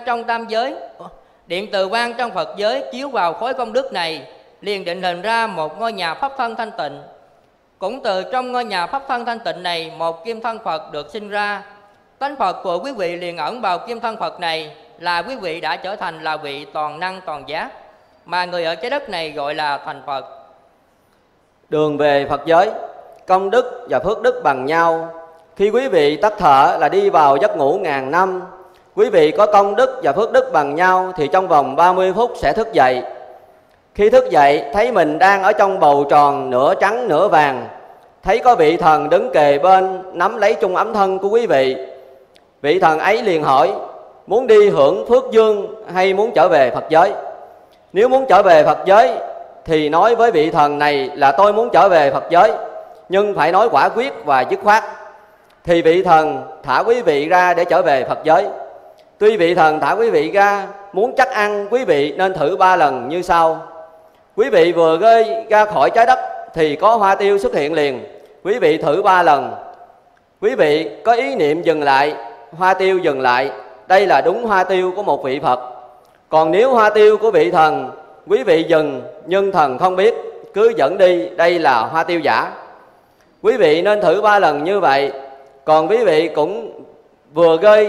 trong Phật giới chiếu vào khối công đức này, liền định hình ra một ngôi nhà pháp thân thanh tịnh. Cũng từ trong ngôi nhà pháp thân thanh tịnh này, một kim thân Phật được sinh ra. Tánh Phật của quý vị liền ẩn vào kim thân Phật này, là quý vị đã trở thành là vị toàn năng toàn giác, mà người ở trái đất này gọi là thành Phật.
Đường về Phật giới, công đức và phước đức bằng nhau. Khi quý vị tắt thở là đi vào giấc ngủ ngàn năm. Quý vị có công đức và phước đức bằng nhau thì trong vòng 30 phút sẽ thức dậy. Khi thức dậy thấy mình đang ở trong bầu tròn nửa trắng nửa vàng, thấy có vị thần đứng kề bên nắm lấy chung ấm thân của quý vị. Vị thần ấy liền hỏi: muốn đi hưởng phước dương hay muốn trở về Phật giới? Nếu muốn trở về Phật giới thì nói với vị thần này là tôi muốn trở về Phật giới, nhưng phải nói quả quyết và dứt khoát. Thì vị thần thả quý vị ra để trở về Phật giới. Tuy vị thần thả quý vị ra, muốn chắc ăn quý vị nên thử 3 lần như sau. Quý vị vừa rơi ra khỏi trái đất thì có hoa tiêu xuất hiện liền. Quý vị thử 3 lần. Quý vị có ý niệm dừng lại, hoa tiêu dừng lại. Đây là đúng hoa tiêu của một vị Phật. Còn nếu hoa tiêu của vị thần, quý vị dừng nhưng thần không biết, cứ dẫn đi, đây là hoa tiêu giả. Quý vị nên thử 3 lần như vậy. Còn quý vị cũng vừa rơi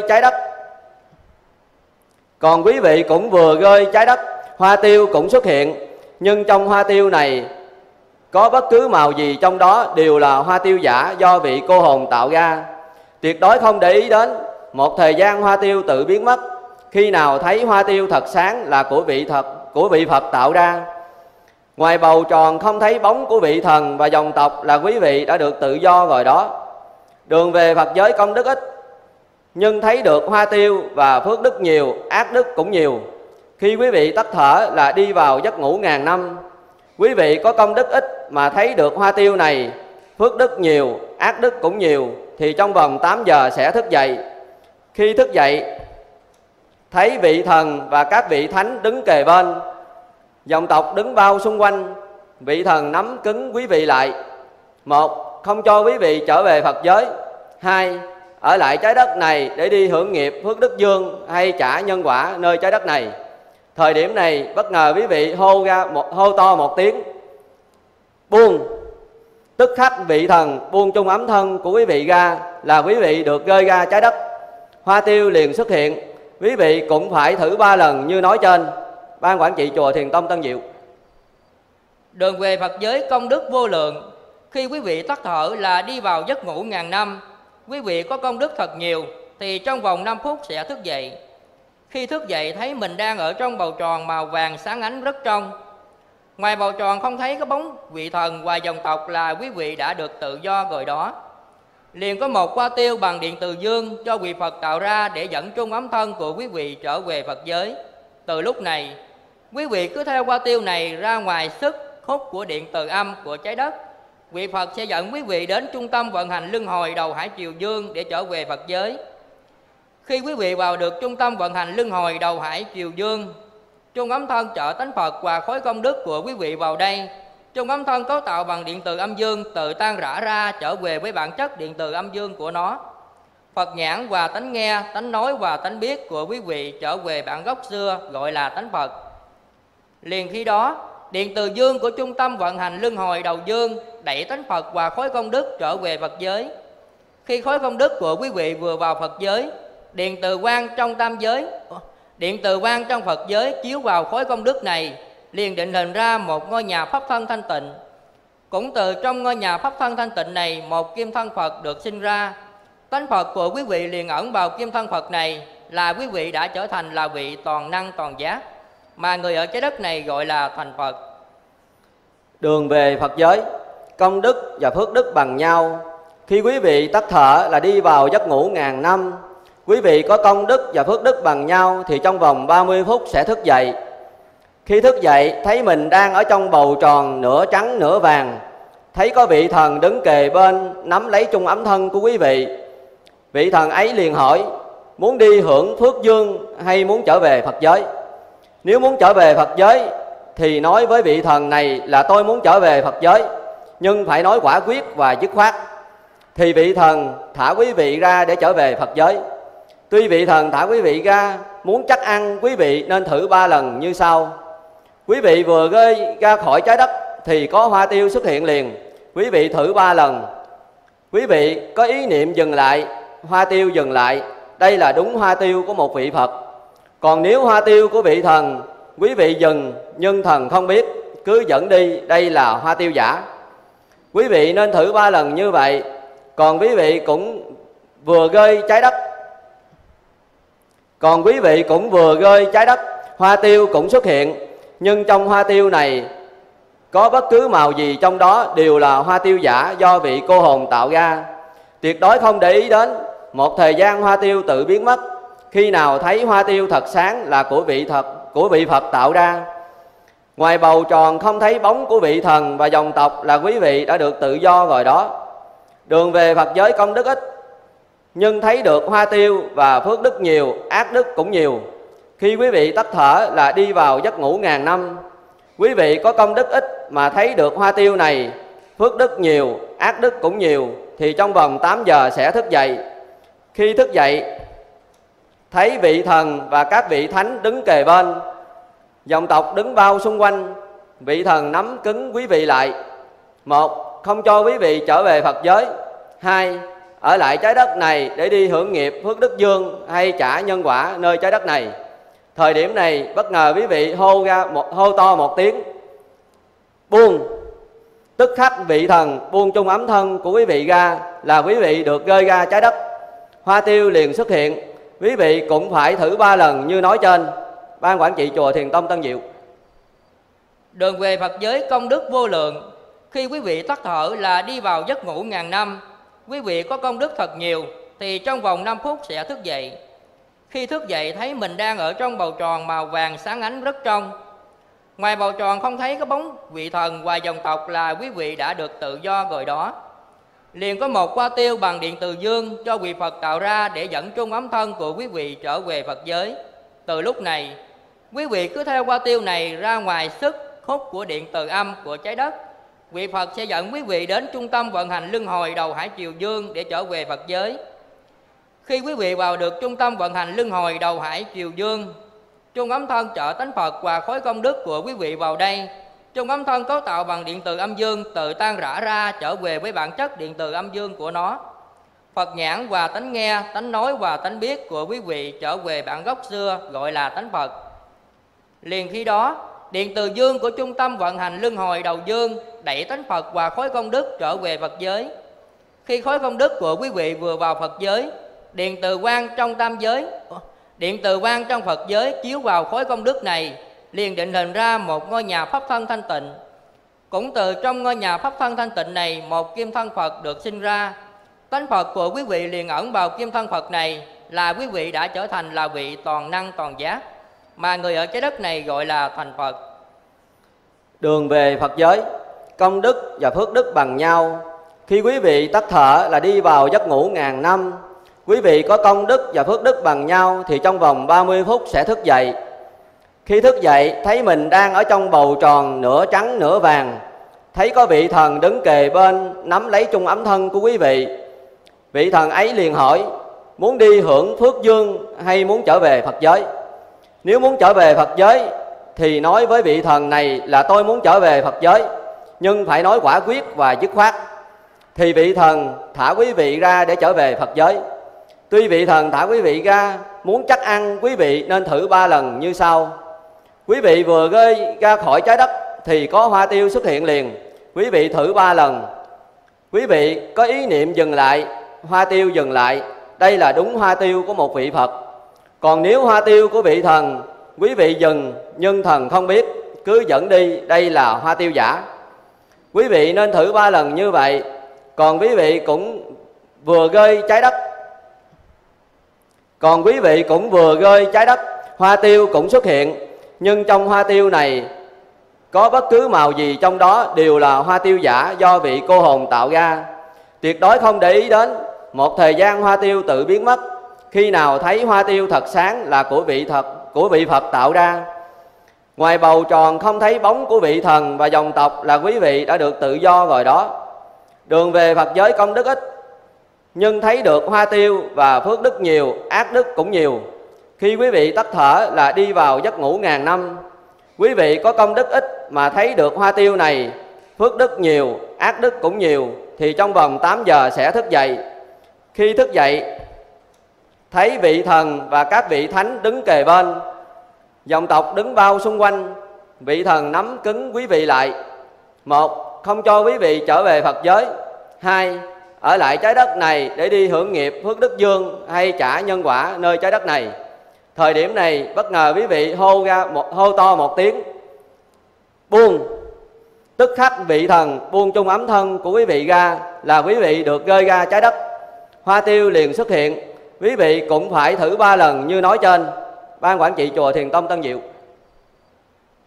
trái đất, hoa tiêu cũng xuất hiện. Nhưng trong hoa tiêu này có bất cứ màu gì trong đó đều là hoa tiêu giả do vị cô hồn tạo ra. Tuyệt đối không để ý đến. Một thời gian hoa tiêu tự biến mất. Khi nào thấy hoa tiêu thật sáng là của vị Phật tạo ra. Ngoài bầu tròn không thấy bóng của vị thần và dòng tộc là quý vị đã được tự do rồi đó. Đường về Phật giới công đức ít, nhưng thấy được hoa tiêu và phước đức nhiều, ác đức cũng nhiều. Khi quý vị tắt thở là đi vào giấc ngủ ngàn năm. Quý vị có công đức ít mà thấy được hoa tiêu này, phước đức nhiều, ác đức cũng nhiều, thì trong vòng 8 giờ sẽ thức dậy. Khi thức dậy, thấy vị thần và các vị thánh đứng kề bên, dòng tộc đứng bao xung quanh. Vị thần nắm cứng quý vị lại. 1. Không cho quý vị trở về Phật giới. 2. Ở lại trái đất này để đi hưởng nghiệp phước đức dương hay trả nhân quả nơi trái đất này. Thời điểm này bất ngờ quý vị hô to một tiếng buông. Tức khắc vị thần buông chung ấm thân của quý vị ra là quý vị được rơi ra trái đất. Hoa tiêu liền xuất hiện. Quý vị cũng phải thử 3 lần như nói trên. Ban quản trị chùa Thiền Tông Tân Diệu.
Đường về Phật giới công đức vô lượng. Khi quý vị tắt thở là đi vào giấc ngủ ngàn năm. Quý vị có công đức thật nhiều thì trong vòng 5 phút sẽ thức dậy. Khi thức dậy thấy mình đang ở trong bầu tròn màu vàng sáng ánh rất trong. Ngoài bầu tròn không thấy có bóng vị thần và dòng tộc là quý vị đã được tự do rồi đó. Liền có một hoa tiêu bằng điện từ dương do vị Phật tạo ra để dẫn chung ấm thân của quý vị trở về Phật giới. Từ lúc này, quý vị cứ theo hoa tiêu này ra ngoài sức hút của điện từ âm của trái đất. Vị Phật sẽ dẫn quý vị đến trung tâm vận hành luân hồi đầu hải triều dương để trở về Phật giới. Khi quý vị vào được trung tâm vận hành luân hồi đầu hải triều dương, chung ấm thân trợ tánh Phật và khối công đức của quý vị vào đây. Chung ấm thân cấu tạo bằng điện từ âm dương tự tan rã ra trở về với bản chất điện từ âm dương của nó. Phật nhãn và tánh nghe, tánh nói và tánh biết của quý vị trở về bản gốc xưa gọi là tánh Phật. Liền khi đó, điện từ dương của trung tâm vận hành luân hồi đầu dương đẩy tánh Phật và khối công đức trở về Phật giới. Khi khối công đức của quý vị vừa vào Phật giới, điện từ quang trong Phật giới chiếu vào khối công đức này, liền định hình ra một ngôi nhà pháp thân thanh tịnh. Cũng từ trong ngôi nhà pháp thân thanh tịnh này, một kim thân Phật được sinh ra. Tánh Phật của quý vị liền ẩn vào kim thân Phật này, là quý vị đã trở thành là vị toàn năng toàn giác, mà người ở trái đất này gọi là thành Phật.
Đường về Phật giới, công đức và phước đức bằng nhau. Khi quý vị tắt thở là đi vào giấc ngủ ngàn năm. Quý vị có công đức và phước đức bằng nhau thì trong vòng 30 phút sẽ thức dậy. Khi thức dậy thấy mình đang ở trong bầu tròn nửa trắng nửa vàng. Thấy có vị thần đứng kề bên nắm lấy chung ấm thân của quý vị. Vị thần ấy liền hỏi muốn đi hưởng phước dương hay muốn trở về Phật giới. Nếu muốn trở về Phật giới thì nói với vị thần này là tôi muốn trở về Phật giới, nhưng phải nói quả quyết và dứt khoát. Thì vị thần thả quý vị ra để trở về Phật giới. Tuy vị thần thả quý vị ra, muốn chắc ăn quý vị nên thử 3 lần như sau. Quý vị vừa rơi ra khỏi trái đất thì có hoa tiêu xuất hiện liền. Quý vị thử 3 lần. Quý vị có ý niệm dừng lại, hoa tiêu dừng lại. Đây là đúng hoa tiêu của một vị Phật. Còn nếu hoa tiêu của vị thần, quý vị dừng nhưng thần không biết, cứ dẫn đi, đây là hoa tiêu giả. Quý vị nên thử 3 lần như vậy. Còn quý vị cũng vừa rơi trái đất, hoa tiêu cũng xuất hiện. Nhưng trong hoa tiêu này có bất cứ màu gì trong đó đều là hoa tiêu giả do vị cô hồn tạo ra. Tuyệt đối không để ý đến. Một thời gian hoa tiêu tự biến mất. Khi nào thấy hoa tiêu thật sáng là của vị Phật tạo ra. Ngoài bầu tròn không thấy bóng của vị thần và dòng tộc là quý vị đã được tự do rồi đó. Đường về Phật giới công đức ít, nhưng thấy được hoa tiêu và phước đức nhiều, ác đức cũng nhiều. Khi quý vị tắt thở là đi vào giấc ngủ ngàn năm. Quý vị có công đức ít mà thấy được hoa tiêu này, phước đức nhiều, ác đức cũng nhiều, thì trong vòng 8 giờ sẽ thức dậy. Khi thức dậy, thấy vị thần và các vị thánh đứng kề bên, dòng tộc đứng bao xung quanh. Vị thần nắm cứng quý vị lại. 1. Không cho quý vị trở về Phật giới. 2. Ở lại trái đất này để đi hưởng nghiệp phước đức dương hay trả nhân quả nơi trái đất này. Thời điểm này bất ngờ quý vị hô to một tiếng buông. Tức khắc vị thần buông chung ấm thân của quý vị ra là quý vị được rơi ra trái đất. Hoa tiêu liền xuất hiện. Quý vị cũng phải thử 3 lần như nói trên. Ban quản trị chùa Thiền Tông Tân Diệu.
Đường về Phật giới công đức vô lượng. Khi quý vị tắt thở là đi vào giấc ngủ ngàn năm. Quý vị có công đức thật nhiều thì trong vòng 5 phút sẽ thức dậy. Khi thức dậy thấy mình đang ở trong bầu tròn màu vàng sáng ánh rất trong. Ngoài bầu tròn không thấy có bóng vị thần và dòng tộc là quý vị đã được tự do rồi đó. Liền có một hoa tiêu bằng điện từ dương cho vị Phật tạo ra để dẫn chung ấm thân của quý vị trở về Phật giới. Từ lúc này, quý vị cứ theo hoa tiêu này ra ngoài sức hút của điện từ âm của trái đất. Vị Phật sẽ dẫn quý vị đến trung tâm vận hành luân hồi đầu hải triều dương để trở về Phật giới. Khi quý vị vào được trung tâm vận hành luân hồi đầu hải triều dương, chung ấm thân trợ tánh Phật và khối công đức của quý vị vào đây. Chung ấm thân cấu tạo bằng điện từ âm dương tự tan rã ra trở về với bản chất điện từ âm dương của nó. Phật nhãn và tánh nghe, tánh nói và tánh biết của quý vị trở về bản gốc xưa gọi là tánh Phật. Liền khi đó, điện từ dương của trung tâm vận hành luân hồi đầu dương đẩy tánh Phật và khối công đức trở về Phật giới. Khi khối công đức của quý vị vừa vào Phật giới, điện từ quang trong Phật giới chiếu vào khối công đức này, liền định hình ra một ngôi nhà pháp thân thanh tịnh. Cũng từ trong ngôi nhà pháp thân thanh tịnh này, một kim thân Phật được sinh ra. Tánh Phật của quý vị liền ẩn vào kim thân Phật này, là quý vị đã trở thành là vị toàn năng toàn giác, mà người ở trái đất này gọi là thành Phật.
Đường về Phật giới công đức và phước đức bằng nhau. Khi quý vị tắt thở là đi vào giấc ngủ ngàn năm. Quý vị có công đức và phước đức bằng nhau thì trong vòng 30 phút sẽ thức dậy. Khi thức dậy thấy mình đang ở trong bầu tròn nửa trắng nửa vàng. Thấy có vị thần đứng kề bên nắm lấy chung ấm thân của quý vị. Vị thần ấy liền hỏi muốn đi hưởng phước dương hay muốn trở về Phật giới. Nếu muốn trở về Phật giới thì nói với vị thần này là tôi muốn trở về Phật giới, nhưng phải nói quả quyết và dứt khoát. Thì vị thần thả quý vị ra để trở về Phật giới. Tuy vị thần thả quý vị ra, muốn chắc ăn quý vị nên thử 3 lần như sau. Quý vị vừa rơi ra khỏi trái đất thì có hoa tiêu xuất hiện liền. Quý vị thử 3 lần. Quý vị có ý niệm dừng lại, hoa tiêu dừng lại. Đây là đúng hoa tiêu của một vị Phật. Còn nếu hoa tiêu của vị thần, quý vị dừng nhưng thần không biết, cứ dẫn đi, đây là hoa tiêu giả. Quý vị nên thử 3 lần như vậy. Còn quý vị cũng vừa rơi trái đất, hoa tiêu cũng xuất hiện. Nhưng trong hoa tiêu này có bất cứ màu gì trong đó đều là hoa tiêu giả do vị cô hồn tạo ra. Tuyệt đối không để ý đến. Một thời gian hoa tiêu tự biến mất. Khi nào thấy hoa tiêu thật sáng là của vị Phật tạo ra. Ngoài bầu tròn không thấy bóng của vị thần và dòng tộc là quý vị đã được tự do rồi đó. Đường về Phật giới công đức ít, nhưng thấy được hoa tiêu và phước đức nhiều, ác đức cũng nhiều. Khi quý vị tắt thở là đi vào giấc ngủ ngàn năm. Quý vị có công đức ít mà thấy được hoa tiêu này, phước đức nhiều, ác đức cũng nhiều, thì trong vòng 8 giờ sẽ thức dậy. Khi thức dậy, thấy vị thần và các vị thánh đứng kề bên, dòng tộc đứng bao xung quanh. Vị thần nắm cứng quý vị lại. 1. Không cho quý vị trở về Phật giới. 2. Ở lại trái đất này để đi hưởng nghiệp phước đức dương hay trả nhân quả nơi trái đất này. Thời điểm này bất ngờ quý vị hô to một tiếng buông. Tức khắc vị thần buông chung ấm thân của quý vị ra là quý vị được rơi ra trái đất. Hoa tiêu liền xuất hiện. Quý vị cũng phải thử 3 lần như nói trên. Ban quản trị chùa Thiền Tông Tân Diệu.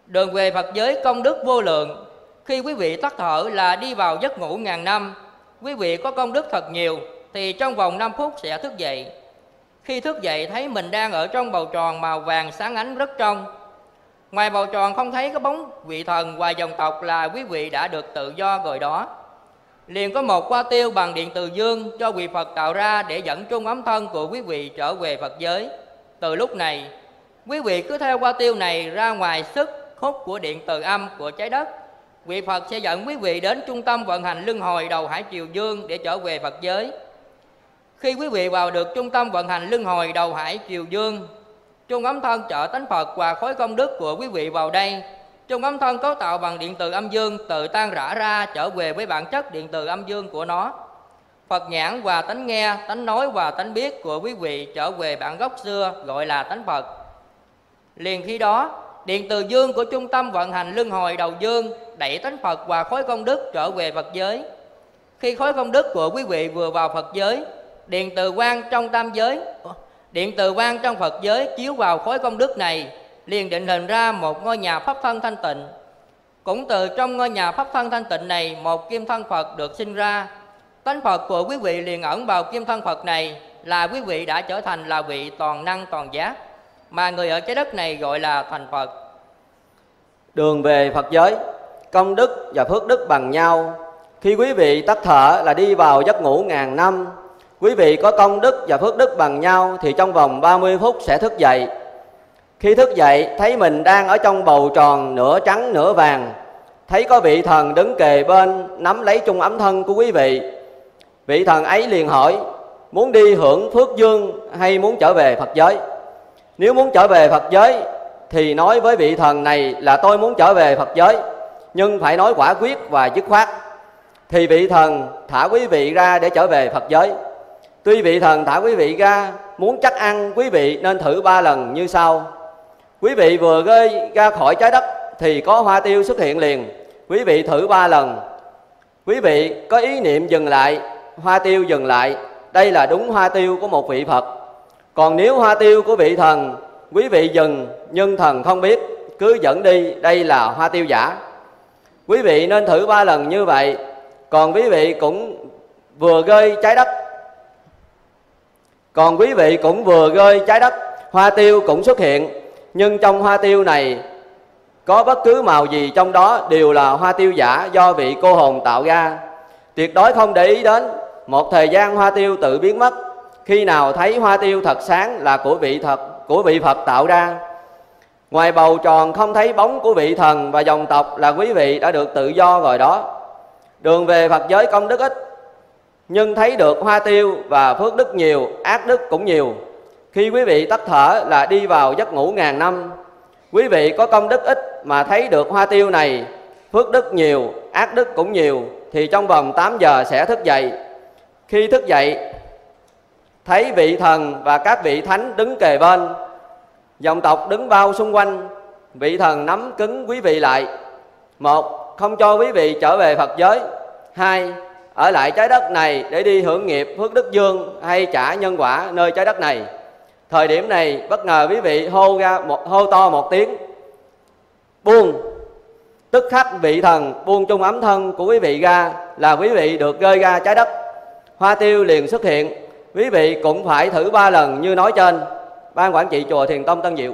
Đường về Phật giới công đức vô lượng. Khi quý vị tắt thở là đi vào giấc ngủ ngàn năm. Quý vị có công đức thật nhiều thì trong vòng 5 phút sẽ thức dậy. Khi thức dậy thấy mình đang ở trong bầu tròn màu vàng sáng ánh rất trong. Ngoài bầu tròn không thấy có bóng vị thần và dòng tộc là quý vị đã được tự do rồi đó. Liền có một hoa tiêu bằng điện từ dương do vị Phật tạo ra để dẫn chung ấm thân của quý vị trở về Phật giới. Từ lúc này, quý vị cứ theo hoa tiêu này ra ngoài sức hút của điện từ âm của trái đất. Vị Phật sẽ dẫn quý vị đến trung tâm vận hành luân hồi đầu hải triều dương để trở về Phật giới. Khi quý vị vào được trung tâm vận hành luân hồi đầu hải triều dương, chung ấm thân trợ tánh Phật và khối công đức của quý vị vào đây. Chung ấm thân cấu tạo bằng điện từ âm dương tự tan rã ra trở về với bản chất điện từ âm dương của nó. Phật nhãn và tánh nghe, tánh nói và tánh biết của quý vị trở về bản gốc xưa gọi là tánh Phật. Liền khi đó, điện từ dương của trung tâm vận hành luân hồi đầu dương đẩy tánh Phật và khối công đức trở về Phật giới. Khi khối công đức của quý vị vừa vào Phật giới, điện từ quang trong Phật giới chiếu vào khối công đức này, liền định hình ra một ngôi nhà pháp thân thanh tịnh. Cũng từ trong ngôi nhà pháp thân thanh tịnh này, một kim thân Phật được sinh ra. Tánh Phật của quý vị liền ẩn vào kim thân Phật này, là quý vị đã trở thành là vị toàn năng toàn giác, mà người ở trái đất này gọi là thành Phật.
Đường về Phật giới, công đức và phước đức bằng nhau. Khi quý vị tắt thở là đi vào giấc ngủ ngàn năm. Quý vị có công đức và phước đức bằng nhau thì trong vòng 30 phút sẽ thức dậy. Khi thức dậy thấy mình đang ở trong bầu tròn nửa trắng nửa vàng. Thấy có vị thần đứng kề bên nắm lấy chung ấm thân của quý vị. Vị thần ấy liền hỏi: muốn đi hưởng phước dương hay muốn trở về Phật giới? Nếu muốn trở về Phật giới thì nói với vị thần này là tôi muốn trở về Phật giới, nhưng phải nói quả quyết và dứt khoát. Thì vị thần thả quý vị ra để trở về Phật giới. Tuy vị thần thả quý vị ra, muốn chắc ăn quý vị nên thử 3 lần như sau. Quý vị vừa rơi ra khỏi trái đất thì có hoa tiêu xuất hiện liền. Quý vị thử 3 lần. Quý vị có ý niệm dừng lại, hoa tiêu dừng lại. Đây là đúng hoa tiêu của một vị Phật. Còn nếu hoa tiêu của vị thần, quý vị dừng nhưng thần không biết, cứ dẫn đi, đây là hoa tiêu giả. Quý vị nên thử 3 lần như vậy. Còn quý vị cũng vừa rơi trái đất, hoa tiêu cũng xuất hiện. Nhưng trong hoa tiêu này có bất cứ màu gì trong đó đều là hoa tiêu giả do vị cô hồn tạo ra. Tuyệt đối không để ý đến. Một thời gian hoa tiêu tự biến mất. Khi nào thấy hoa tiêu thật sáng là của vị Phật tạo ra. Ngoài bầu tròn không thấy bóng của vị thần và dòng tộc là quý vị đã được tự do rồi đó. Đường về Phật giới công đức ít, nhưng thấy được hoa tiêu và phước đức nhiều, ác đức cũng nhiều. Khi quý vị tắt thở là đi vào giấc ngủ ngàn năm. Quý vị có công đức ít mà thấy được hoa tiêu này, phước đức nhiều, ác đức cũng nhiều, thì trong vòng 8 giờ sẽ thức dậy. Khi thức dậy thấy vị thần và các vị thánh đứng kề bên, dòng tộc đứng bao xung quanh. Vị thần nắm cứng quý vị lại. 1. Không cho quý vị trở về Phật giới. 2. Ở lại trái đất này để đi hưởng nghiệp phước đức dương hay trả nhân quả nơi trái đất này. Thời điểm này bất ngờ quý vị hô to một tiếng buông. Tức khắc vị thần buông chung ấm thân của quý vị ra là quý vị được rơi ra trái đất. Hoa tiêu liền xuất hiện. Quý vị cũng phải thử 3 lần như nói trên. Ban quản trị chùa Thiền Tông Tân Diệu.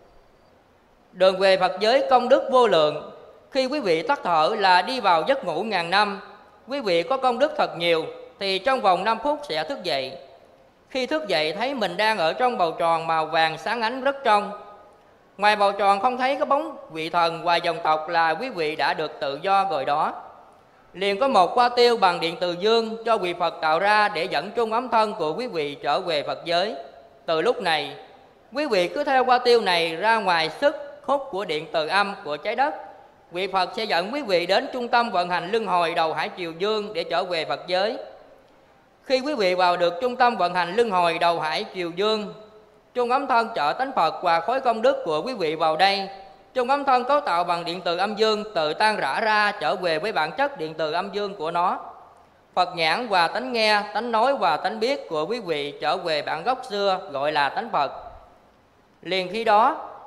Đường về Phật giới công đức vô lượng. Khi quý vị tắt thở là đi vào giấc ngủ ngàn năm. Quý vị có công đức thật nhiều thì trong vòng 5 phút sẽ thức dậy. Khi thức dậy thấy mình đang ở trong bầu tròn màu vàng sáng ánh rất trong. Ngoài bầu tròn không thấy có bóng vị thần và dòng tộc là quý vị đã được tự do rồi đó. Liền có một hoa tiêu bằng điện từ dương do vị Phật tạo ra để dẫn chung ấm thân của quý vị trở về Phật giới. Từ lúc này, quý vị cứ theo hoa tiêu này ra ngoài sức hút của điện từ âm của trái đất. Vị Phật sẽ dẫn quý vị đến trung tâm vận hành luân hồi đầu hải triều dương để trở về Phật giới. Khi quý vị vào được trung tâm vận hành luân hồi đầu hải triều dương, chung ấm thân trợ tánh Phật và khối công đức của quý vị vào đây. Chung ấm thân cấu tạo bằng điện từ âm dương tự tan rã ra trở về với bản chất điện từ âm dương của nó. Phật nhãn và tánh nghe, tánh nói và tánh biết của quý vị trở về bản gốc xưa gọi là tánh Phật. Liền khi đó,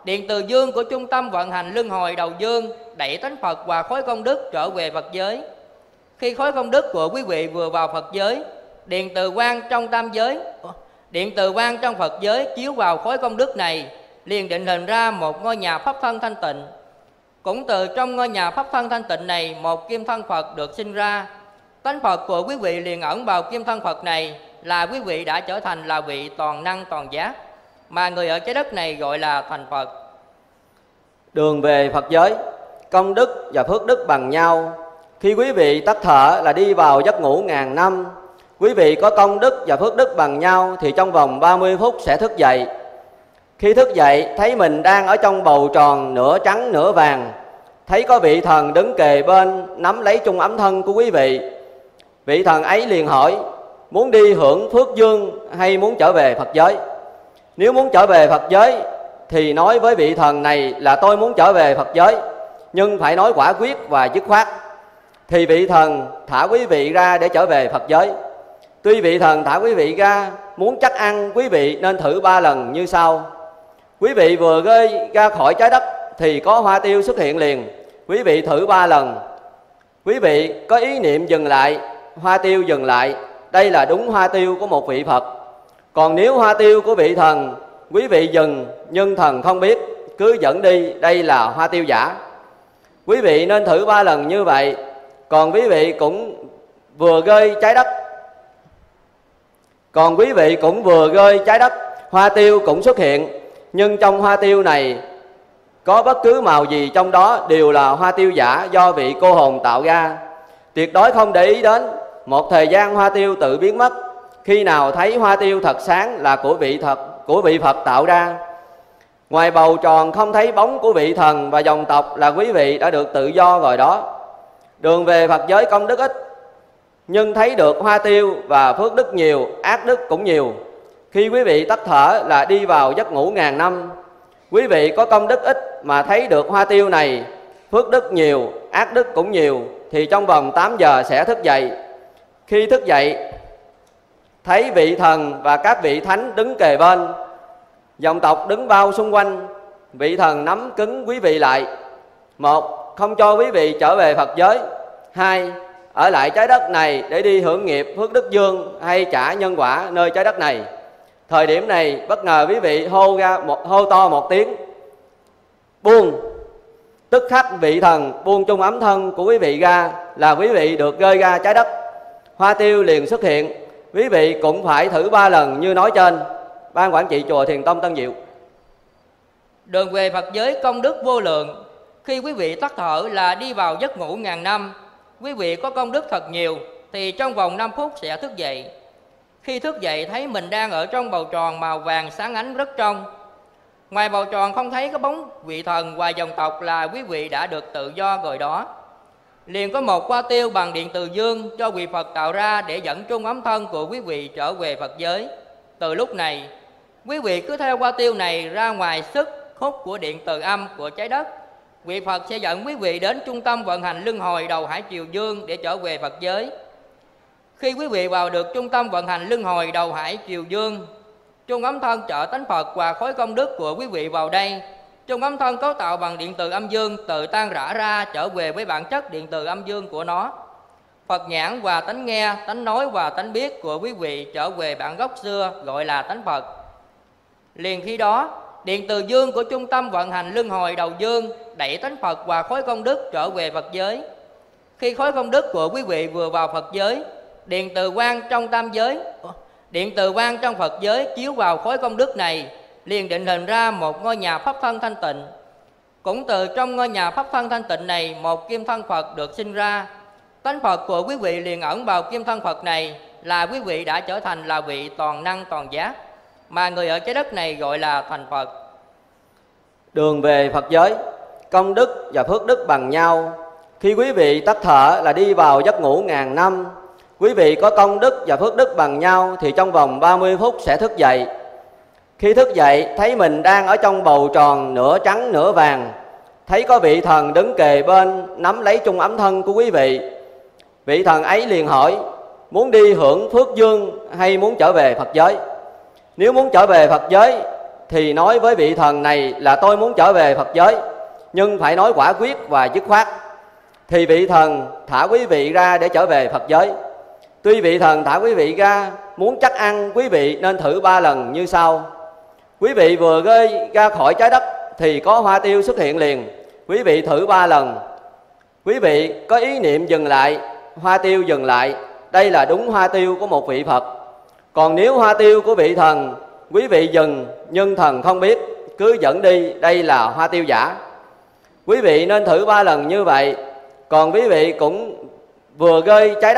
điện từ dương của trung tâm vận hành luân hồi đầu dương đẩy tánh Phật và khối công đức trở về Phật giới. Khi khối công đức của quý vị vừa vào Phật giới, điện từ quang trong tam giới, điện từ quang trong Phật giới chiếu vào khối công đức này, liền định hình ra một ngôi nhà pháp thân thanh tịnh. Cũng từ trong ngôi nhà pháp thân thanh tịnh này, một kim thân Phật được sinh ra. Tánh Phật của quý vị liền ẩn vào kim thân Phật này, là quý vị đã trở thành là vị toàn năng toàn giác, mà người ở trái đất này gọi là thành Phật.
Đường về Phật giới, công đức và phước đức bằng nhau. Khi quý vị tắt thở là đi vào giấc ngủ ngàn năm. Quý vị có công đức và phước đức bằng nhau thì trong vòng 30 phút sẽ thức dậy. Khi thức dậy thấy mình đang ở trong bầu tròn nửa trắng nửa vàng, thấy có vị thần đứng kề bên nắm lấy chung ấm thân của quý vị. Vị thần ấy liền hỏi: muốn đi hưởng phước dương hay muốn trở về Phật giới? Nếu muốn trở về Phật giới thì nói với vị thần này là tôi muốn trở về Phật giới, nhưng phải nói quả quyết và dứt khoát. Thì vị thần thả quý vị ra để trở về Phật giới. Tuy vị thần thả quý vị ra, muốn chắc ăn quý vị nên thử 3 lần như sau. Quý vị vừa rơi ra khỏi trái đất thì có hoa tiêu xuất hiện liền. Quý vị thử 3 lần. Quý vị có ý niệm dừng lại, hoa tiêu dừng lại. Đây là đúng hoa tiêu của một vị Phật. Còn nếu hoa tiêu của vị thần, quý vị dừng nhưng thần không biết, cứ dẫn đi, đây là hoa tiêu giả. Quý vị nên thử 3 lần như vậy. Còn quý vị cũng vừa rơi trái đất, hoa tiêu cũng xuất hiện. Nhưng trong hoa tiêu này có bất cứ màu gì trong đó đều là hoa tiêu giả do vị cô hồn tạo ra. Tuyệt đối không để ý đến. Một thời gian hoa tiêu tự biến mất. Khi nào thấy hoa tiêu thật sáng là của vị Phật tạo ra. Ngoài bầu tròn không thấy bóng của vị thần và dòng tộc là quý vị đã được tự do rồi đó. Đường về Phật giới công đức ít, nhưng thấy được hoa tiêu và phước đức nhiều, ác đức cũng nhiều. Khi quý vị tắt thở là đi vào giấc ngủ ngàn năm. Quý vị có công đức ít mà thấy được hoa tiêu này, phước đức nhiều, ác đức cũng nhiều, thì trong vòng 8 giờ sẽ thức dậy. Khi thức dậy thấy vị thần và các vị thánh đứng kề bên, dòng tộc đứng bao xung quanh. Vị thần nắm cứng quý vị lại. 1. Không cho quý vị trở về Phật giới. 2. Ở lại trái đất này để đi hưởng nghiệp phước đức dương hay trả nhân quả nơi trái đất này. Thời điểm này bất ngờ quý vị hô to một tiếng buông. Tức khắc vị thần buông chung ấm thân của quý vị ra là quý vị được rơi ra trái đất. Hoa tiêu liền xuất hiện. Quý vị cũng phải thử 3 lần như nói trên. Ban quản trị chùa Thiền Tông Tân Diệu.
Đường về Phật giới công đức vô lượng. Khi quý vị tắt thở là đi vào giấc ngủ ngàn năm. Quý vị có công đức thật nhiều thì trong vòng 5 phút sẽ thức dậy. Khi thức dậy thấy mình đang ở trong bầu tròn màu vàng sáng ánh rất trong. Ngoài bầu tròn không thấy có bóng vị thần và dòng tộc là quý vị đã được tự do rồi đó. Liền có một hoa tiêu bằng điện từ dương cho vị Phật tạo ra để dẫn chung ấm thân của quý vị trở về Phật giới. Từ lúc này, quý vị cứ theo hoa tiêu này ra ngoài sức hút của điện từ âm của trái đất. Vị Phật sẽ dẫn quý vị đến trung tâm vận hành luân hồi đầu hải triều dương để trở về Phật giới. Khi quý vị vào được trung tâm vận hành luân hồi đầu hải triều dương, chung ấm thân trợ tánh Phật và khối công đức của quý vị vào đây. Chung ấm thân cấu tạo bằng điện từ âm dương tự tan rã ra trở về với bản chất điện từ âm dương của nó. Phật nhãn và tánh nghe, tánh nói và tánh biết của quý vị trở về bản gốc xưa gọi là tánh Phật. Liền khi đó, điện từ dương của trung tâm vận hành luân hồi đầu dương đẩy tánh Phật và khối công đức trở về Phật giới. Khi khối công đức của quý vị vừa vào Phật giới, điện từ quang trong Phật giới chiếu vào khối công đức này, liền định hình ra một ngôi nhà pháp thân thanh tịnh. Cũng từ trong ngôi nhà pháp thân thanh tịnh này, một kim thân Phật được sinh ra. Tánh Phật của quý vị liền ẩn vào kim thân Phật này, là quý vị đã trở thành là vị toàn năng toàn giác, mà người ở trái đất này gọi là thành Phật.
Đường về Phật giới, công đức và phước đức bằng nhau. Khi quý vị tắt thở là đi vào giấc ngủ ngàn năm. Quý vị có công đức và phước đức bằng nhau thì trong vòng 30 phút sẽ thức dậy. Khi thức dậy thấy mình đang ở trong bầu tròn nửa trắng nửa vàng, thấy có vị thần đứng kề bên nắm lấy chung ấm thân của quý vị. Vị thần ấy liền hỏi: muốn đi hưởng phước dương hay muốn trở về Phật giới? Nếu muốn trở về Phật giới thì nói với vị thần này là tôi muốn trở về Phật giới, nhưng phải nói quả quyết và dứt khoát. Thì vị thần thả quý vị ra để trở về Phật giới. Tuy vị thần thả quý vị ra, muốn chắc ăn quý vị nên thử 3 lần như sau. Quý vị vừa rơi ra khỏi trái đất thì có hoa tiêu xuất hiện liền. Quý vị thử 3 lần. Quý vị có ý niệm dừng lại, hoa tiêu dừng lại. Đây là đúng hoa tiêu của một vị Phật. Còn nếu hoa tiêu của vị thần, quý vị dừng nhưng thần không biết, cứ dẫn đi, đây là hoa tiêu giả. Quý vị nên thử 3 lần như vậy. Còn quý vị cũng vừa rơi trái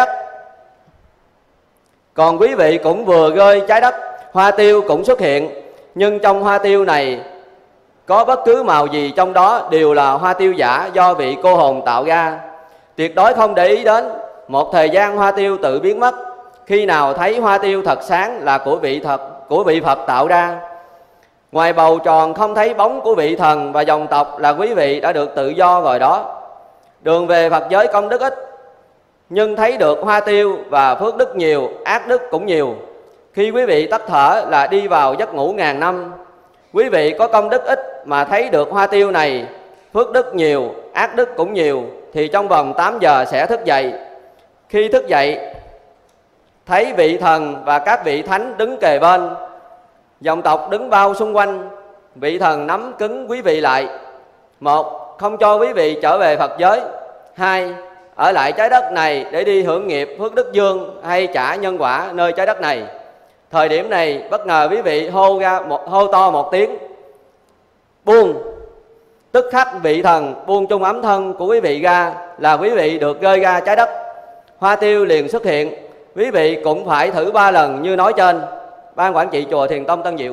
đất, hoa tiêu cũng xuất hiện. Nhưng trong hoa tiêu này có bất cứ màu gì trong đó đều là hoa tiêu giả do vị cô hồn tạo ra. Tuyệt đối không để ý đến. Một thời gian hoa tiêu tự biến mất. Khi nào thấy hoa tiêu thật sáng là của vị Phật tạo ra. Ngoài bầu tròn không thấy bóng của vị thần và dòng tộc là quý vị đã được tự do rồi đó. Đường về Phật giới công đức ít, nhưng thấy được hoa tiêu và phước đức nhiều, ác đức cũng nhiều. Khi quý vị tắt thở là đi vào giấc ngủ ngàn năm. Quý vị có công đức ít mà thấy được hoa tiêu này, phước đức nhiều, ác đức cũng nhiều, thì trong vòng 8 giờ sẽ thức dậy. Khi thức dậy, thấy vị thần và các vị thánh đứng kề bên, dòng tộc đứng bao xung quanh. Vị thần nắm cứng quý vị lại. 1. Không cho quý vị trở về Phật giới. 2. Ở lại trái đất này để đi hưởng nghiệp phước đức dương hay trả nhân quả nơi trái đất này. Thời điểm này bất ngờ quý vị hô to một tiếng buông. Tức khắc vị thần buông chung ấm thân của quý vị ra là quý vị được rơi ra trái đất. Hoa tiêu liền xuất hiện. Quý vị cũng phải thử 3 lần như nói trên. Ban quản trị chùa Thiền Tông Tân Diệu.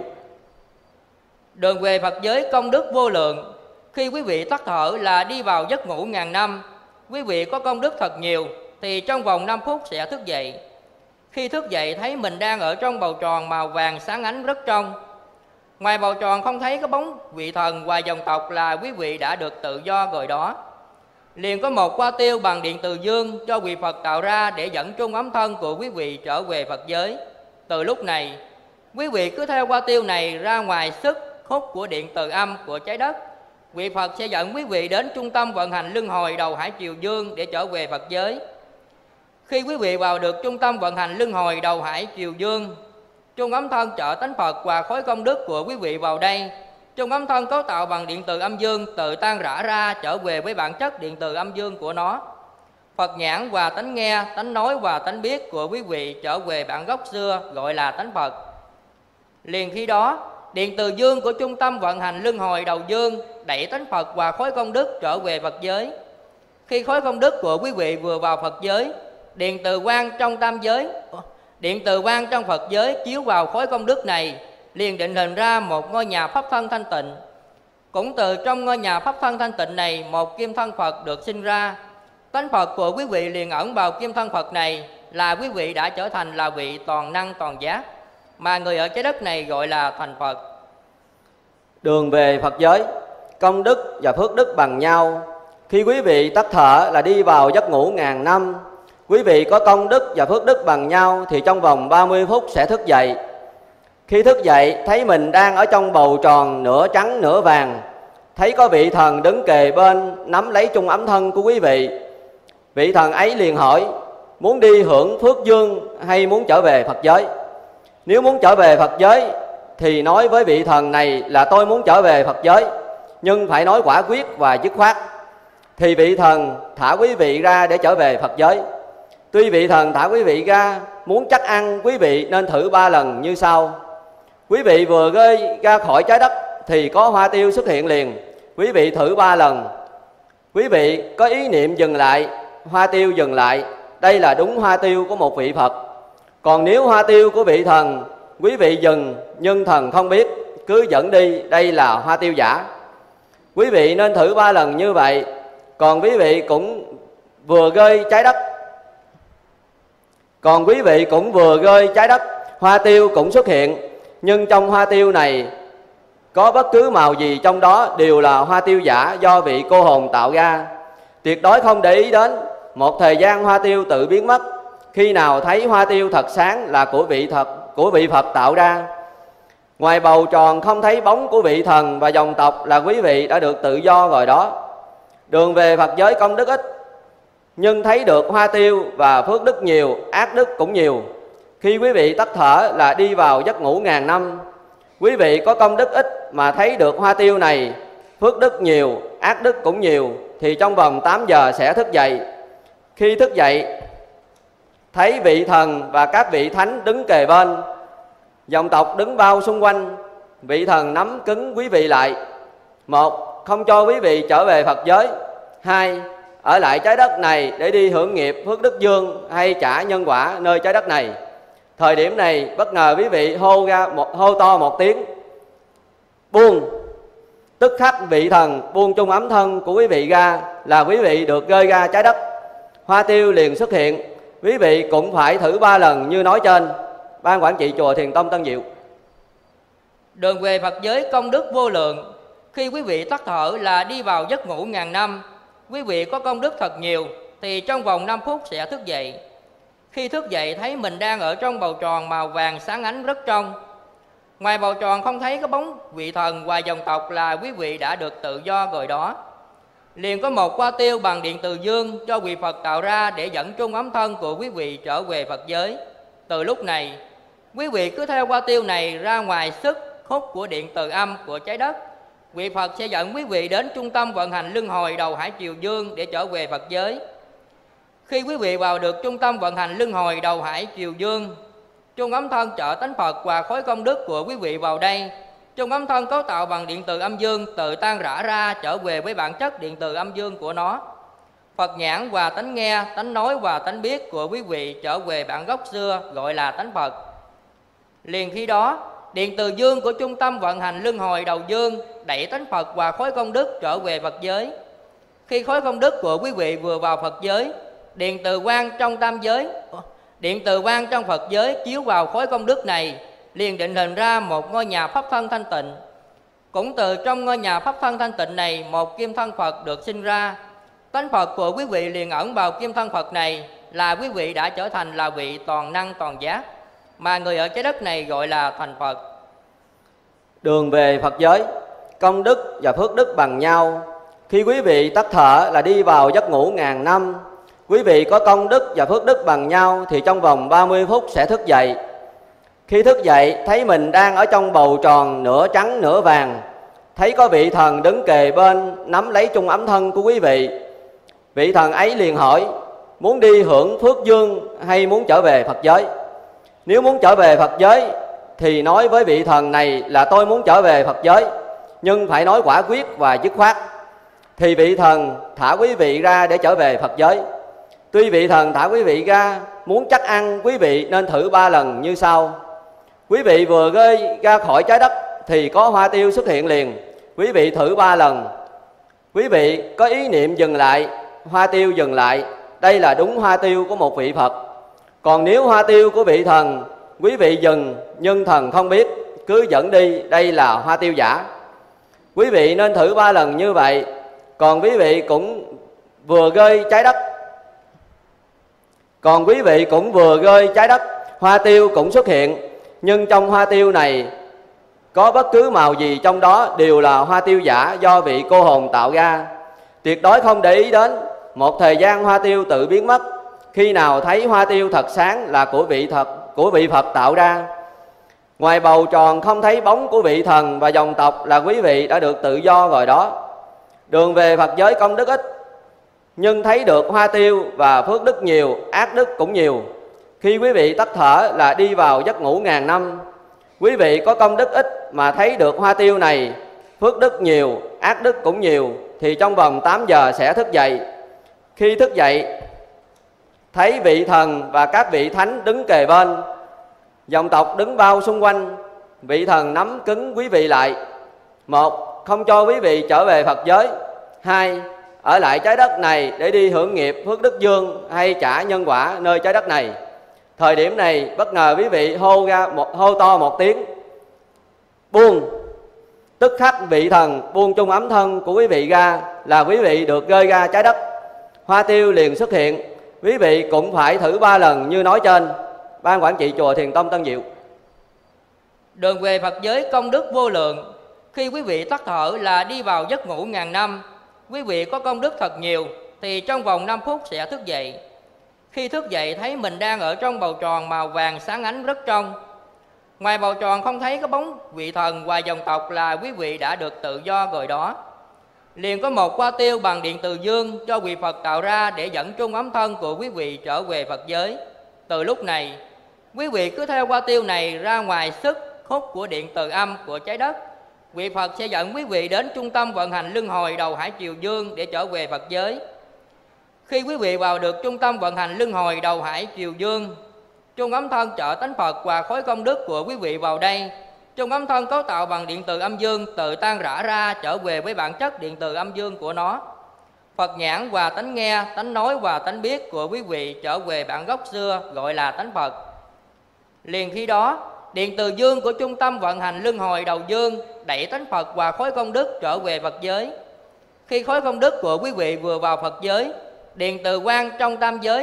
Đường về Phật giới công đức vô lượng. Khi quý vị tắt thở là đi vào giấc ngủ ngàn năm. Quý vị có công đức thật nhiều thì trong vòng 5 phút sẽ thức dậy. Khi thức dậy thấy mình đang ở trong bầu tròn màu vàng sáng ánh rất trong. Ngoài bầu tròn không thấy có bóng vị thần và dòng tộc là quý vị đã được tự do rồi đó. Liền có một hoa tiêu bằng điện từ dương do vị Phật tạo ra để dẫn chung ấm thân của quý vị trở về Phật giới. Từ lúc này, quý vị cứ theo hoa tiêu này ra ngoài sức hút của điện từ âm của trái đất. Vị Phật sẽ dẫn quý vị đến trung tâm vận hành luân hồi đầu hải triều dương để trở về Phật giới. Khi quý vị vào được trung tâm vận hành luân hồi đầu hải triều dương, chung ấm thân trợ tánh Phật và khối công đức của quý vị vào đây. Chung ấm thân cấu tạo bằng điện từ âm dương tự tan rã ra trở về với bản chất điện từ âm dương của nó. Phật nhãn và tánh nghe, tánh nói và tánh biết của quý vị trở về bản gốc xưa gọi là tánh Phật. Liền khi đó, điện từ dương của trung tâm vận hành luân hồi đầu dương đẩy tánh Phật và khối công đức trở về Phật giới. Khi khối công đức của quý vị vừa vào Phật giới, điện từ quang trong Phật giới chiếu vào khối công đức này, liền định hình ra một ngôi nhà pháp thân thanh tịnh. Cũng từ trong ngôi nhà pháp thân thanh tịnh này, một kim thân Phật được sinh ra. Tánh Phật của quý vị liền ẩn vào kim thân Phật này, là quý vị đã trở thành là vị toàn năng toàn giác, mà người ở trái đất này gọi là thành Phật.
Đường về Phật giới, công đức và phước đức bằng nhau. Khi quý vị tắt thở là đi vào giấc ngủ ngàn năm. Quý vị có công đức và phước đức bằng nhau thì trong vòng 30 phút sẽ thức dậy. Khi thức dậy thấy mình đang ở trong bầu tròn nửa trắng nửa vàng. Thấy có vị thần đứng kề bên nắm lấy chung ấm thân của quý vị. Vị thần ấy liền hỏi muốn đi hưởng phước dương hay muốn trở về Phật giới. Nếu muốn trở về Phật giới thì nói với vị thần này là tôi muốn trở về Phật giới, nhưng phải nói quả quyết và dứt khoát. Thì vị thần thả quý vị ra để trở về Phật giới. Tuy vị thần thả quý vị ra, muốn chắc ăn quý vị nên thử 3 lần như sau. Quý vị vừa rơi ra khỏi trái đất thì có hoa tiêu xuất hiện liền. Quý vị thử 3 lần. Quý vị có ý niệm dừng lại, hoa tiêu dừng lại. Đây là đúng hoa tiêu của một vị Phật. Còn nếu hoa tiêu của vị thần, quý vị dừng nhưng thần không biết, cứ dẫn đi, đây là hoa tiêu giả. Quý vị nên thử 3 lần như vậy. Còn quý vị cũng vừa rơi trái đất, hoa tiêu cũng xuất hiện. Nhưng trong hoa tiêu này có bất cứ màu gì trong đó đều là hoa tiêu giả do vị cô hồn tạo ra. Tuyệt đối không để ý đến. Một thời gian hoa tiêu tự biến mất. Khi nào thấy hoa tiêu thật sáng là của vị Phật tạo ra. Ngoài bầu tròn không thấy bóng của vị thần và dòng tộc là quý vị đã được tự do rồi đó. Đường về Phật giới công đức ít, nhưng thấy được hoa tiêu và phước đức nhiều, ác đức cũng nhiều. Khi quý vị tắt thở là đi vào giấc ngủ ngàn năm. Quý vị có công đức ít mà thấy được hoa tiêu này, phước đức nhiều, ác đức cũng nhiều, thì trong vòng 8 giờ sẽ thức dậy. Khi thức dậy, thấy vị thần và các vị thánh đứng kề bên, dòng tộc đứng bao xung quanh. Vị thần nắm cứng quý vị lại. 1. Không cho quý vị trở về Phật giới. 2. Ở lại trái đất này để đi hưởng nghiệp phước đức dương hay trả nhân quả nơi trái đất này. Thời điểm này bất ngờ quý vị hô to một tiếng buông. Tức khắc vị thần buông chung ấm thân của quý vị ra là quý vị được rơi ra trái đất. Hoa tiêu liền xuất hiện. Quý vị cũng phải thử 3 lần như nói trên. Ban quản trị chùa Thiền Tông Tân Diệu.
Đường về Phật giới công đức vô lượng. Khi quý vị tắt thở là đi vào giấc ngủ ngàn năm. Quý vị có công đức thật nhiều thì trong vòng 5 phút sẽ thức dậy. Khi thức dậy thấy mình đang ở trong bầu tròn màu vàng sáng ánh rất trong. Ngoài bầu tròn không thấy có bóng vị thần và dòng tộc là quý vị đã được tự do rồi đó. Liền có một hoa tiêu bằng điện từ dương do vị Phật tạo ra để dẫn chung ấm thân của quý vị trở về Phật giới. Từ lúc này, quý vị cứ theo hoa tiêu này ra ngoài sức hút của điện từ âm của trái đất. Vị Phật sẽ dẫn quý vị đến trung tâm vận hành luân hồi đầu hải triều dương để trở về Phật giới. Khi quý vị vào được trung tâm vận hành luân hồi đầu hải triều dương, chung ấm thân trợ tánh Phật và khối công đức của quý vị vào đây. Chung ấm thân cấu tạo bằng điện từ âm dương tự tan rã ra trở về với bản chất điện từ âm dương của nó. Phật nhãn và tánh nghe, tánh nói và tánh biết của quý vị trở về bản gốc xưa gọi là tánh Phật. Liền khi đó, điện từ dương của trung tâm vận hành luân hồi đầu dương đẩy tánh Phật và khối công đức trở về Phật giới. Khi khối công đức của quý vị vừa vào Phật giới, điện từ quang trong Phật giới chiếu vào khối công đức này, liền định hình ra một ngôi nhà pháp thân thanh tịnh. Cũng từ trong ngôi nhà pháp thân thanh tịnh này, một kim thân Phật được sinh ra. Tánh Phật của quý vị liền ẩn vào kim thân Phật này, là quý vị đã trở thành là vị toàn năng toàn giác, mà người ở trái đất này gọi là thành Phật.
Đường về Phật giới công đức và phước đức bằng nhau. Khi quý vị tắt thở là đi vào giấc ngủ ngàn năm. Quý vị có công đức và phước đức bằng nhau thì trong vòng 30 phút sẽ thức dậy. Khi thức dậy thấy mình đang ở trong bầu tròn nửa trắng nửa vàng. Thấy có vị thần đứng kề bên nắm lấy chung ấm thân của quý vị. Vị thần ấy liền hỏi muốn đi hưởng phước dương hay muốn trở về Phật giới. Nếu muốn trở về Phật giới thì nói với vị thần này là tôi muốn trở về Phật giới, nhưng phải nói quả quyết và dứt khoát. Thì vị thần thả quý vị ra để trở về Phật giới. Tuy vị thần thả quý vị ra, muốn chắc ăn quý vị nên thử 3 lần như sau. Quý vị vừa rơi ra khỏi trái đất thì có hoa tiêu xuất hiện liền. Quý vị thử 3 lần. Quý vị có ý niệm dừng lại, hoa tiêu dừng lại. Đây là đúng hoa tiêu của một vị Phật. Còn nếu hoa tiêu của vị thần, quý vị dừng nhưng thần không biết, cứ dẫn đi, đây là hoa tiêu giả. Quý vị nên thử 3 lần như vậy. Còn quý vị cũng vừa rơi trái đất, hoa tiêu cũng xuất hiện. Nhưng trong hoa tiêu này có bất cứ màu gì trong đó đều là hoa tiêu giả do vị cô hồn tạo ra. Tuyệt đối không để ý đến. Một thời gian hoa tiêu tự biến mất. Khi nào thấy hoa tiêu thật sáng là của vị Phật tạo ra. Ngoài bầu tròn không thấy bóng của vị thần và dòng tộc là quý vị đã được tự do rồi đó. Đường về Phật giới công đức ít, nhưng thấy được hoa tiêu và phước đức nhiều, ác đức cũng nhiều. Khi quý vị tắt thở là đi vào giấc ngủ ngàn năm. Quý vị có công đức ít mà thấy được hoa tiêu này, phước đức nhiều, ác đức cũng nhiều, thì trong vòng 8 giờ sẽ thức dậy. Khi thức dậy, thấy vị thần và các vị thánh đứng kề bên, dòng tộc đứng bao xung quanh. Vị thần nắm cứng quý vị lại. 1. Không cho quý vị trở về Phật giới. 2. Ở lại trái đất này để đi hưởng nghiệp phước đức dương hay trả nhân quả nơi trái đất này. Thời điểm này bất ngờ quý vị hô to một tiếng buông. Tức khắc vị thần buông chung ấm thân của quý vị ra là quý vị được rơi ra trái đất. Hoa tiêu liền xuất hiện. Quý vị cũng phải thử 3 lần như nói trên. Ban quản trị chùa Thiền Tông Tân Diệu.
Đường về Phật giới công đức vô lượng. Khi quý vị tắt thở là đi vào giấc ngủ ngàn năm. Quý vị có công đức thật nhiều thì trong vòng 5 phút sẽ thức dậy. Khi thức dậy thấy mình đang ở trong bầu tròn màu vàng sáng ánh rất trong. Ngoài bầu tròn không thấy có bóng vị thần và dòng tộc là quý vị đã được tự do rồi đó. Liền có một hoa tiêu bằng điện từ dương do vị Phật tạo ra để dẫn trung ấm thân của quý vị trở về Phật giới. Từ lúc này, quý vị cứ theo hoa tiêu này ra ngoài sức hút của điện từ âm của trái đất. Vị Phật sẽ dẫn quý vị đến trung tâm vận hành luân hồi đầu hải triều dương để trở về Phật giới. Khi quý vị vào được trung tâm vận hành luân hồi đầu hải triều dương, trung ấm thân trợ tánh Phật và khối công đức của quý vị vào đây. Trung ấm thân cấu tạo bằng điện từ âm dương tự tan rã ra trở về với bản chất điện từ âm dương của nó. Phật nhãn và tánh nghe, tánh nói và tánh biết của quý vị trở về bản gốc xưa gọi là tánh Phật. Liền khi đó, điện từ dương của trung tâm vận hành luân hồi đầu dương đẩy tánh Phật và khối công đức trở về Phật giới. Khi khối công đức của quý vị vừa vào Phật giới, điện từ quang trong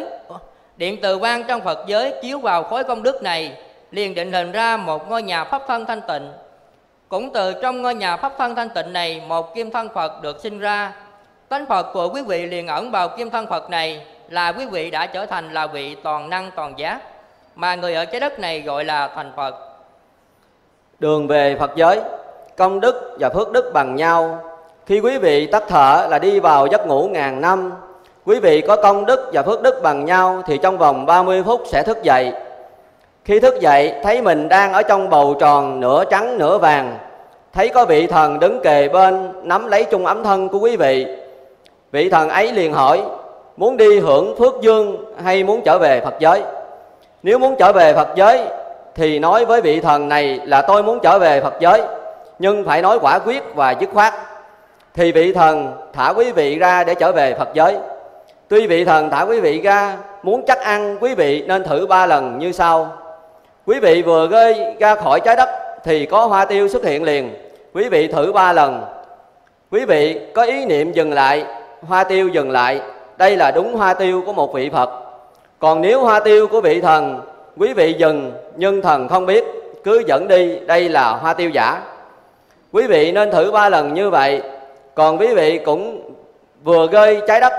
Phật giới chiếu vào khối công đức này, liền định hình ra một ngôi nhà pháp thân thanh tịnh. Cũng từ trong ngôi nhà pháp thân thanh tịnh này, một kim thân Phật được sinh ra. Tánh Phật của quý vị liền ẩn vào kim thân Phật này, là quý vị đã trở thành là vị toàn năng toàn giác, mà người ở trái đất này gọi là thành Phật.
Đường về Phật giới, công đức và phước đức bằng nhau. Khi quý vị tắt thở là đi vào giấc ngủ ngàn năm. Quý vị có công đức và phước đức bằng nhau thì trong vòng 30 phút sẽ thức dậy. Khi thức dậy thấy mình đang ở trong bầu tròn nửa trắng nửa vàng. Thấy có vị thần đứng kề bên nắm lấy chung ấm thân của quý vị. Vị thần ấy liền hỏi: muốn đi hưởng phước dương hay muốn trở về Phật giới? Nếu muốn trở về Phật giới thì nói với vị thần này là tôi muốn trở về Phật giới, nhưng phải nói quả quyết và dứt khoát. Thì vị thần thả quý vị ra để trở về Phật giới. Tuy vị thần thả quý vị ra, muốn chắc ăn quý vị nên thử 3 lần như sau. Quý vị vừa rơi ra khỏi trái đất thì có hoa tiêu xuất hiện liền. Quý vị thử 3 lần. Quý vị có ý niệm dừng lại, hoa tiêu dừng lại. Đây là đúng hoa tiêu của một vị Phật. Còn nếu hoa tiêu của vị thần, quý vị dừng nhưng thần không biết, cứ dẫn đi, đây là hoa tiêu giả. Quý vị nên thử 3 lần như vậy. Còn quý vị cũng vừa rơi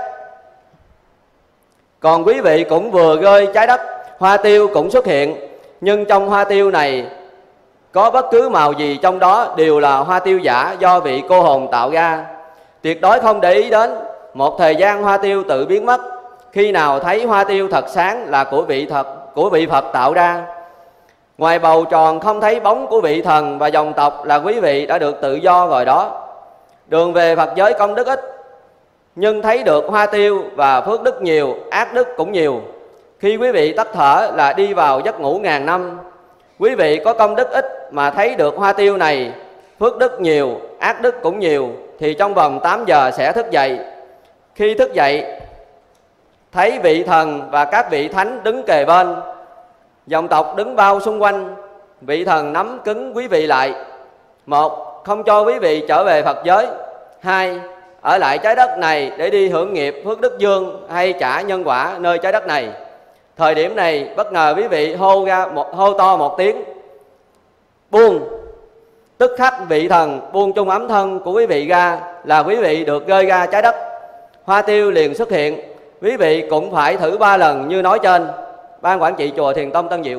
trái đất, hoa tiêu cũng xuất hiện. Nhưng trong hoa tiêu này có bất cứ màu gì trong đó đều là hoa tiêu giả do vị cô hồn tạo ra. Tuyệt đối không để ý đến. Một thời gian hoa tiêu tự biến mất. Khi nào thấy hoa tiêu thật sáng là của vị Phật tạo ra. Ngoài bầu tròn không thấy bóng của vị thần và dòng tộc là quý vị đã được tự do rồi đó. Đường về Phật giới công đức ít, nhưng thấy được hoa tiêu và phước đức nhiều, ác đức cũng nhiều. Khi quý vị tắt thở là đi vào giấc ngủ ngàn năm. Quý vị có công đức ít mà thấy được hoa tiêu này, phước đức nhiều, ác đức cũng nhiều, thì trong vòng 8 giờ sẽ thức dậy. Khi thức dậy thấy vị thần và các vị thánh đứng kề bên, dòng tộc đứng bao xung quanh. Vị thần nắm cứng quý vị lại. 1. Không cho quý vị trở về Phật giới. 2. Ở lại trái đất này để đi hưởng nghiệp phước đức dương hay trả nhân quả nơi trái đất này. Thời điểm này bất ngờ quý vị hô to một tiếng buông. Tức khắc vị thần buông chung ấm thân của quý vị ra là quý vị được rơi ra trái đất. Hoa tiêu liền xuất hiện. Quý vị cũng phải thử 3 lần như nói trên. Ban quản trị chùa Thiền Tông Tân Diệu.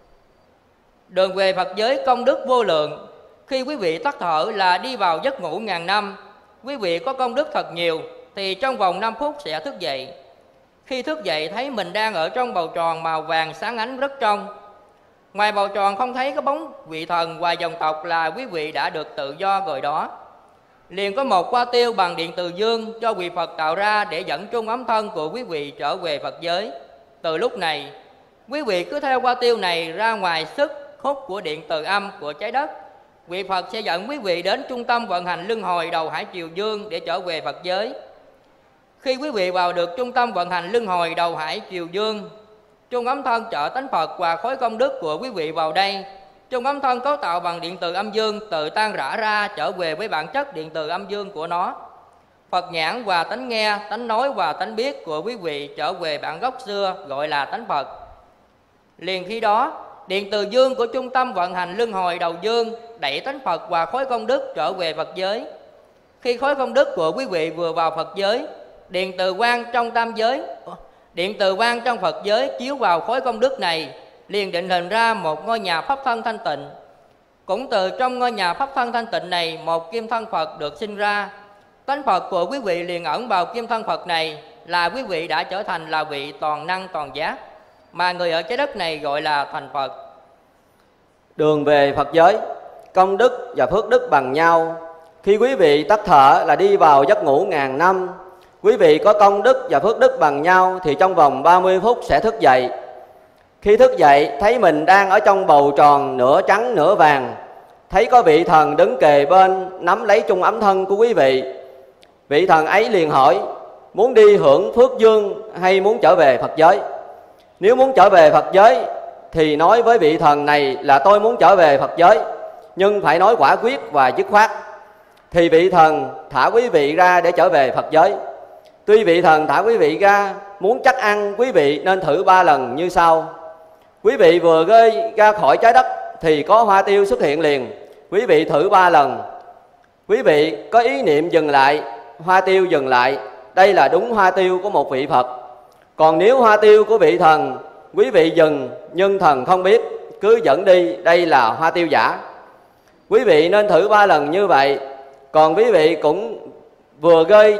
Đường về Phật giới công đức vô lượng. Khi quý vị tắt thở là đi vào giấc ngủ ngàn năm. Quý vị có công đức thật nhiều thì trong vòng 5 phút sẽ thức dậy. Khi thức dậy thấy mình đang ở trong bầu tròn màu vàng sáng ánh rất trong. Ngoài bầu tròn không thấy có bóng vị thần và dòng tộc là quý vị đã được tự do rồi đó. Liền có một hoa tiêu bằng điện từ dương do vị Phật tạo ra để dẫn trung ấm thân của quý vị trở về Phật giới. Từ lúc này, quý vị cứ theo hoa tiêu này ra ngoài sức hút của điện từ âm của trái đất. Vị Phật sẽ dẫn quý vị đến trung tâm vận hành luân hồi đầu hải triều dương để trở về Phật giới. Khi quý vị vào được trung tâm vận hành luân hồi đầu hải triều dương, trung ấm thân trợ tánh Phật và khối công đức của quý vị vào đây. Trung ấm thân cấu tạo bằng điện từ âm dương tự tan rã ra trở về với bản chất điện từ âm dương của nó. Phật nhãn và tánh nghe, tánh nói và tánh biết của quý vị trở về bản gốc xưa gọi là tánh Phật. Liền khi đó, Điện từ dương của trung tâm vận hành luân hồi đầu dương đẩy tánh Phật và khối công đức trở về Phật giới. Khi khối công đức của quý vị vừa vào Phật giới, điện từ quang trong Phật giới chiếu vào khối công đức này, liền định hình ra một ngôi nhà pháp thân thanh tịnh. Cũng từ trong ngôi nhà pháp thân thanh tịnh này, một kim thân Phật được sinh ra. Tánh Phật của quý vị liền ẩn vào kim thân Phật này, là quý vị đã trở thành là vị toàn năng toàn giác, mà người ở trái đất này gọi là thành Phật.
Đường về Phật giới, công đức và phước đức bằng nhau. Khi quý vị tắt thở là đi vào giấc ngủ ngàn năm. Quý vị có công đức và phước đức bằng nhau thì trong vòng 30 phút sẽ thức dậy. Khi thức dậy thấy mình đang ở trong bầu tròn nửa trắng nửa vàng, thấy có vị thần đứng kề bên nắm lấy chung ấm thân của quý vị. Vị thần ấy liền hỏi: muốn đi hưởng phước dương hay muốn trở về Phật giới? Nếu muốn trở về Phật giới thì nói với vị thần này là tôi muốn trở về Phật giới, nhưng phải nói quả quyết và dứt khoát. Thì vị thần thả quý vị ra để trở về Phật giới. Tuy vị thần thả quý vị ra, muốn chắc ăn quý vị nên thử 3 lần như sau. Quý vị vừa rơi ra khỏi trái đất thì có hoa tiêu xuất hiện liền. Quý vị thử 3 lần. Quý vị có ý niệm dừng lại, hoa tiêu dừng lại. Đây là đúng hoa tiêu của một vị Phật. Còn nếu hoa tiêu của vị thần, quý vị dừng nhưng thần không biết, cứ dẫn đi, đây là hoa tiêu giả. Quý vị nên thử 3 lần như vậy. Còn quý vị cũng vừa rơi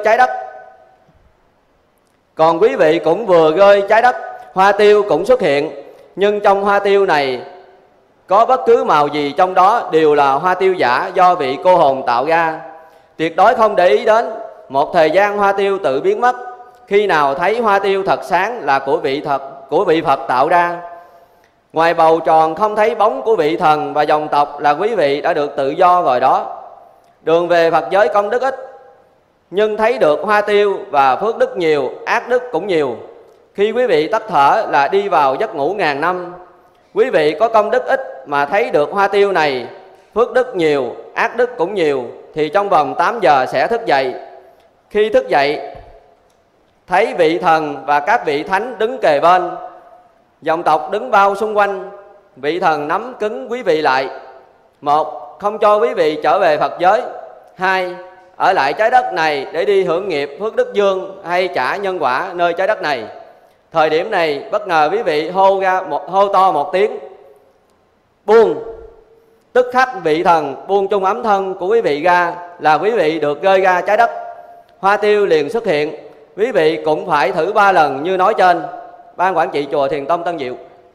trái đất, hoa tiêu cũng xuất hiện. Nhưng trong hoa tiêu này có bất cứ màu gì trong đó đều là hoa tiêu giả do vị cô hồn tạo ra. Tuyệt đối không để ý đến. Một thời gian hoa tiêu tự biến mất. Khi nào thấy hoa tiêu thật sáng là của vị Phật tạo ra. Ngoài bầu tròn không thấy bóng của vị thần và dòng tộc là quý vị đã được tự do rồi đó. Đường về Phật giới công đức ít, nhưng thấy được hoa tiêu và phước đức nhiều, ác đức cũng nhiều. Khi quý vị tắt thở là đi vào giấc ngủ ngàn năm. Quý vị có công đức ít mà thấy được hoa tiêu này, phước đức nhiều, ác đức cũng nhiều, thì trong vòng 8 giờ sẽ thức dậy. Khi thức dậy thấy vị thần và các vị thánh đứng kề bên, dòng tộc đứng bao xung quanh. Vị thần nắm cứng quý vị lại. 1. Không cho quý vị trở về Phật giới. 2. Ở lại trái đất này để đi hưởng nghiệp phước đức dương hay trả nhân quả nơi trái đất này. Thời điểm này bất ngờ quý vị hô to một tiếng buông. Tức khắc vị thần buông chung ấm thân của quý vị ra là quý vị được rơi ra trái đất. Hoa tiêu liền xuất hiện. Quý vị cũng phải thử 3 lần như nói trên. Ban quản trị chùa Thiền Tông Tân Diệu.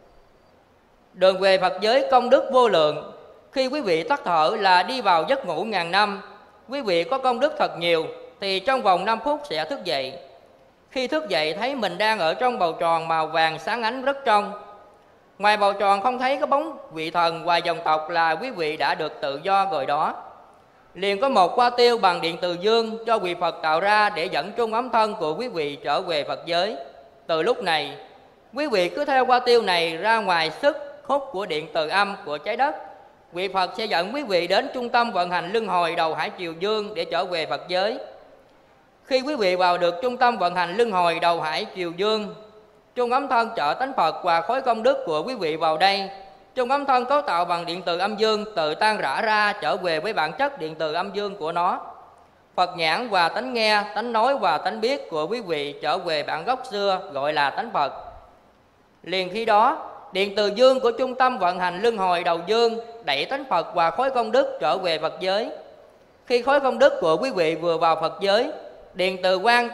Đường về Phật giới công đức vô lượng. Khi quý vị tắt thở là đi vào giấc ngủ ngàn năm. Quý vị có công đức thật nhiều thì trong vòng 5 phút sẽ thức dậy. Khi thức dậy thấy mình đang ở trong bầu tròn màu vàng sáng ánh rất trong. Ngoài bầu tròn không thấy có bóng vị thần và dòng tộc là quý vị đã được tự do rồi đó. Liền có một hoa tiêu bằng điện từ dương cho vị Phật tạo ra để dẫn chung ấm thân của quý vị trở về Phật giới. Từ lúc này, quý vị cứ theo hoa tiêu này ra ngoài sức hút của điện từ âm của trái đất. Vị Phật sẽ dẫn quý vị đến trung tâm vận hành luân hồi đầu hải triều dương để trở về Phật giới. Khi quý vị vào được trung tâm vận hành luân hồi đầu hải triều dương, chung ấm thân trợ tánh Phật và khối công đức của quý vị vào đây. Chung ấm thân cấu tạo bằng điện từ âm dương tự tan rã ra trở về với bản chất điện từ âm dương của nó. Phật nhãn và tánh nghe, tánh nói và tánh biết của quý vị trở về bản gốc xưa gọi là tánh Phật. Liền khi đó, điện từ dương của trung tâm vận hành luân hồi đầu dương đẩy tánh Phật và khối công đức trở về Phật giới. Khi khối công đức của quý vị vừa vào Phật giới, điện từ quang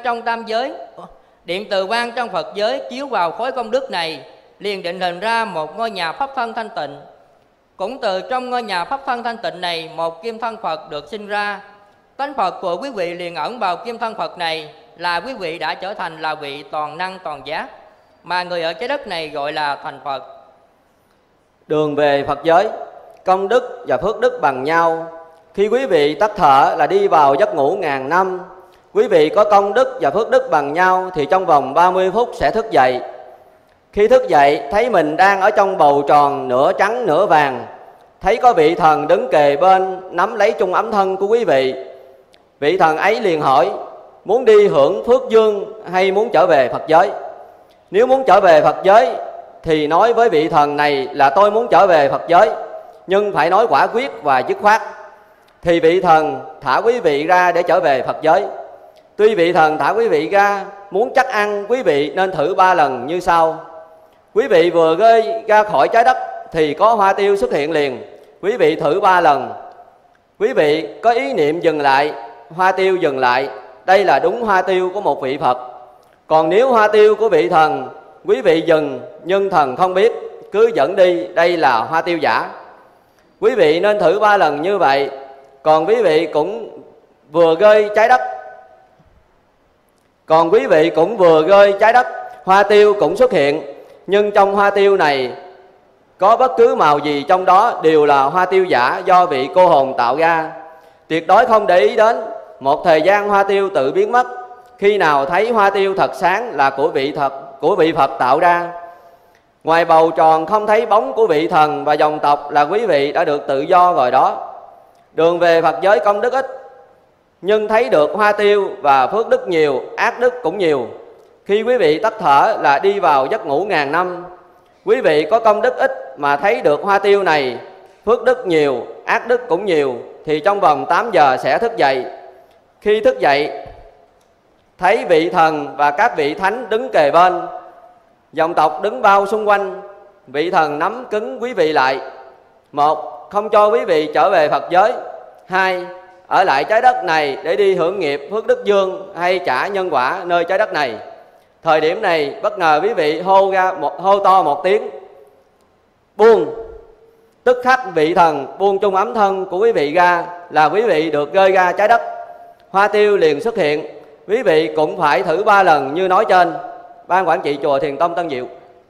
trong Phật giới chiếu vào khối công đức này, liền định hình ra một ngôi nhà pháp thân thanh tịnh. Cũng từ trong ngôi nhà pháp thân thanh tịnh này, một kim thân Phật được sinh ra. Tánh Phật của quý vị liền ẩn vào kim thân Phật này, là quý vị đã trở thành là vị toàn năng toàn giác, mà người ở trái đất này gọi là thành Phật.
Đường về Phật giới, công đức và phước đức bằng nhau. Khi quý vị tắt thở là đi vào giấc ngủ ngàn năm. Quý vị có công đức và phước đức bằng nhau thì trong vòng 30 phút sẽ thức dậy. Khi thức dậy thấy mình đang ở trong bầu tròn nửa trắng nửa vàng, thấy có vị thần đứng kề bên nắm lấy chung ấm thân của quý vị. Vị thần ấy liền hỏi: muốn đi hưởng phước dương hay muốn trở về Phật giới? Nếu muốn trở về Phật giới thì nói với vị thần này là tôi muốn trở về Phật giới, nhưng phải nói quả quyết và dứt khoát. Thì vị thần thả quý vị ra để trở về Phật giới. Tuy vị thần thả quý vị ra, muốn chắc ăn quý vị nên thử 3 lần như sau. Quý vị vừa rơi ra khỏi trái đất thì có hoa tiêu xuất hiện liền. Quý vị thử 3 lần. Quý vị có ý niệm dừng lại, hoa tiêu dừng lại. Đây là đúng hoa tiêu của một vị Phật. Còn nếu hoa tiêu của vị thần, quý vị dừng nhưng thần không biết, cứ dẫn đi, đây là hoa tiêu giả. Quý vị nên thử 3 lần như vậy. Còn quý vị cũng vừa rơi trái đất, hoa tiêu cũng xuất hiện. Nhưng trong hoa tiêu này có bất cứ màu gì trong đó đều là hoa tiêu giả do vị cô hồn tạo ra. Tuyệt đối không để ý đến. Một thời gian hoa tiêu tự biến mất. Khi nào thấy hoa tiêu thật sáng là của vị Phật tạo ra. Ngoài bầu tròn không thấy bóng của vị thần và dòng tộc là quý vị đã được tự do rồi đó. Đường về Phật giới công đức ít, nhưng thấy được hoa tiêu và phước đức nhiều, ác đức cũng nhiều. Khi quý vị tắt thở là đi vào giấc ngủ ngàn năm. Quý vị có công đức ít mà thấy được hoa tiêu này, phước đức nhiều, ác đức cũng nhiều, thì trong vòng 8 giờ sẽ thức dậy. Khi thức dậy, thấy vị thần và các vị thánh đứng kề bên, dòng tộc đứng bao xung quanh. Vị thần nắm cứng quý vị lại. 1. Không cho quý vị trở về Phật giới. 2. Ở lại trái đất này để đi hưởng nghiệp phước đức dương hay trả nhân quả nơi trái đất này. Thời điểm này bất ngờ quý vị hô to một tiếng buông. Tức khắc vị thần buông chung ấm thân của quý vị ra là quý vị được rơi ra trái đất. Hoa tiêu liền xuất hiện. Quý vị cũng phải thử 3 lần như nói trên. Ban quản trị chùa Thiền Tông Tân Diệu.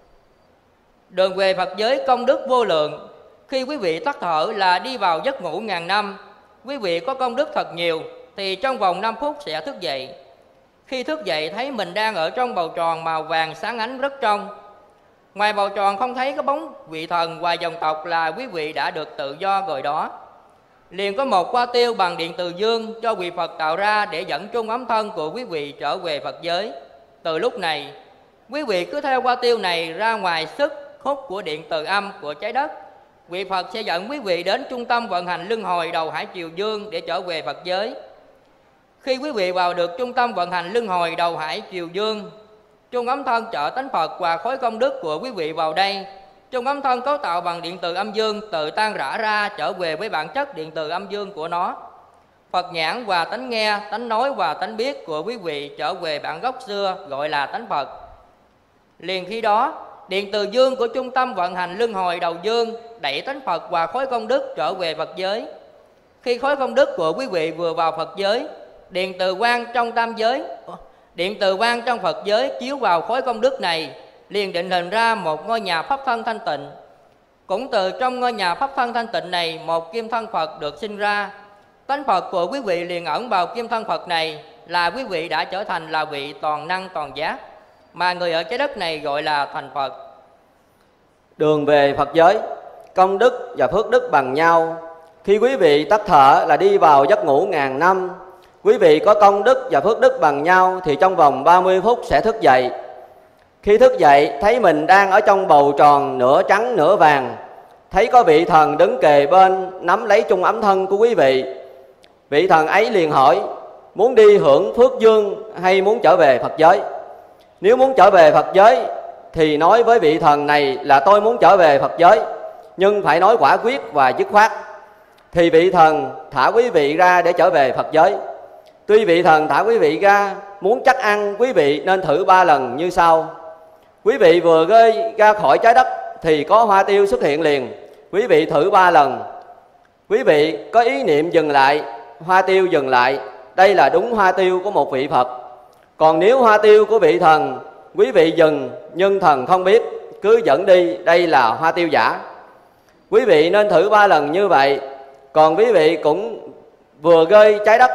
Đường về Phật giới công đức vô lượng. Khi quý vị tắt thở là đi vào giấc ngủ ngàn năm. Quý vị có công đức thật nhiều thì trong vòng 5 phút sẽ thức dậy. Khi thức dậy thấy mình đang ở trong bầu tròn màu vàng sáng ánh rất trong. Ngoài bầu tròn không thấy cái bóng vị thần và dòng tộc là quý vị đã được tự do rồi đó. Liền có một hoa tiêu bằng điện từ dương cho vị Phật tạo ra để dẫn chung ấm thân của quý vị trở về Phật giới. Từ lúc này, quý vị cứ theo hoa tiêu này ra ngoài sức hút của điện từ âm của trái đất. Vị Phật sẽ dẫn quý vị đến trung tâm vận hành luân hồi đầu hải triều dương để trở về Phật giới. Khi quý vị vào được trung tâm vận hành luân hồi đầu hải triều dương, chung ấm thân trợ tánh Phật và khối công đức của quý vị vào đây. Chung ấm thân cấu tạo bằng điện từ âm dương tự tan rã ra trở về với bản chất điện từ âm dương của nó. Phật nhãn và tánh nghe, tánh nói và tánh biết của quý vị trở về bản gốc xưa gọi là tánh Phật. Liền khi đó, điện từ dương của trung tâm vận hành luân hồi đầu dương đẩy tánh Phật và khối công đức trở về Phật giới. Khi khối công đức của quý vị vừa vào Phật giới, điện từ quang trong Phật giới chiếu vào khối công đức này, liền định hình ra một ngôi nhà pháp thân thanh tịnh. Cũng từ trong ngôi nhà pháp thân thanh tịnh này, một kim thân Phật được sinh ra. Tánh Phật của quý vị liền ẩn vào kim thân Phật này, là quý vị đã trở thành là vị toàn năng toàn giác, mà người ở trái đất này gọi là thành Phật.
Đường về Phật giới, công đức và phước đức bằng nhau. Khi quý vị tắt thở là đi vào giấc ngủ ngàn năm. Quý vị có công đức và phước đức bằng nhau thì trong vòng 30 phút sẽ thức dậy. Khi thức dậy thấy mình đang ở trong bầu tròn nửa trắng nửa vàng. Thấy có vị thần đứng kề bên nắm lấy chung ấm thân của quý vị. Vị thần ấy liền hỏi muốn đi hưởng phước dương hay muốn trở về Phật giới. Nếu muốn trở về Phật giới thì nói với vị thần này là tôi muốn trở về Phật giới, nhưng phải nói quả quyết và dứt khoát. Thì vị thần thả quý vị ra để trở về Phật giới. Tuy vị thần thả quý vị ra, muốn chắc ăn quý vị nên thử 3 lần như sau. Quý vị vừa rơi ra khỏi trái đất thì có hoa tiêu xuất hiện liền. Quý vị thử 3 lần. Quý vị có ý niệm dừng lại, hoa tiêu dừng lại. Đây là đúng hoa tiêu của một vị Phật. Còn nếu hoa tiêu của vị thần, quý vị dừng nhưng thần không biết, cứ dẫn đi, đây là hoa tiêu giả. Quý vị nên thử 3 lần như vậy. Còn quý vị cũng vừa rơi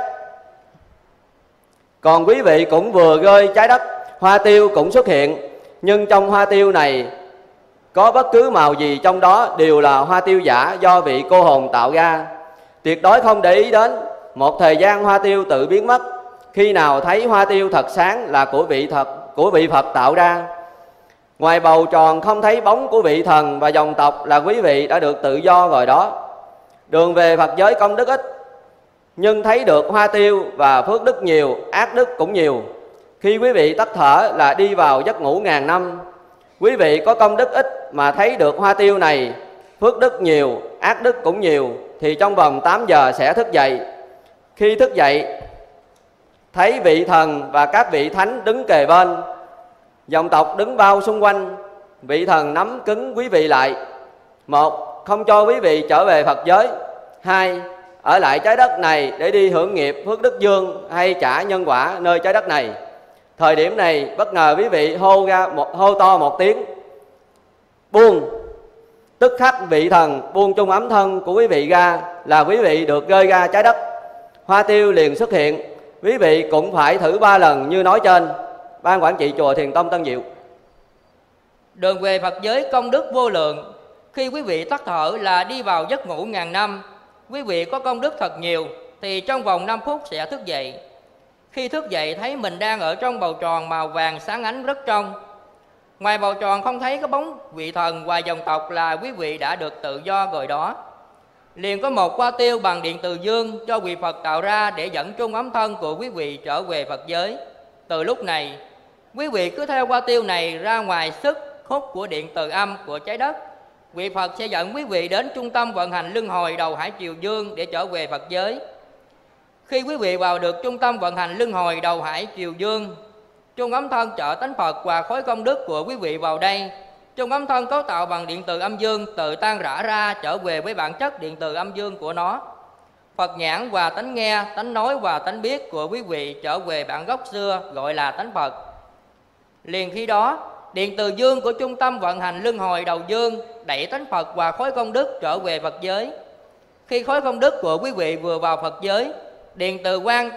trái đất, hoa tiêu cũng xuất hiện. Nhưng trong hoa tiêu này có bất cứ màu gì trong đó đều là hoa tiêu giả do vị cô hồn tạo ra. Tuyệt đối không để ý đến. Một thời gian hoa tiêu tự biến mất. Khi nào thấy hoa tiêu thật sáng là của vị Phật tạo ra. Ngoài bầu tròn không thấy bóng của vị thần và dòng tộc là quý vị đã được tự do rồi đó. Đường về Phật giới công đức ít, nhưng thấy được hoa tiêu và phước đức nhiều, ác đức cũng nhiều. Khi quý vị tắt thở là đi vào giấc ngủ ngàn năm. Quý vị có công đức ít mà thấy được hoa tiêu này, phước đức nhiều, ác đức cũng nhiều, thì trong vòng 8 giờ sẽ thức dậy. Khi thức dậy, thấy vị thần và các vị thánh đứng kề bên, dòng tộc đứng bao xung quanh. Vị thần nắm cứng quý vị lại. 1. Không cho quý vị trở về Phật giới. 2. Ở lại trái đất này để đi hưởng nghiệp phước đức dương hay trả nhân quả nơi trái đất này. Thời điểm này bất ngờ quý vị hô to một tiếng buông. Tức khắc vị thần buông chung ấm thân của quý vị ra là quý vị được rơi ra trái đất. Hoa tiêu liền xuất hiện. Quý vị cũng phải thử 3 lần như nói trên. Ban quản trị chùa Thiền Tông Tân Diệu.
Đường về Phật giới công đức vô lượng. Khi quý vị tắt thở là đi vào giấc ngủ ngàn năm. Quý vị có công đức thật nhiều thì trong vòng 5 phút sẽ thức dậy. Khi thức dậy thấy mình đang ở trong bầu tròn màu vàng sáng ánh rất trong. Ngoài bầu tròn không thấy có bóng vị thần và dòng tộc là quý vị đã được tự do rồi đó. Liền có một hoa tiêu bằng điện từ dương cho vị Phật tạo ra để dẫn chung ấm thân của quý vị trở về Phật giới. Từ lúc này, quý vị cứ theo hoa tiêu này ra ngoài sức hút của điện từ âm của trái đất. Vị Phật sẽ dẫn quý vị đến trung tâm vận hành luân hồi đầu hải triều dương để trở về Phật giới. Khi quý vị vào được trung tâm vận hành luân hồi đầu hải triều dương, chung ấm thân trợ tánh Phật và khối công đức của quý vị vào đây. Chung ấm thân cấu tạo bằng điện từ âm dương tự tan rã ra trở về với bản chất điện từ âm dương của nó. Phật nhãn và tánh nghe, tánh nói và tánh biết của quý vị trở về bản gốc xưa gọi là tánh Phật. Liền khi đó, điện từ dương của trung tâm vận hành luân hồi đầu dương đẩy tánh Phật và khối công đức trở về Phật giới. Khi khối công đức của quý vị vừa vào Phật giới, điện từ quang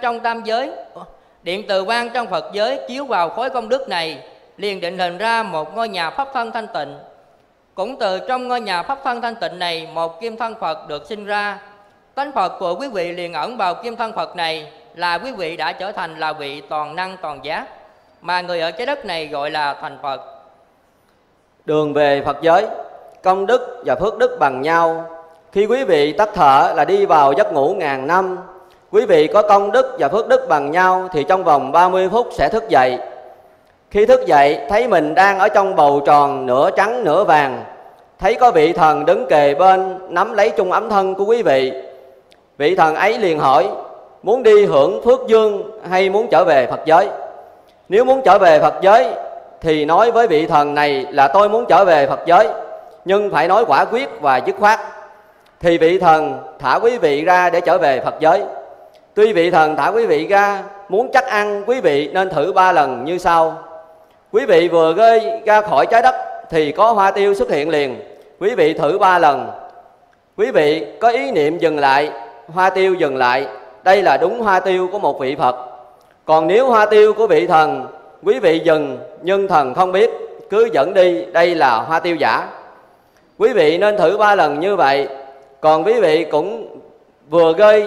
trong Phật giới chiếu vào khối công đức này, liền định hình ra một ngôi nhà pháp thân thanh tịnh. Cũng từ trong ngôi nhà pháp thân thanh tịnh này, một kim thân Phật được sinh ra. Tánh Phật của quý vị liền ẩn vào kim thân Phật này, là quý vị đã trở thành là vị toàn năng toàn giác, mà người ở trái đất này gọi là thành Phật.
Đường về Phật giới công đức và phước đức bằng nhau. Khi quý vị tắt thở là đi vào giấc ngủ ngàn năm. Quý vị có công đức và phước đức bằng nhau thì trong vòng 30 phút sẽ thức dậy. Khi thức dậy thấy mình đang ở trong bầu tròn nửa trắng nửa vàng. Thấy có vị thần đứng kề bên nắm lấy chung ấm thân của quý vị. Vị thần ấy liền hỏi muốn đi hưởng phước dương hay muốn trở về Phật giới. Nếu muốn trở về Phật giới thì nói với vị thần này là tôi muốn trở về Phật giới, nhưng phải nói quả quyết và dứt khoát. Thì vị thần thả quý vị ra để trở về Phật giới. Tuy vị thần thả quý vị ra, muốn chắc ăn quý vị nên thử 3 lần như sau. Quý vị vừa rơi ra khỏi trái đất thì có hoa tiêu xuất hiện liền. Quý vị thử 3 lần. Quý vị có ý niệm dừng lại, hoa tiêu dừng lại. Đây là đúng hoa tiêu của một vị Phật. Còn nếu hoa tiêu của vị thần, quý vị dừng nhưng thần không biết, cứ dẫn đi, đây là hoa tiêu giả. Quý vị nên thử 3 lần như vậy. Còn quý vị cũng vừa rơi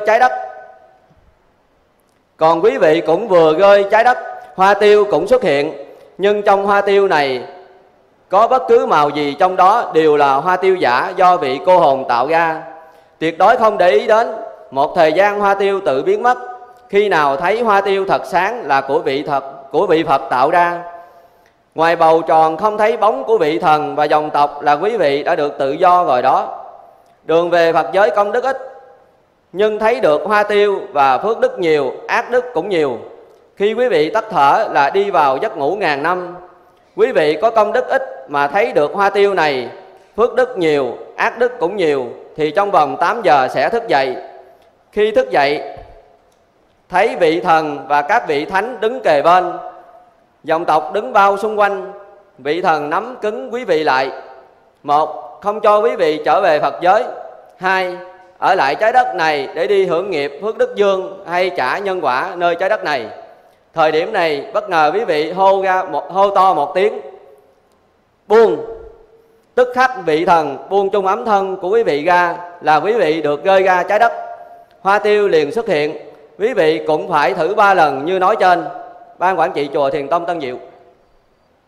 trái đất, hoa tiêu cũng xuất hiện. Nhưng trong hoa tiêu này có bất cứ màu gì trong đó đều là hoa tiêu giả do vị cô hồn tạo ra. Tuyệt đối không để ý đến. Một thời gian hoa tiêu tự biến mất. Khi nào thấy hoa tiêu thật sáng là của vị Phật tạo ra. Ngoài bầu tròn không thấy bóng của vị thần và dòng tộc là quý vị đã được tự do rồi đó. Đường về Phật giới công đức ít, nhưng thấy được hoa tiêu và phước đức nhiều, ác đức cũng nhiều. Khi quý vị tắt thở là đi vào giấc ngủ ngàn năm. Quý vị có công đức ít mà thấy được hoa tiêu này, phước đức nhiều, ác đức cũng nhiều, thì trong vòng 8 giờ sẽ thức dậy. Khi thức dậy, thấy vị thần và các vị thánh đứng kề bên, dòng tộc đứng bao xung quanh. Vị thần nắm cứng quý vị lại. 1. Không cho quý vị trở về Phật giới. 2. Ở lại trái đất này để đi hưởng nghiệp phước đức dương hay trả nhân quả nơi trái đất này. Thời điểm này bất ngờ quý vị hô to một tiếng buông. Tức khắc vị thần buông chung ấm thân của quý vị ra là quý vị được rơi ra trái đất. Hoa tiêu liền xuất hiện. Quý vị cũng phải thử 3 lần như nói trên. Ban quản trị chùa Thiền Tông Tân Diệu.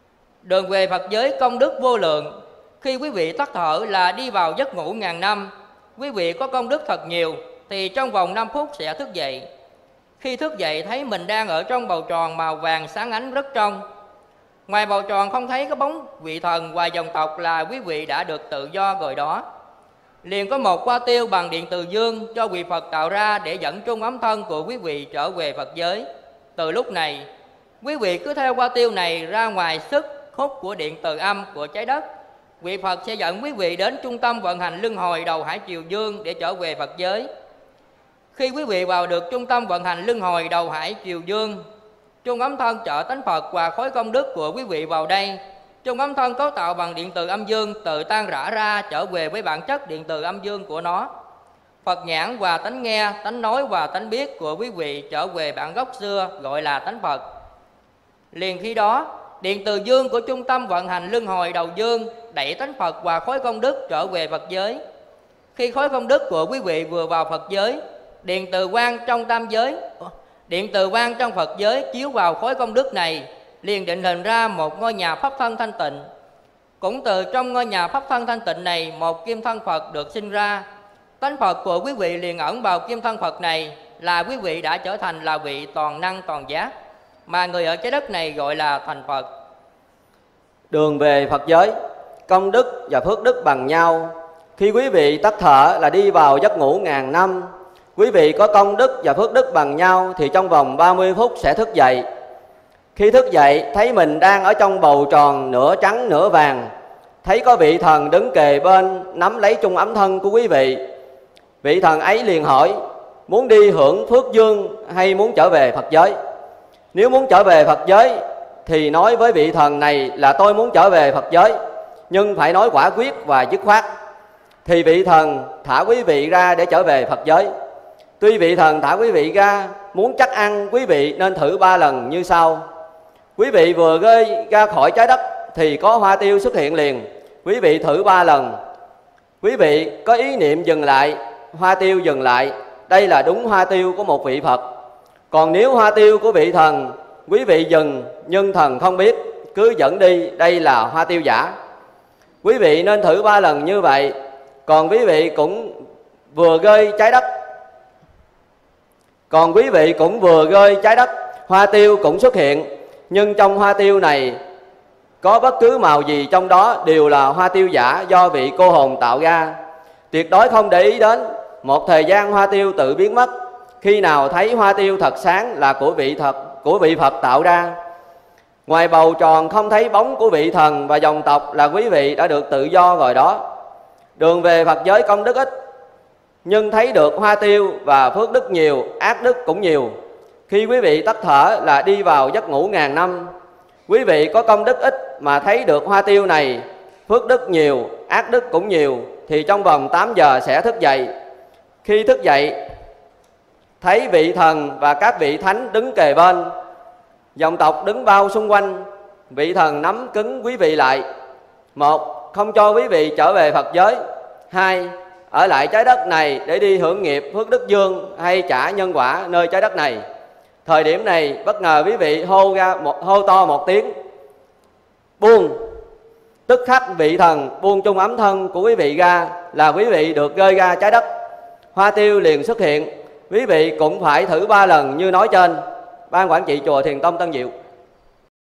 Đường về Phật giới công đức vô lượng. Khi quý vị tắt thở là đi vào giấc ngủ ngàn năm. Quý vị có công đức thật nhiều thì trong vòng 5 phút sẽ thức dậy. Khi thức dậy thấy mình đang ở trong bầu tròn màu vàng sáng ánh rất trong. Ngoài bầu tròn không thấy có bóng vị thần và dòng tộc là quý vị đã được tự do rồi đó. Liền có một hoa tiêu bằng điện từ dương do vị Phật tạo ra để dẫn trung ấm thân của quý vị trở về Phật giới. Từ lúc này, quý vị cứ theo hoa tiêu này ra ngoài sức hút của điện từ âm của trái đất. Vị Phật sẽ dẫn quý vị đến trung tâm vận hành luân hồi đầu hải triều dương để trở về Phật giới. Khi quý vị vào được trung tâm vận hành luân hồi đầu hải triều dương, trung ấm thân trợ tánh Phật và khối công đức của quý vị vào đây. Trung ấm thân cấu tạo bằng điện từ âm dương tự tan rã ra trở về với bản chất điện từ âm dương của nó. Phật nhãn và tánh nghe, tánh nói và tánh biết của quý vị trở về bản gốc xưa gọi là tánh Phật. Liền khi đó, điện từ dương của trung tâm vận hành luân hồi đầu dương đẩy tánh Phật và khối công đức trở về Phật giới. Khi khối công đức của quý vị vừa vào Phật giới, điện từ quang trong tam giới, điện từ quang trong Phật giới chiếu vào khối công đức này, liền định hình ra một ngôi nhà pháp thân thanh tịnh. Cũng từ trong ngôi nhà pháp thân thanh tịnh này, một kim thân Phật được sinh ra. Tánh Phật của quý vị liền ẩn vào kim thân Phật này, là quý vị đã trở thành là vị toàn năng toàn giác, mà người ở trái đất này gọi là thành Phật.
Đường về Phật giới, công đức và phước đức bằng nhau. Khi quý vị tắt thở là đi vào giấc ngủ ngàn năm. Quý vị có công đức và phước đức bằng nhau thì trong vòng 30 phút sẽ thức dậy. Khi thức dậy thấy mình đang ở trong bầu tròn nửa trắng nửa vàng. Thấy có vị thần đứng kề bên nắm lấy trung ấm thân của quý vị. Vị thần ấy liền hỏi: muốn đi hưởng phước dương hay muốn trở về Phật giới? Nếu muốn trở về Phật giới thì nói với vị thần này là tôi muốn trở về Phật giới, nhưng phải nói quả quyết và dứt khoát. Thì vị thần thả quý vị ra để trở về Phật giới. Tuy vị thần thả quý vị ra, muốn chắc ăn quý vị nên thử 3 lần như sau. Quý vị vừa rơi ra khỏi trái đất thì có hoa tiêu xuất hiện liền. Quý vị thử 3 lần. Quý vị có ý niệm dừng lại, hoa tiêu dừng lại. Đây là đúng hoa tiêu của một vị Phật. Còn nếu hoa tiêu của vị thần, quý vị dừng nhưng thần không biết, cứ dẫn đi, đây là hoa tiêu giả. Quý vị nên thử 3 lần như vậy. Còn quý vị cũng vừa rơi trái đất, hoa tiêu cũng xuất hiện. Nhưng trong hoa tiêu này có bất cứ màu gì trong đó đều là hoa tiêu giả do vị cô hồn tạo ra. Tuyệt đối không để ý đến. Một thời gian hoa tiêu tự biến mất. Khi nào thấy hoa tiêu thật sáng là của vị Phật tạo ra. Ngoài bầu tròn không thấy bóng của vị thần và dòng tộc là quý vị đã được tự do rồi đó. Đường về Phật giới công đức ít, nhưng thấy được hoa tiêu và phước đức nhiều, ác đức cũng nhiều. Khi quý vị tắt thở là đi vào giấc ngủ ngàn năm. Quý vị có công đức ít mà thấy được hoa tiêu này, phước đức nhiều, ác đức cũng nhiều, thì trong vòng 8 giờ sẽ thức dậy. Khi thức dậy thấy vị thần và các vị thánh đứng kề bên, dòng tộc đứng bao xung quanh. Vị thần nắm cứng quý vị lại. 1. Không cho quý vị trở về Phật giới. 2. Ở lại trái đất này để đi hưởng nghiệp phước đức dương hay trả nhân quả nơi trái đất này. Thời điểm này bất ngờ quý vị hô to một tiếng buông. Tức khắc vị thần buông trung ấm thân của quý vị ra là quý vị được rơi ra trái đất. Hoa tiêu liền xuất hiện. Quý vị cũng phải thử 3 lần như nói trên. Ban quản trị chùa Thiền Tông Tân Diệu.